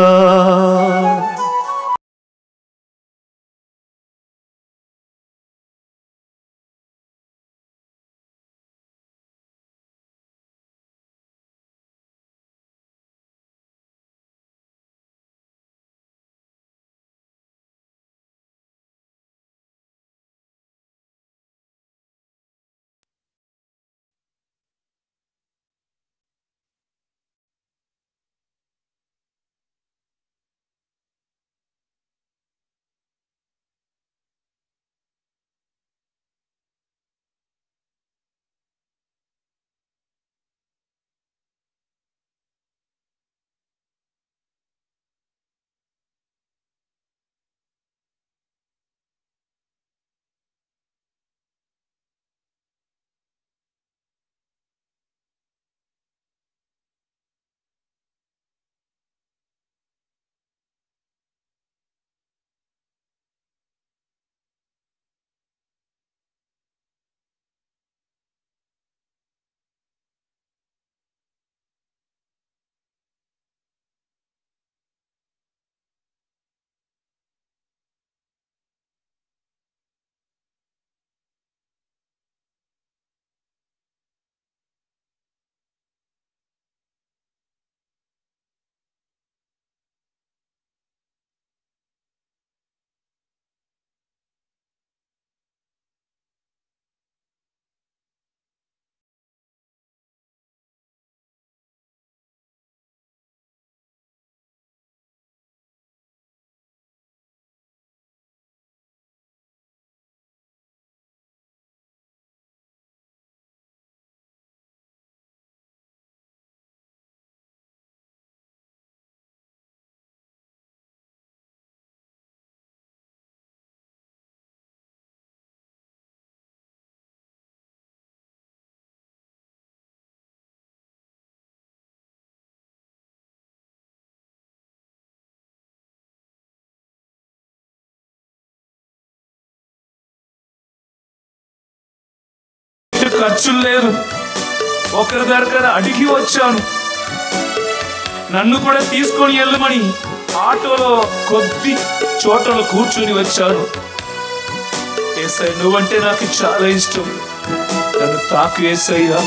ఖర్చులు లేదు, ఒకరి దగ్గర అడిగి వచ్చాను. నన్ను కూడా తీసుకొని వెళ్ళమని ఆటోలో కొద్ది చోటలో కూర్చుని వచ్చాను. యేసయ్య నువ్వంటే నాకు చాలా ఇష్టం, నన్ను తాకు యేసయ్యా.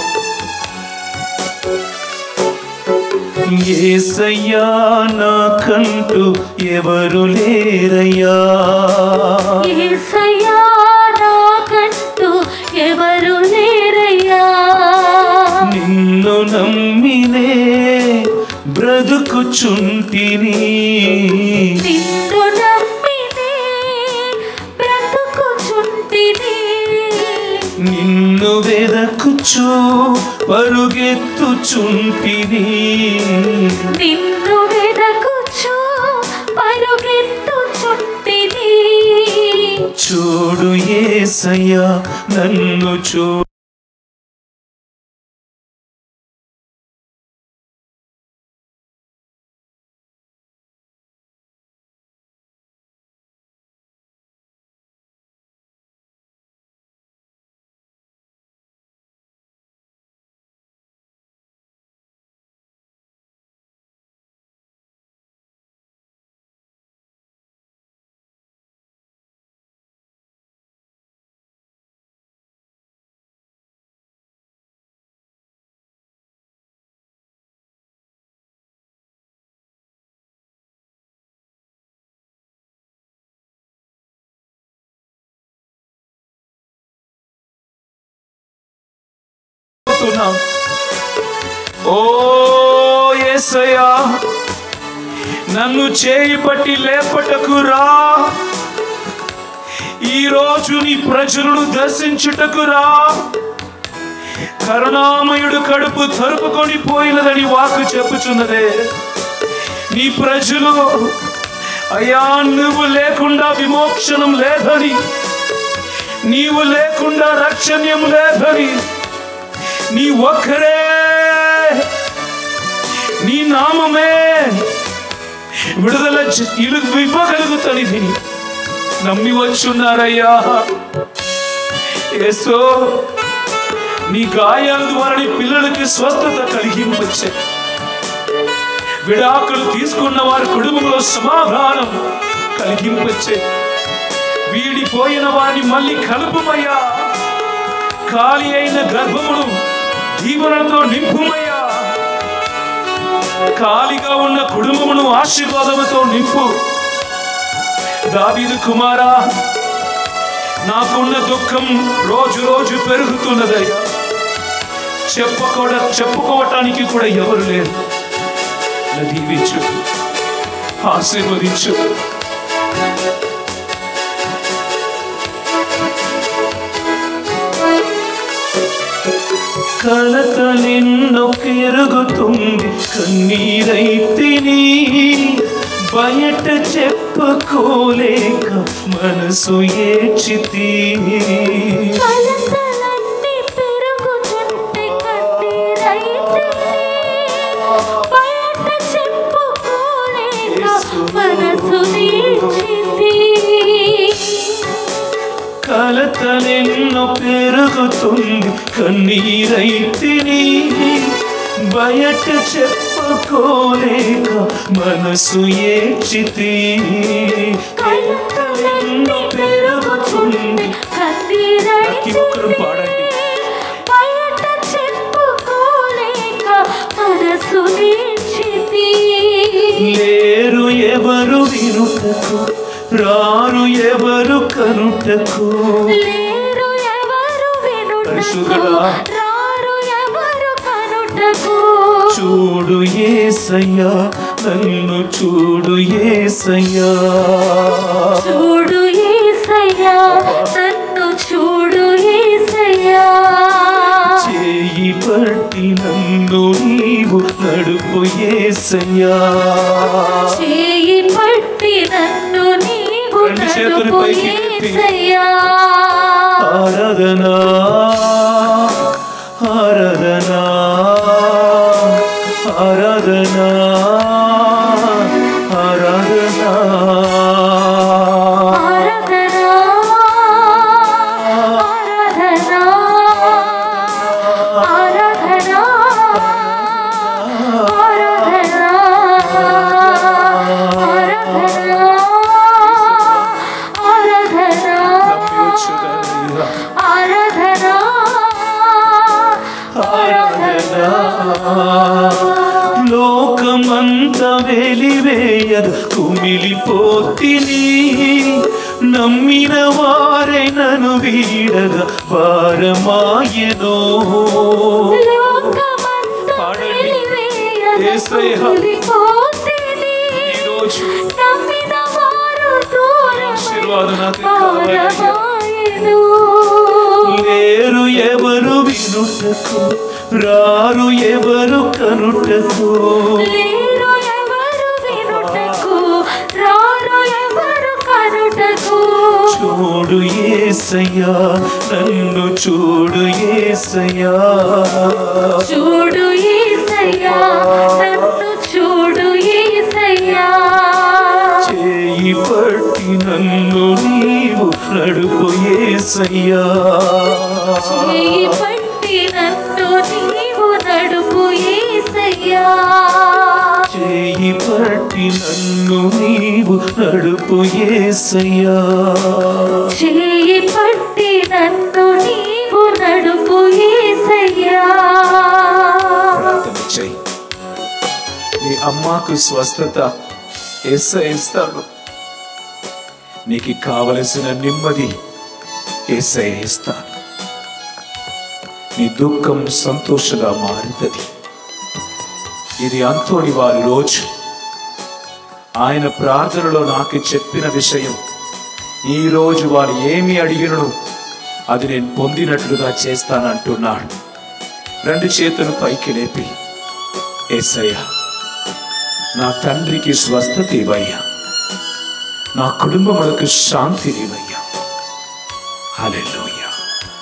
యేసయ్యా నాకంటూ ఎవరు లేరయ్యా, యేసయ్యా నాకంటూ ఎవరు లేరయ్యా. నిన్ను నమ్మినే బ్రతుకుచుంటిని, నిన్ను నమ్మినే బ్రతుకుచుంటిని. నిన్ను వెదకుచు పరుగెత్తుచుంటిని, నిన్ను వెదకుచు పరుగెత్తుచుంటిని. చూడు యేసయ్యా నన్ను చూ ఓ యేసయ్యా నన్ను చేయి పట్టి లేపటకు రా, ఈ రోజు నీ ప్రజలను దర్శించుటకు రా. కరుణామయుడు కడుపు తరుపుకొని పోయినదని వాక్కు చెప్పుచున్నదే. నీ ప్రజలు అయ్యా నువ్వు లేకుండా విమోక్షణం లేదని, నీవు లేకుండా రక్షణ్యం లేదని, నీ ఒక్కరే నీ నామమే విడుదల ఇవ్వగలుగుతానిది నమ్మి వచ్చున్నారయ్యా. యేసో నీ గాయాల ద్వారా నీ పిల్లలకి స్వస్థత కలిగింపచ్చే, విడాకులు తీసుకున్న వారి కుటుంబంలో సమాధానం కలిగింపచ్చే, వీడిపోయిన వారిని మళ్ళీ కలుపుమయ్యా. ఖాళీ అయిన గర్భమును దీవెనలతో నింపుమయ్యా. ఖాళీగా ఉన్న కుటుంబమును ఆశీర్వాదముతో నింపు. దావీదు కుమారా నాకున్న దుఃఖం రోజు రోజు పెరుగుతున్నదయ్యా, చెప్పుకోవడ చెప్పుకోవటానికి కూడా ఎవరు లేరు. దీవించు, ఆశీర్వదించు. కలత నిన్ను పెరుగుతుంది, కన్నీరైతిని బయట చెప్పుకోలేక మనసు ఏడ్చితి. కలతలన్నీ పెరుగుతుంటే కన్నీరైతిని బయట చెప్పుకోలేక మనసు ఏడ్చితి. కలత నిన్ను పెరుగుతుంది, కన్నీరైతిని బయట చెప్పుకోలేక మనసు ఏడ్చితి. కలత నిన్ను పెరుగుతుంది, కన్నీరైతిని బయట చెప్పుకోలేక మనసు ఏడ్చితి. లేరు ఎవరు వినుటకు, రారు ఎవరు కనుటకు, లేరు ఎవరు వినుటకు, రారు ఎవరు కనుటకు. చూడు యేసయ్యా నన్ను చూడు యేసయ్యా, చూడు యేసయ్యా నన్ను చూడు యేసయ్యా. చేయి పట్టి నన్ను నీవు నడుపు యేసయ్యా, చేయి పట్టి నన్ను నీవు నడుపు యేసయ్యా. ఆరాధనా ఆరాధనా ఆరాధనా ఆరాధనా ఆరాధనా ఆరాధనా లోకమంతా వెలివేయగ కుమిలిపోతిని, నమ్మిన వారే నన్ను వీడగా భారమాయెను. ఈరోజు ఆశీర్వాదం నాకు కావాలి. లేరు ఎవరు వినుటకు, రారు ఎవరు కనుటకు, చూడు యేసయ్యా నన్ను చూడు యేసయ్యా, చూడు యేసయ్యా నన్ను చూడు యేసయ్యా, చేయి పట్టి నన్ను నీవు నడుపు యేసయ్యా, చేయి పట్టి నన్ను నీవు నడుపు యేసయ్యా, చేయి పట్టి నన్ను నీవు నడుపు యేసయ్యా, చేయి పట్టి నన్ను నీవు నడుపు యేసయ్యా. ప్రార్థన చెయ్యి. నీ అమ్మకు స్వస్థత యేసయ్య ఇస్తాడు. నీకు కావలసిన నెమ్మది యేసయ్య ఇస్తాడు. నీ దుఃఖం సంతోషంగా మారుతుంది. ఇది అంతోని వారి రోజు. ఆయన ప్రార్థనలో నాకు చెప్పిన విషయం, ఈ రోజు వారు ఏమి అడిగినను అది నేను పొందినట్లుగా చేస్తానంటున్నాడు. రెండు చేతులు పైకి లేపి, యేసయ్యా నా తండ్రికి స్వస్థత ఇవ్వయ్యా, నా కుటుంబములకు శాంతినివయ్యా. హల్లెలూయా.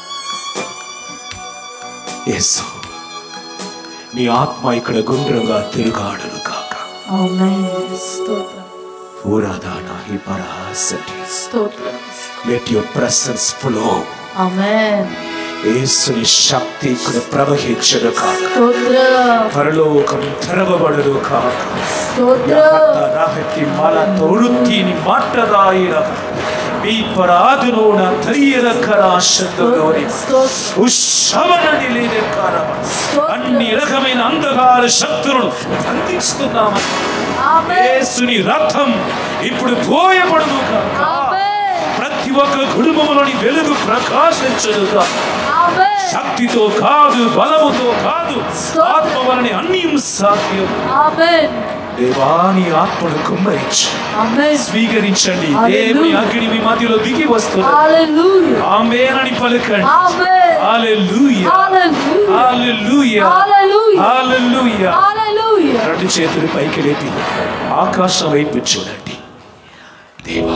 యేసు నీ ఆత్మ ఇక్కడ గుండ్రంగా తిరుగాడును కాక. ఆమేన్. స్తోత్రం ఊరాదానా ఈ పరాసటి. స్తోత్రం. Let your presence flow. ఆమేన్. యేసుని శక్తి ఇక్కడ ప్రవహించును కాక. స్తోత్రం. పరలోకం తెరవబడును కాక. స్తోత్రం. రాహతి మాల తోడుతీని మాటరాయిర మీ పరాధునోన తరియర కరాశందోరి ఉషవనని లేని కారమ అన్ని రకమైన అంధకార శక్తులను బంధిస్తున్నాము. యేసుని రక్తం ఇప్పుడు పోయబడును కాక. ప్రతి ఒక్క కుటుంబంలోని వెలుగు ప్రకాశించును కాక. శక్తితో కాదు, బలముతో కాదు, ఆత్మ వలన అన్ని సాధ్యం. ఆమేన్. దేవాని ఆత్మను కుమ్మరించి స్వీకరించండి. దేవుని అగ్ని మీ మధ్యలో దిగి వస్తుంది. హల్లెలూయా. ఆమేన్ అని పలకండి. ఆమేన్. హల్లెలూయా. హల్లెలూయా. హల్లెలూయా. హల్లెలూయా. హల్లెలూయా. హల్లెలూయా. రెండు చేతులు పైకి లేపి ఆకాశం వైపు చూడండి. దేవా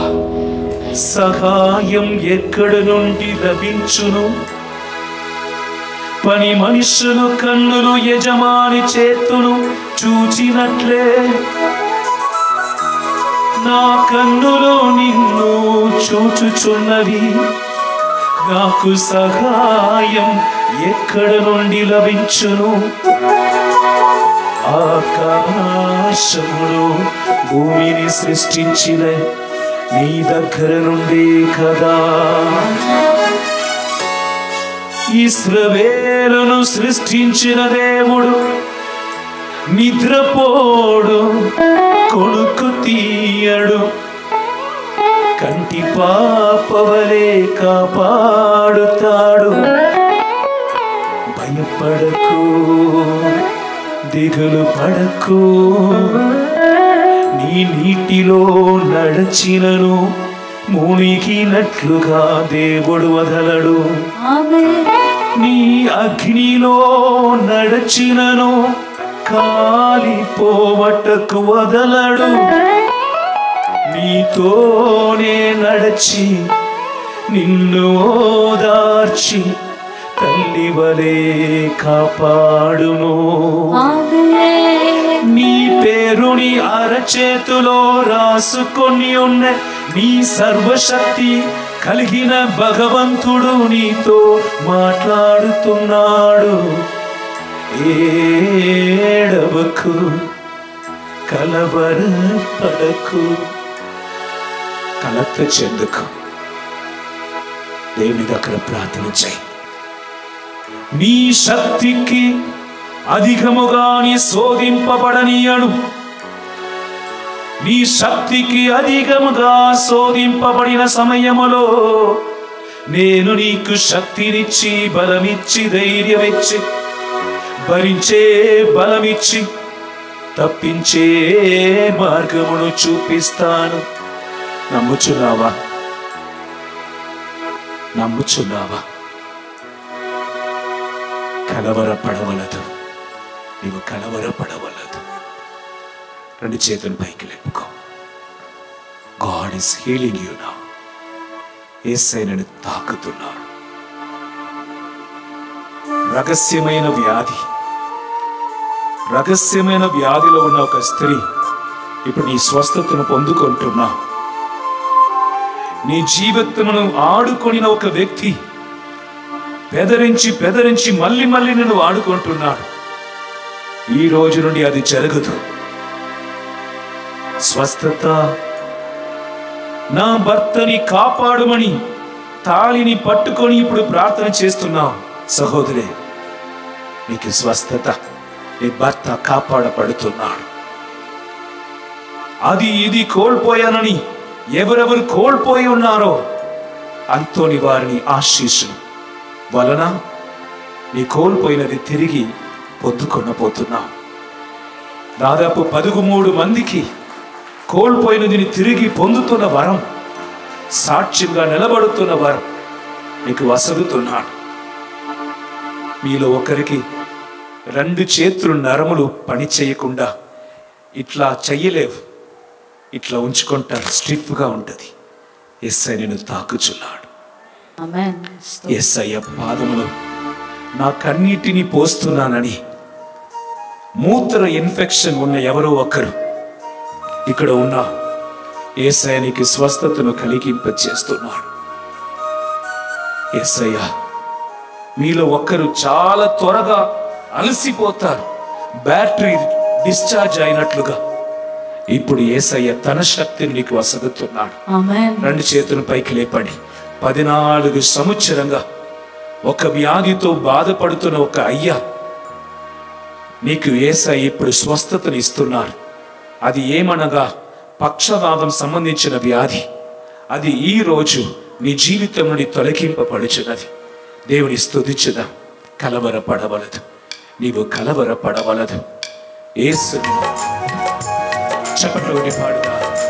సహాయం ఎక్కడ నుండి లభించును? పని మనుషులు కన్నులు యజమాని చేతును చూచినట్లే నా కన్నులు నిన్ను చూచుచున్నవి. నాకు సహాయం ఎక్కడ నుండి లభించును? ఆకాశములు భూమిని సృష్టించిన నీ దగ్గర నుండి కదా. ఇశ్రాయేలును సృష్టించిన దేవుడు నిద్రపోడు, కొడుకు తీయడు, కంటి పాపవలే కాపాడుతాడు. భయపడకు, దిగులు పడకు, నీ నీటిలో నడచినను మునిగినట్లుగా దేవుడు వదలడు. నీ అగ్నిలో నడచినను కాలిపోవటకు వదలడు. నీతోనే నడచి నిన్ను ఓదార్చి తల్లి వలే కాపాడును. నీ పేరుని అరచేతులో రాసుకొని ఉన్న నీ సర్వశక్తి కలిగిన భగవంతుడు నీతో మాట్లాడుతున్నాడు. ఏడవకు, కలవరపడకు, కలత చెందుకు. దేవుని దగ్గర ప్రార్థన చేయి. నీ శక్తికి అధికముగా నీ శోధింపబడనీయను. నీ శక్తికి అధికముగా శోధింపబడిన సమయములో నేను నీకు శక్తినిచ్చి బలమిచ్చి ధైర్యమిచ్చి భరించే బలమిచ్చి తప్పించే మార్గమును చూపిస్తాను. నమ్ముచున్నావా? నమ్ముచున్నావా? కలవరపడవలదు, నీవు కలవరపడవలదు. రెండు చేతులు పైకి లేపుకో. God is healing you now. యేసయ్యను తాకుతున్నాడు. రహస్యమైన వ్యాధి, రహస్యమైన వ్యాధిలో ఉన్న ఒక స్త్రీ ఇప్పుడు నీ స్వస్థతను పొందుకుంటున్నా. నీ జీవితమును ఆడుకొనిన ఒక వ్యక్తి పెదరించి పెదరించి మళ్ళీ మళ్ళీ నిన్ను ఆడుకుంటున్నాడు. ఈ రోజు నుండి అది జరగదు. స్వస్థత. నా భర్తని కాపాడుమని తాళిని పట్టుకొని ఇప్పుడు ప్రార్థన చేస్తున్నావు సహోదరే, నీకు స్వస్థత. నీ భర్త కాపాడబడుతున్నాడు. అది ఇది కోల్పోయానని ఎవరెవరు కోల్పోయి ఉన్నారో అంతోని వారిని ఆశీస్సులు వలన నీ కోల్పోయినది తిరిగి పొందుకొనబోతున్నావు. దాదాపు పదమూడు మందికి కోల్పోయినదిని తిరిగి పొందుతున్న వరం, సాక్ష్యంగా నిలబడుతున్న వరం నీకు వసగుతున్నాడు. మీలో ఒకరికి రెండు చేతులు నరములు పని చేయకుండా ఇట్లా చెయ్యలేవు, ఇట్లా ఉంచుకుంటారు, స్టిఫ్గా ఉంటుంది. యేసయ్య నిన్ను తాకుచున్నాడు. యేసయ్య పాదములో నా కన్నీటిని పోస్తున్నానని మూత్ర ఇన్ఫెక్షన్ ఉన్న ఎవరో ఒకరు ఇక్కడ ఉన్న యేసయ్య నీకు స్వస్థతను కలిగింపచేస్తున్నాడు. యేసయ్య మీలో ఒక్కరు చాలా త్వరగా అలసిపోతారు, బ్యాటరీ డిశ్చార్జ్ అయినట్లుగా ఇప్పుడు యేసయ్య తన శక్తిని నీకు వసగుతున్నాడు. రెండు చేతుల పైకి లేపడి. పద్నాలుగు సంవత్సరంగా ఒక వ్యాధితో బాధపడుతున్న ఒక అయ్యా నీకు యేసయ్య ఇప్పుడు స్వస్థతను ఇస్తున్నారు. అది ఏమనగా పక్షవాతం సంబంధించిన వ్యాధి. అది ఈ రోజు నీ జీవితం నుండి తొలగింపబడుచున్నది. దేవుని స్తుతించుదాం. కలవరపడవలదు, నీవు కలవరపడవలదు. యేసు చప్పట్లోని పాడుదా.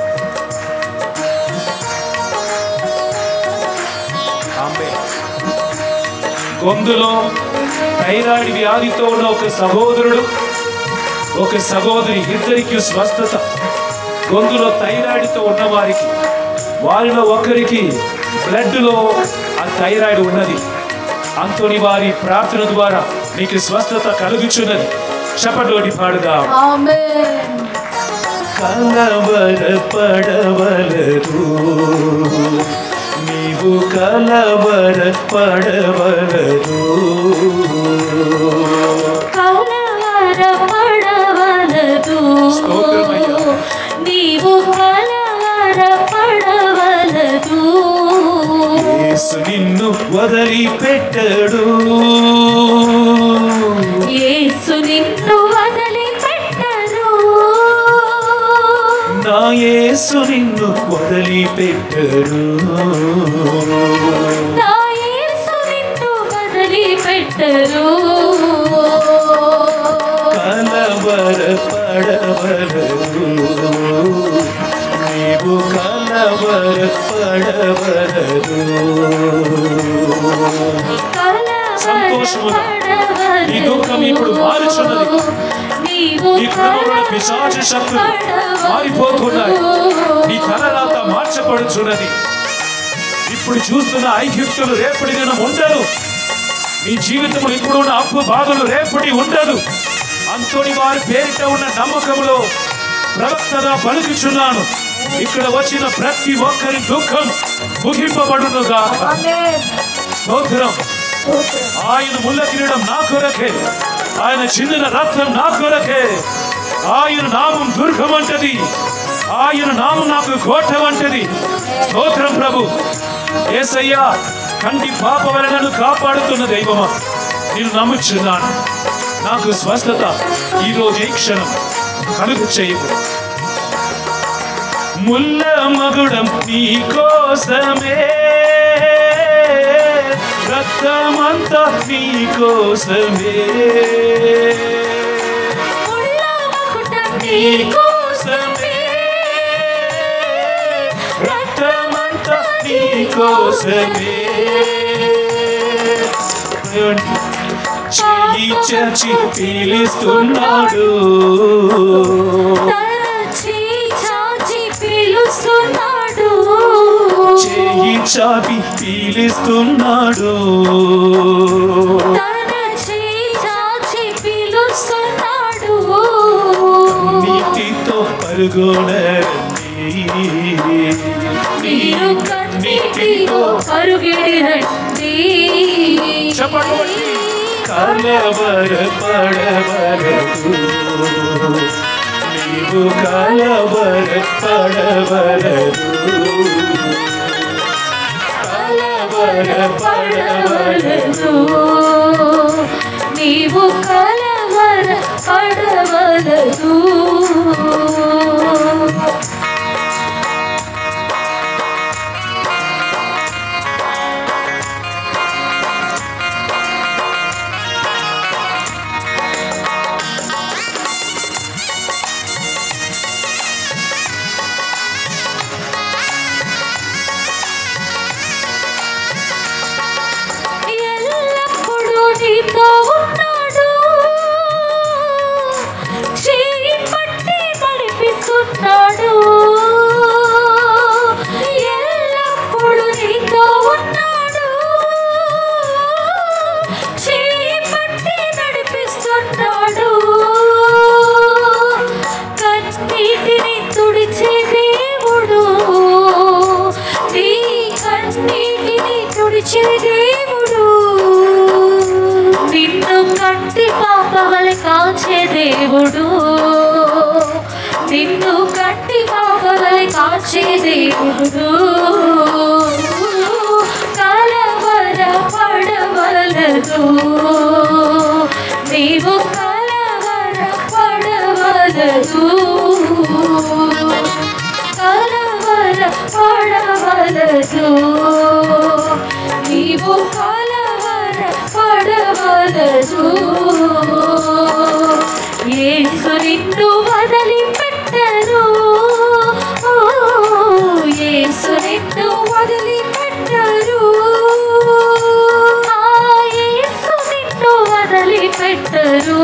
గొంతులో థైరాయిడ్ వ్యాధితో ఉన్న ఒక సహోదరుడు, ఒక సహోదరి, ఇద్దరికి స్వస్థత. గొంతులో థైరాయిడ్తో ఉన్న వారికి, వారిలో ఒకరికి బ్లడ్లో ఆ థైరాయిడ్ ఉన్నది. అంతోని వారి ప్రార్థన ద్వారా నీకు స్వస్థత కలుగుచున్నది. చప్పట్లోని పాడుదా. కలవరపడవలదు, నీవు కలవరపడవలదు. కలవరపడవలదు, నీవు కలవరపడవలదు. యేసు నిన్ను వదిలిపెట్టడు, యేసు నిన్ను వదిలిపెట్టడు. నా యేసు నిన్ను వదిలిపెట్టడు, నా యేసు నిన్ను వదిలిపెట్టడు. కలవరపడవలదు, నీవు కలవరపడవలదు. సంతోషముగా నీ దుఃఖం ఇప్పుడు మారుచున్నది. నీ కుటుంబంలో పిశాచ శక్తులు మారిపోతున్నాయి. నీ తలరాత మార్చబడుచున్నది. ఇప్పుడు చూస్తున్న ఐగుప్తులు రేపటి దినం ఉండదు. నీ జీవితంలో ఇప్పుడు ఉన్న అప్పు బాధలు రేపటి ఉండదు. అంతోని వారి పేరిట ఉన్న నమ్మకంలో ప్రవక్తగా పలుకుచున్నాను. ఇక్కడ వచ్చిన ప్రతి ఒక్కరి దుఃఖం ముగింపబడునుగా. స్తోత్రం. ఆయన ముళ్ళ కిరీటం నా కొరకే, ఆయన చిందిన రక్తం నా కొరకే. ఆయన నామం దుర్గం అంటది, ఆయన నామం నాకు కోట వంటది. స్తోత్రం ప్రభు. యేసయ్యా, కంటి పాప వలన నన్ను కాపాడుతున్న దైవమా, నేను నమ్ముచున్నాను. నాకు స్వస్థత ఈరోజు ఈ క్షణం కలుగు చేయము. ముల్ల మగుడం నీ కోసమే, రక్తమంతా నీ కోసమే, నీ కోసమే, రక్తమంతా నీ కోసమే. చెయ్యి చచ్చి పీలిస్తున్నాడు, చెయ్యి చాపి పీలిస్తున్నాడు, నీటితో పరుగొనరండి, నీటితో పరుగెడిరండి. చెప్పండి. కలవర పడవరదు, నీవు కలవర పడవరదు, కలవర పడవరదు, నీవు కలవర పడవలదు. నీతో ఉన్నాడు, చేయి పట్టి నడిపిస్తున్నాడు. ఎల్లప్పుడూ నీతో ఉన్నాడు, చేయి పట్టి నడిపిస్తున్నాడు. కన్నీటిని తుడిచే దేవుడు, నీ కన్నీటిని తుడిచే దేవుడు. నిన్ను కంటి పాపవలె కాచే దేవుడు, నిన్ను కంటి పాపవలె కాచే దేవుడు. కలవర పడవలదు, నీవు కలవర పడవలదు, కలవర పడవలదు, నీవు కలవర పడవలదు. యేసు నిన్ను వదిలిపెట్టరు, యేసు నిన్ను వదిలిపెట్టరు, ఆ యేసు నిన్ను వదిలిపెట్టరు,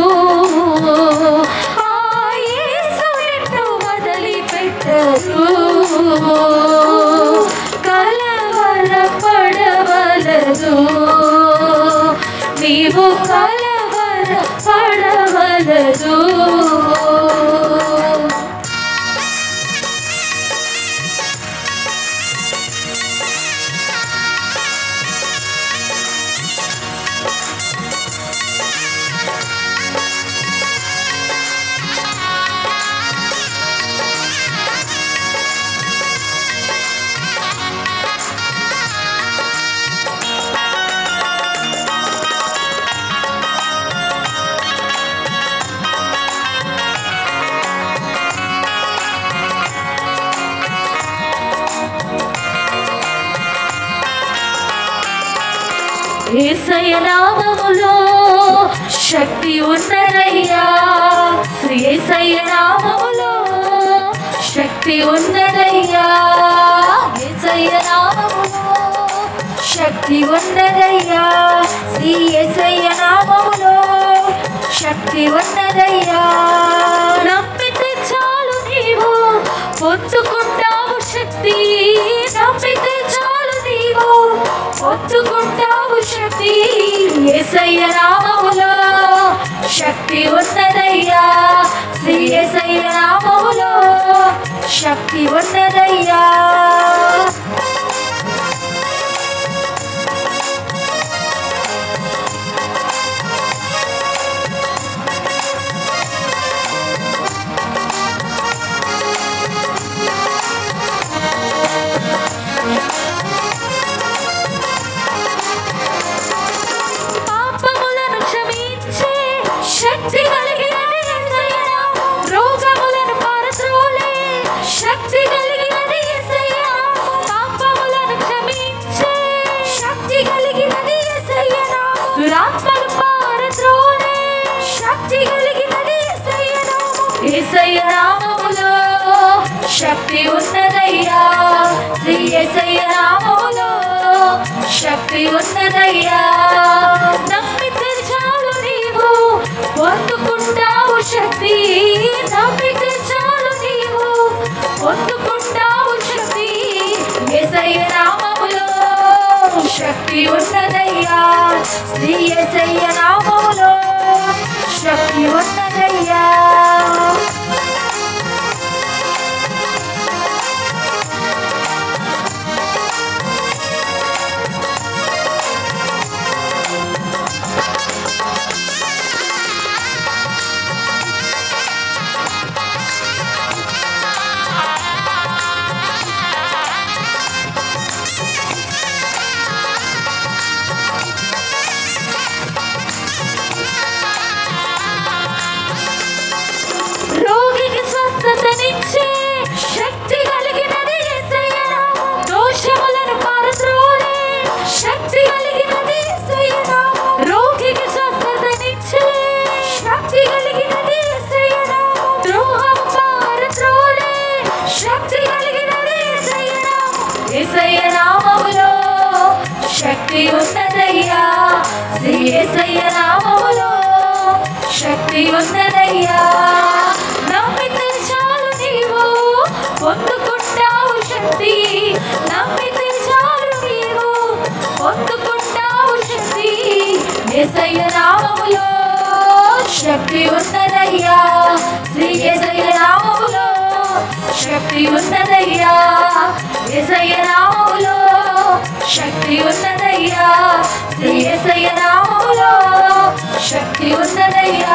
ఆ యేసు నిన్ను వదిలిపెట్టరు. కలవర పడవలదు, నీవు కలవర పడవలదు. యేసయ్య నామములో శక్తి ఉన్నదయ్యా, శ్రీ యేసయ్య నామములో శక్తి ఉన్నదయ్యా, యేసయ్య నామములో శక్తి ఉన్నదయ్యా, శ్రీ యేసయ్య నామములో శక్తి ఉన్నదయ్యా. నమ్మితే చాలు నీవు పొందుకుంటావు శక్తి, నమ్మితే చాలు నీవు పొందుకుంటావు శక్తి. యేసయ్య నామములో శక్తి ఉన్నదయ్యా, శ్రీ యేసయ్య నామములో శక్తి ఉన్నదయ్యా. పాపములను క్షమించే యేసయ్య నామములో శక్తి ఉన్నదయ్యా శ్రీ యేసయ్య నామములో శక్తి ఉన్నదయ్యా నమ్మితే చాలు నీవు పొందుకుంటావు శక్తి నమ్మితే చాలు నీవు పొందుకుంటావు శక్తి యేసయ్య నామములో శక్తి ఉన్నదయ్యా శ్రీ యేసయ్య నామములో శక్తి ఉన్నదయ్యా రోగికి స్వస్థతనిచ్చే శక్తి కలిగినది యేసయ్య నామం దోషములను పారద్రోలే శక్తి కలిగినది యేసయ్య నామం రోగికి స్వస్థతనిచ్చే శక్తి కలిగినది యేసయ్య నామం ద్రోహం పారద్రోలే శక్తి కలిగినది యేసయ్య నామం యేసయ్య నామములో శక్తి ఉన్నదయ్యా శ్రీ యేసయ్య నామములో శక్తి ఉన్నదయ్యా నమ్మితే చాలు నీవు పొందుకుంటావు శక్తి నమ్మితే చాలు నీవు పొందుకుంటావు శక్తి యేసయ్య నామములో శక్తి ఉన్నదయ్యా శ్రీ యేసయ్య నామములో శక్తి ఉన్నదయ్యా యేసయ్య నామములో శక్తి ఉన్నదయ్యా శ్రీ యేసయ్య నామములో శక్తి ఉన్నదయ్యా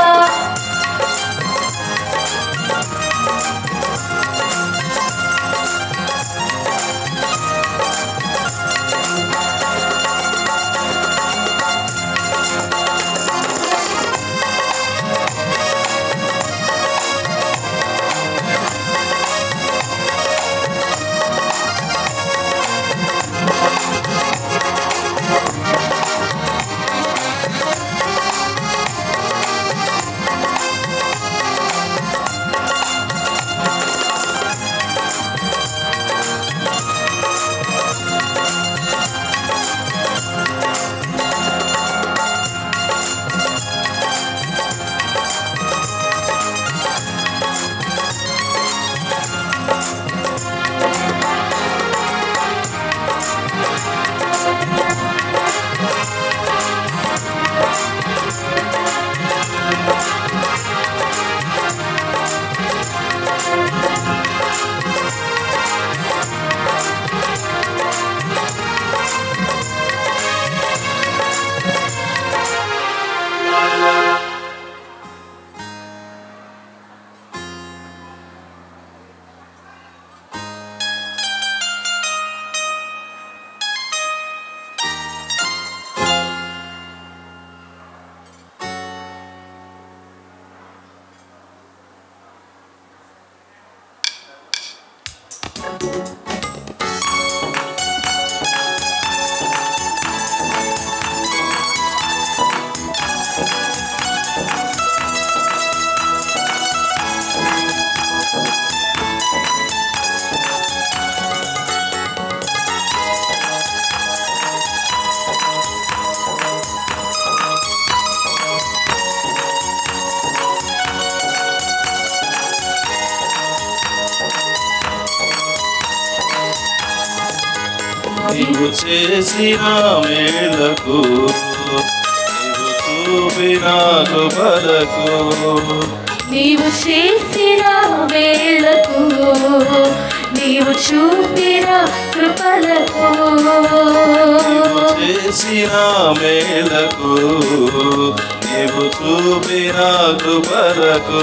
నీవు చేసిన మేలకు నీవు చూపిన కృపలకు నీవు చేసిన వేళకు నీవు చూపిన కృపలకు నీవు చేసిన మేలకు నీవు చూపిన కృపలకు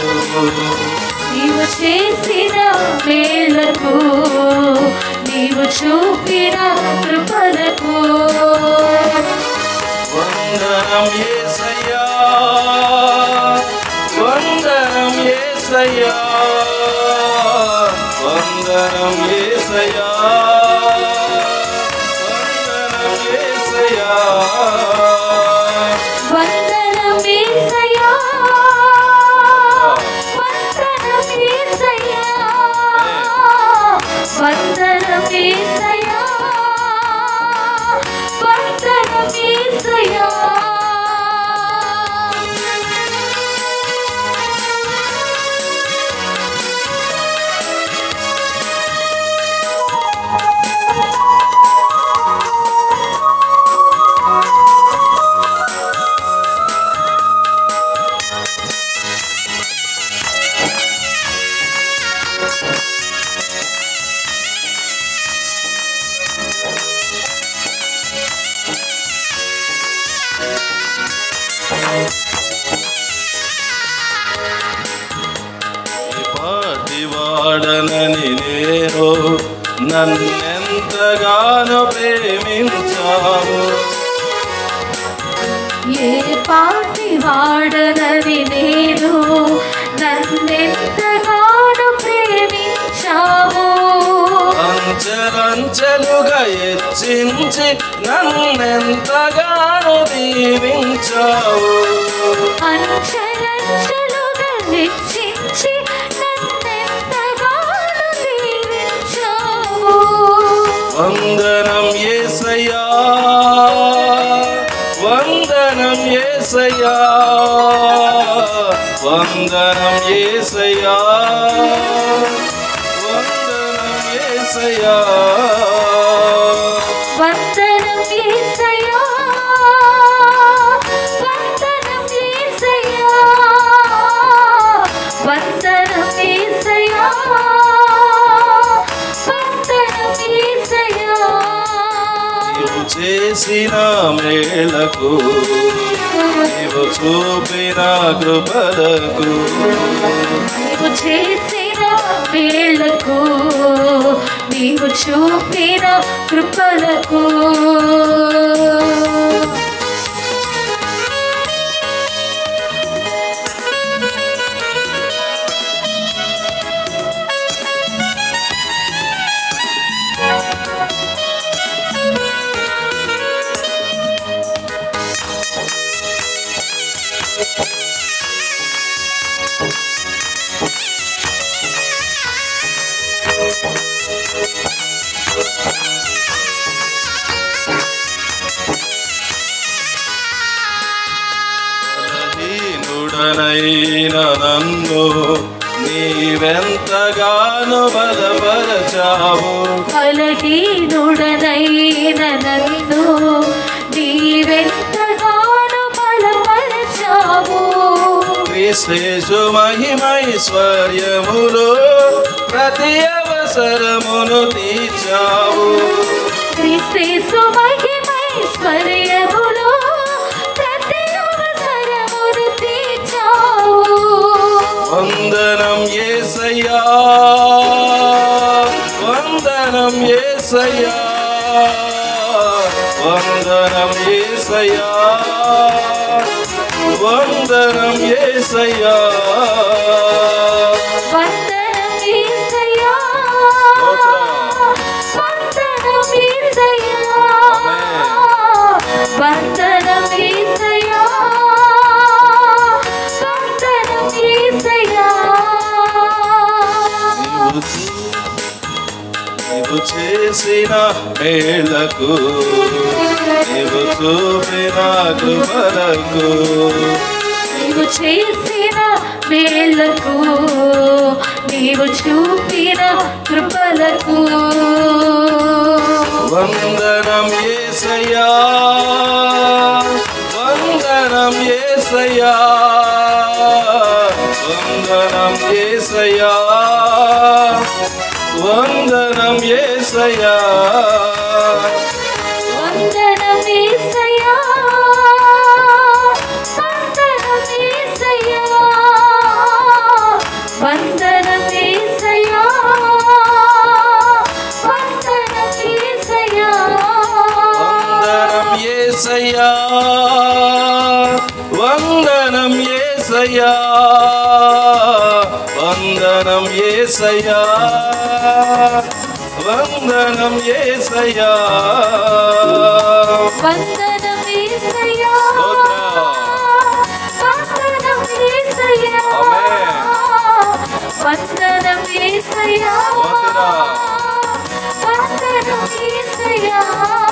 నీవు చేసిన వేళకు నీవు చూపిన కృపలకు వందనం యేసయ్యా వందనం యేసయ్యా వందనం యేసయ్యా వందనం యేసయ్యా వందనం యేసయ్యా వందనం వాడనని నేను నన్నెంతగానో ప్రేమించావు. ఏ పాటి వాడనని నేను నన్నెంతగానో ప్రేమించావు. అంచెలంచెలుగా హెచ్చించి నన్నెంతగానో దీవించావు. అంచెలంచెలుగా హెచ్చించి నన్నెంతగానో దీవించావు. వందనం యేసయ్యా, వందనం యేసయ్యా, వందనం యేసయ్యా, వందనం యేసయ్యా, వందనం యేసయ్యా, వందనం యేసయ్యా, వందనం యేసయ్యా, వందనం యేసయ్యా. నీవు చేసిన మేలకు, నీవు చూపిన కృపలకు, నీవు చేసిన వేళకు, నీవు చూపిన కృపలకు. బలహీనుడనైన నన్ను నీవెంతగానో బలపరచావు. బలహీనుడనైన నన్ను నీవెంతగానో బలపరచావు. క్రీస్తు మహిమైశ్వర్యములో ప్రతి అవసరమును తీర్చావు. క్రీస్తు మహిమైశ్వర్యములో ప్రతి అవసరమును తీర్చావు. వందనం యేసయ్యా, వందనం యేసయ్యా, వందనం యేసయ్యా, వందనం యేసయ్యా, వందనం యేసయ్యా, వందనం యేసయ్యా, వందనం యేసయ్యా, వందనం యేసయ్యా. నీవు చేసిన మేలకు, నీవు చూపిన కృపలకు, నీవు చేసిన మేలకు, నీవు చూపిన కృపలకు. వందనం యేసయ్యా, వందనం యేసయ్యా, వందనం యేసయ్యా, వందనం యేసయ్యా, వందనం యేసయ్యా, వందనం యేసయ్యా, వందనం యేసయ్యా, వందనం యేసయ్యా. వందనం యేసయ్యా, వందనం యేసయ్యా, వందనం యేసయ్యా, వందనం యేసయ్యా, వందనం యేసయ్యా, వందనం యేసయ్యా, వందనం యేసయ్యా, వందనం యేసయ్యా.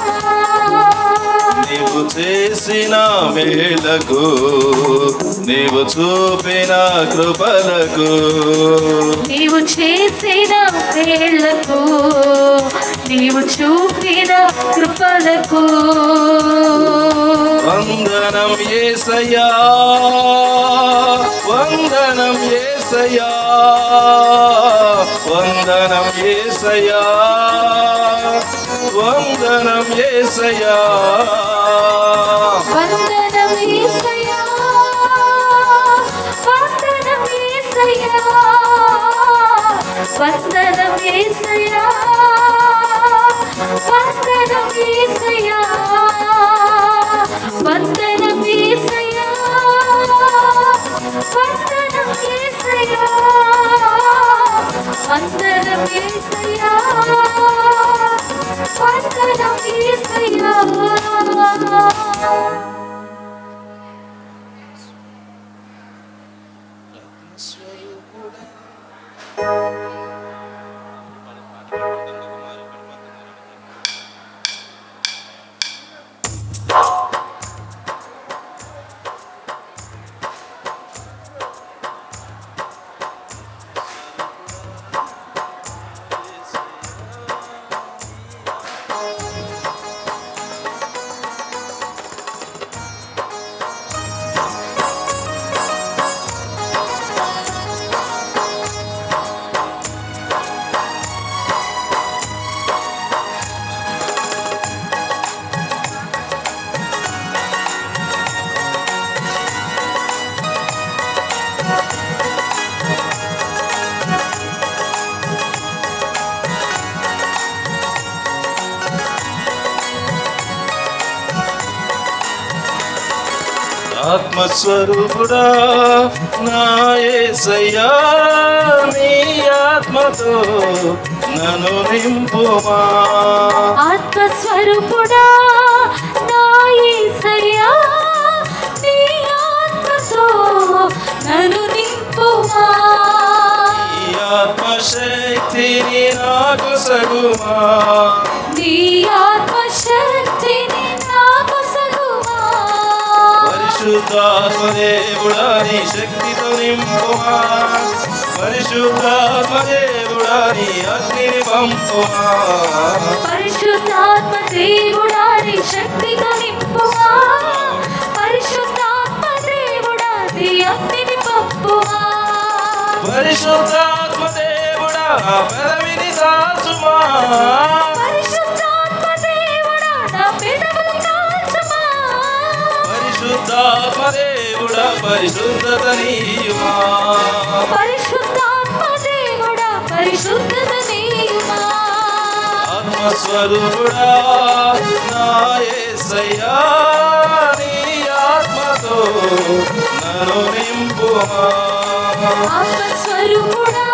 నీవు చేసిన మేలకు, నీవు చూపిన కృపలకు, నీవు చేసిన వేళకు, నీవు చూపిన కృపలకు. వందనం యేసయ్యా, వందనం యేసయ్యా, వందనం యేసయ్యా, వందనం యేసయ్యా, వందనం యేసయ్యా, వందనం యేసయ్యా, వందనం యేసయ్యా వందనం యేసయ్యా వందనం యేసయ్యా వందనం యేసయ్యా వందనం యేసయ్యా వందనం యేసయ్యా. ఆత్మస్వరూపుడా నా యేసయ్యా నీ ఆత్మతో నన్ను నింపుమా. ఆత్మస్వరూపుడా నా యేసయ్యా నీ ఆత్మతో నన్ను నింపుమా. నీ ఆత్మశక్తిని నాకు సగుమా. నీ ఆత్మశక్తిని నాకు సగుమా. పరిశుద్ధాత్మదేవుడా నీ శక్తితో నింపుమా. పరిశుద్ధాత్మదేవుడా నీ అగ్నిని పంపుమా. పరిశుద్ధాత్మదేవుడా నీ శక్తితో నింపుమా. పరిశుద్ధాత్మదేవుడా నీ అగ్నిని పంపుమా. పరిశుద్ధాత్మదేవుడా నా పెదవిని సాచుమా. పరిశుద్ధాత్మదేవుడా నా పెదవులు కాల్చుమా. పరిశుద్ధాత్మదేవుడా పరిశుద్ధత నీయుమా. పరిశుద్ధాత్మదేవుడా పరిశుద్ధత నీయుమా. ఆత్మస్వరూపుడా నా యేసయ్యా నీ ఆత్మతో నన్ను నింపుమా. ఆత్మస్వరూపుడా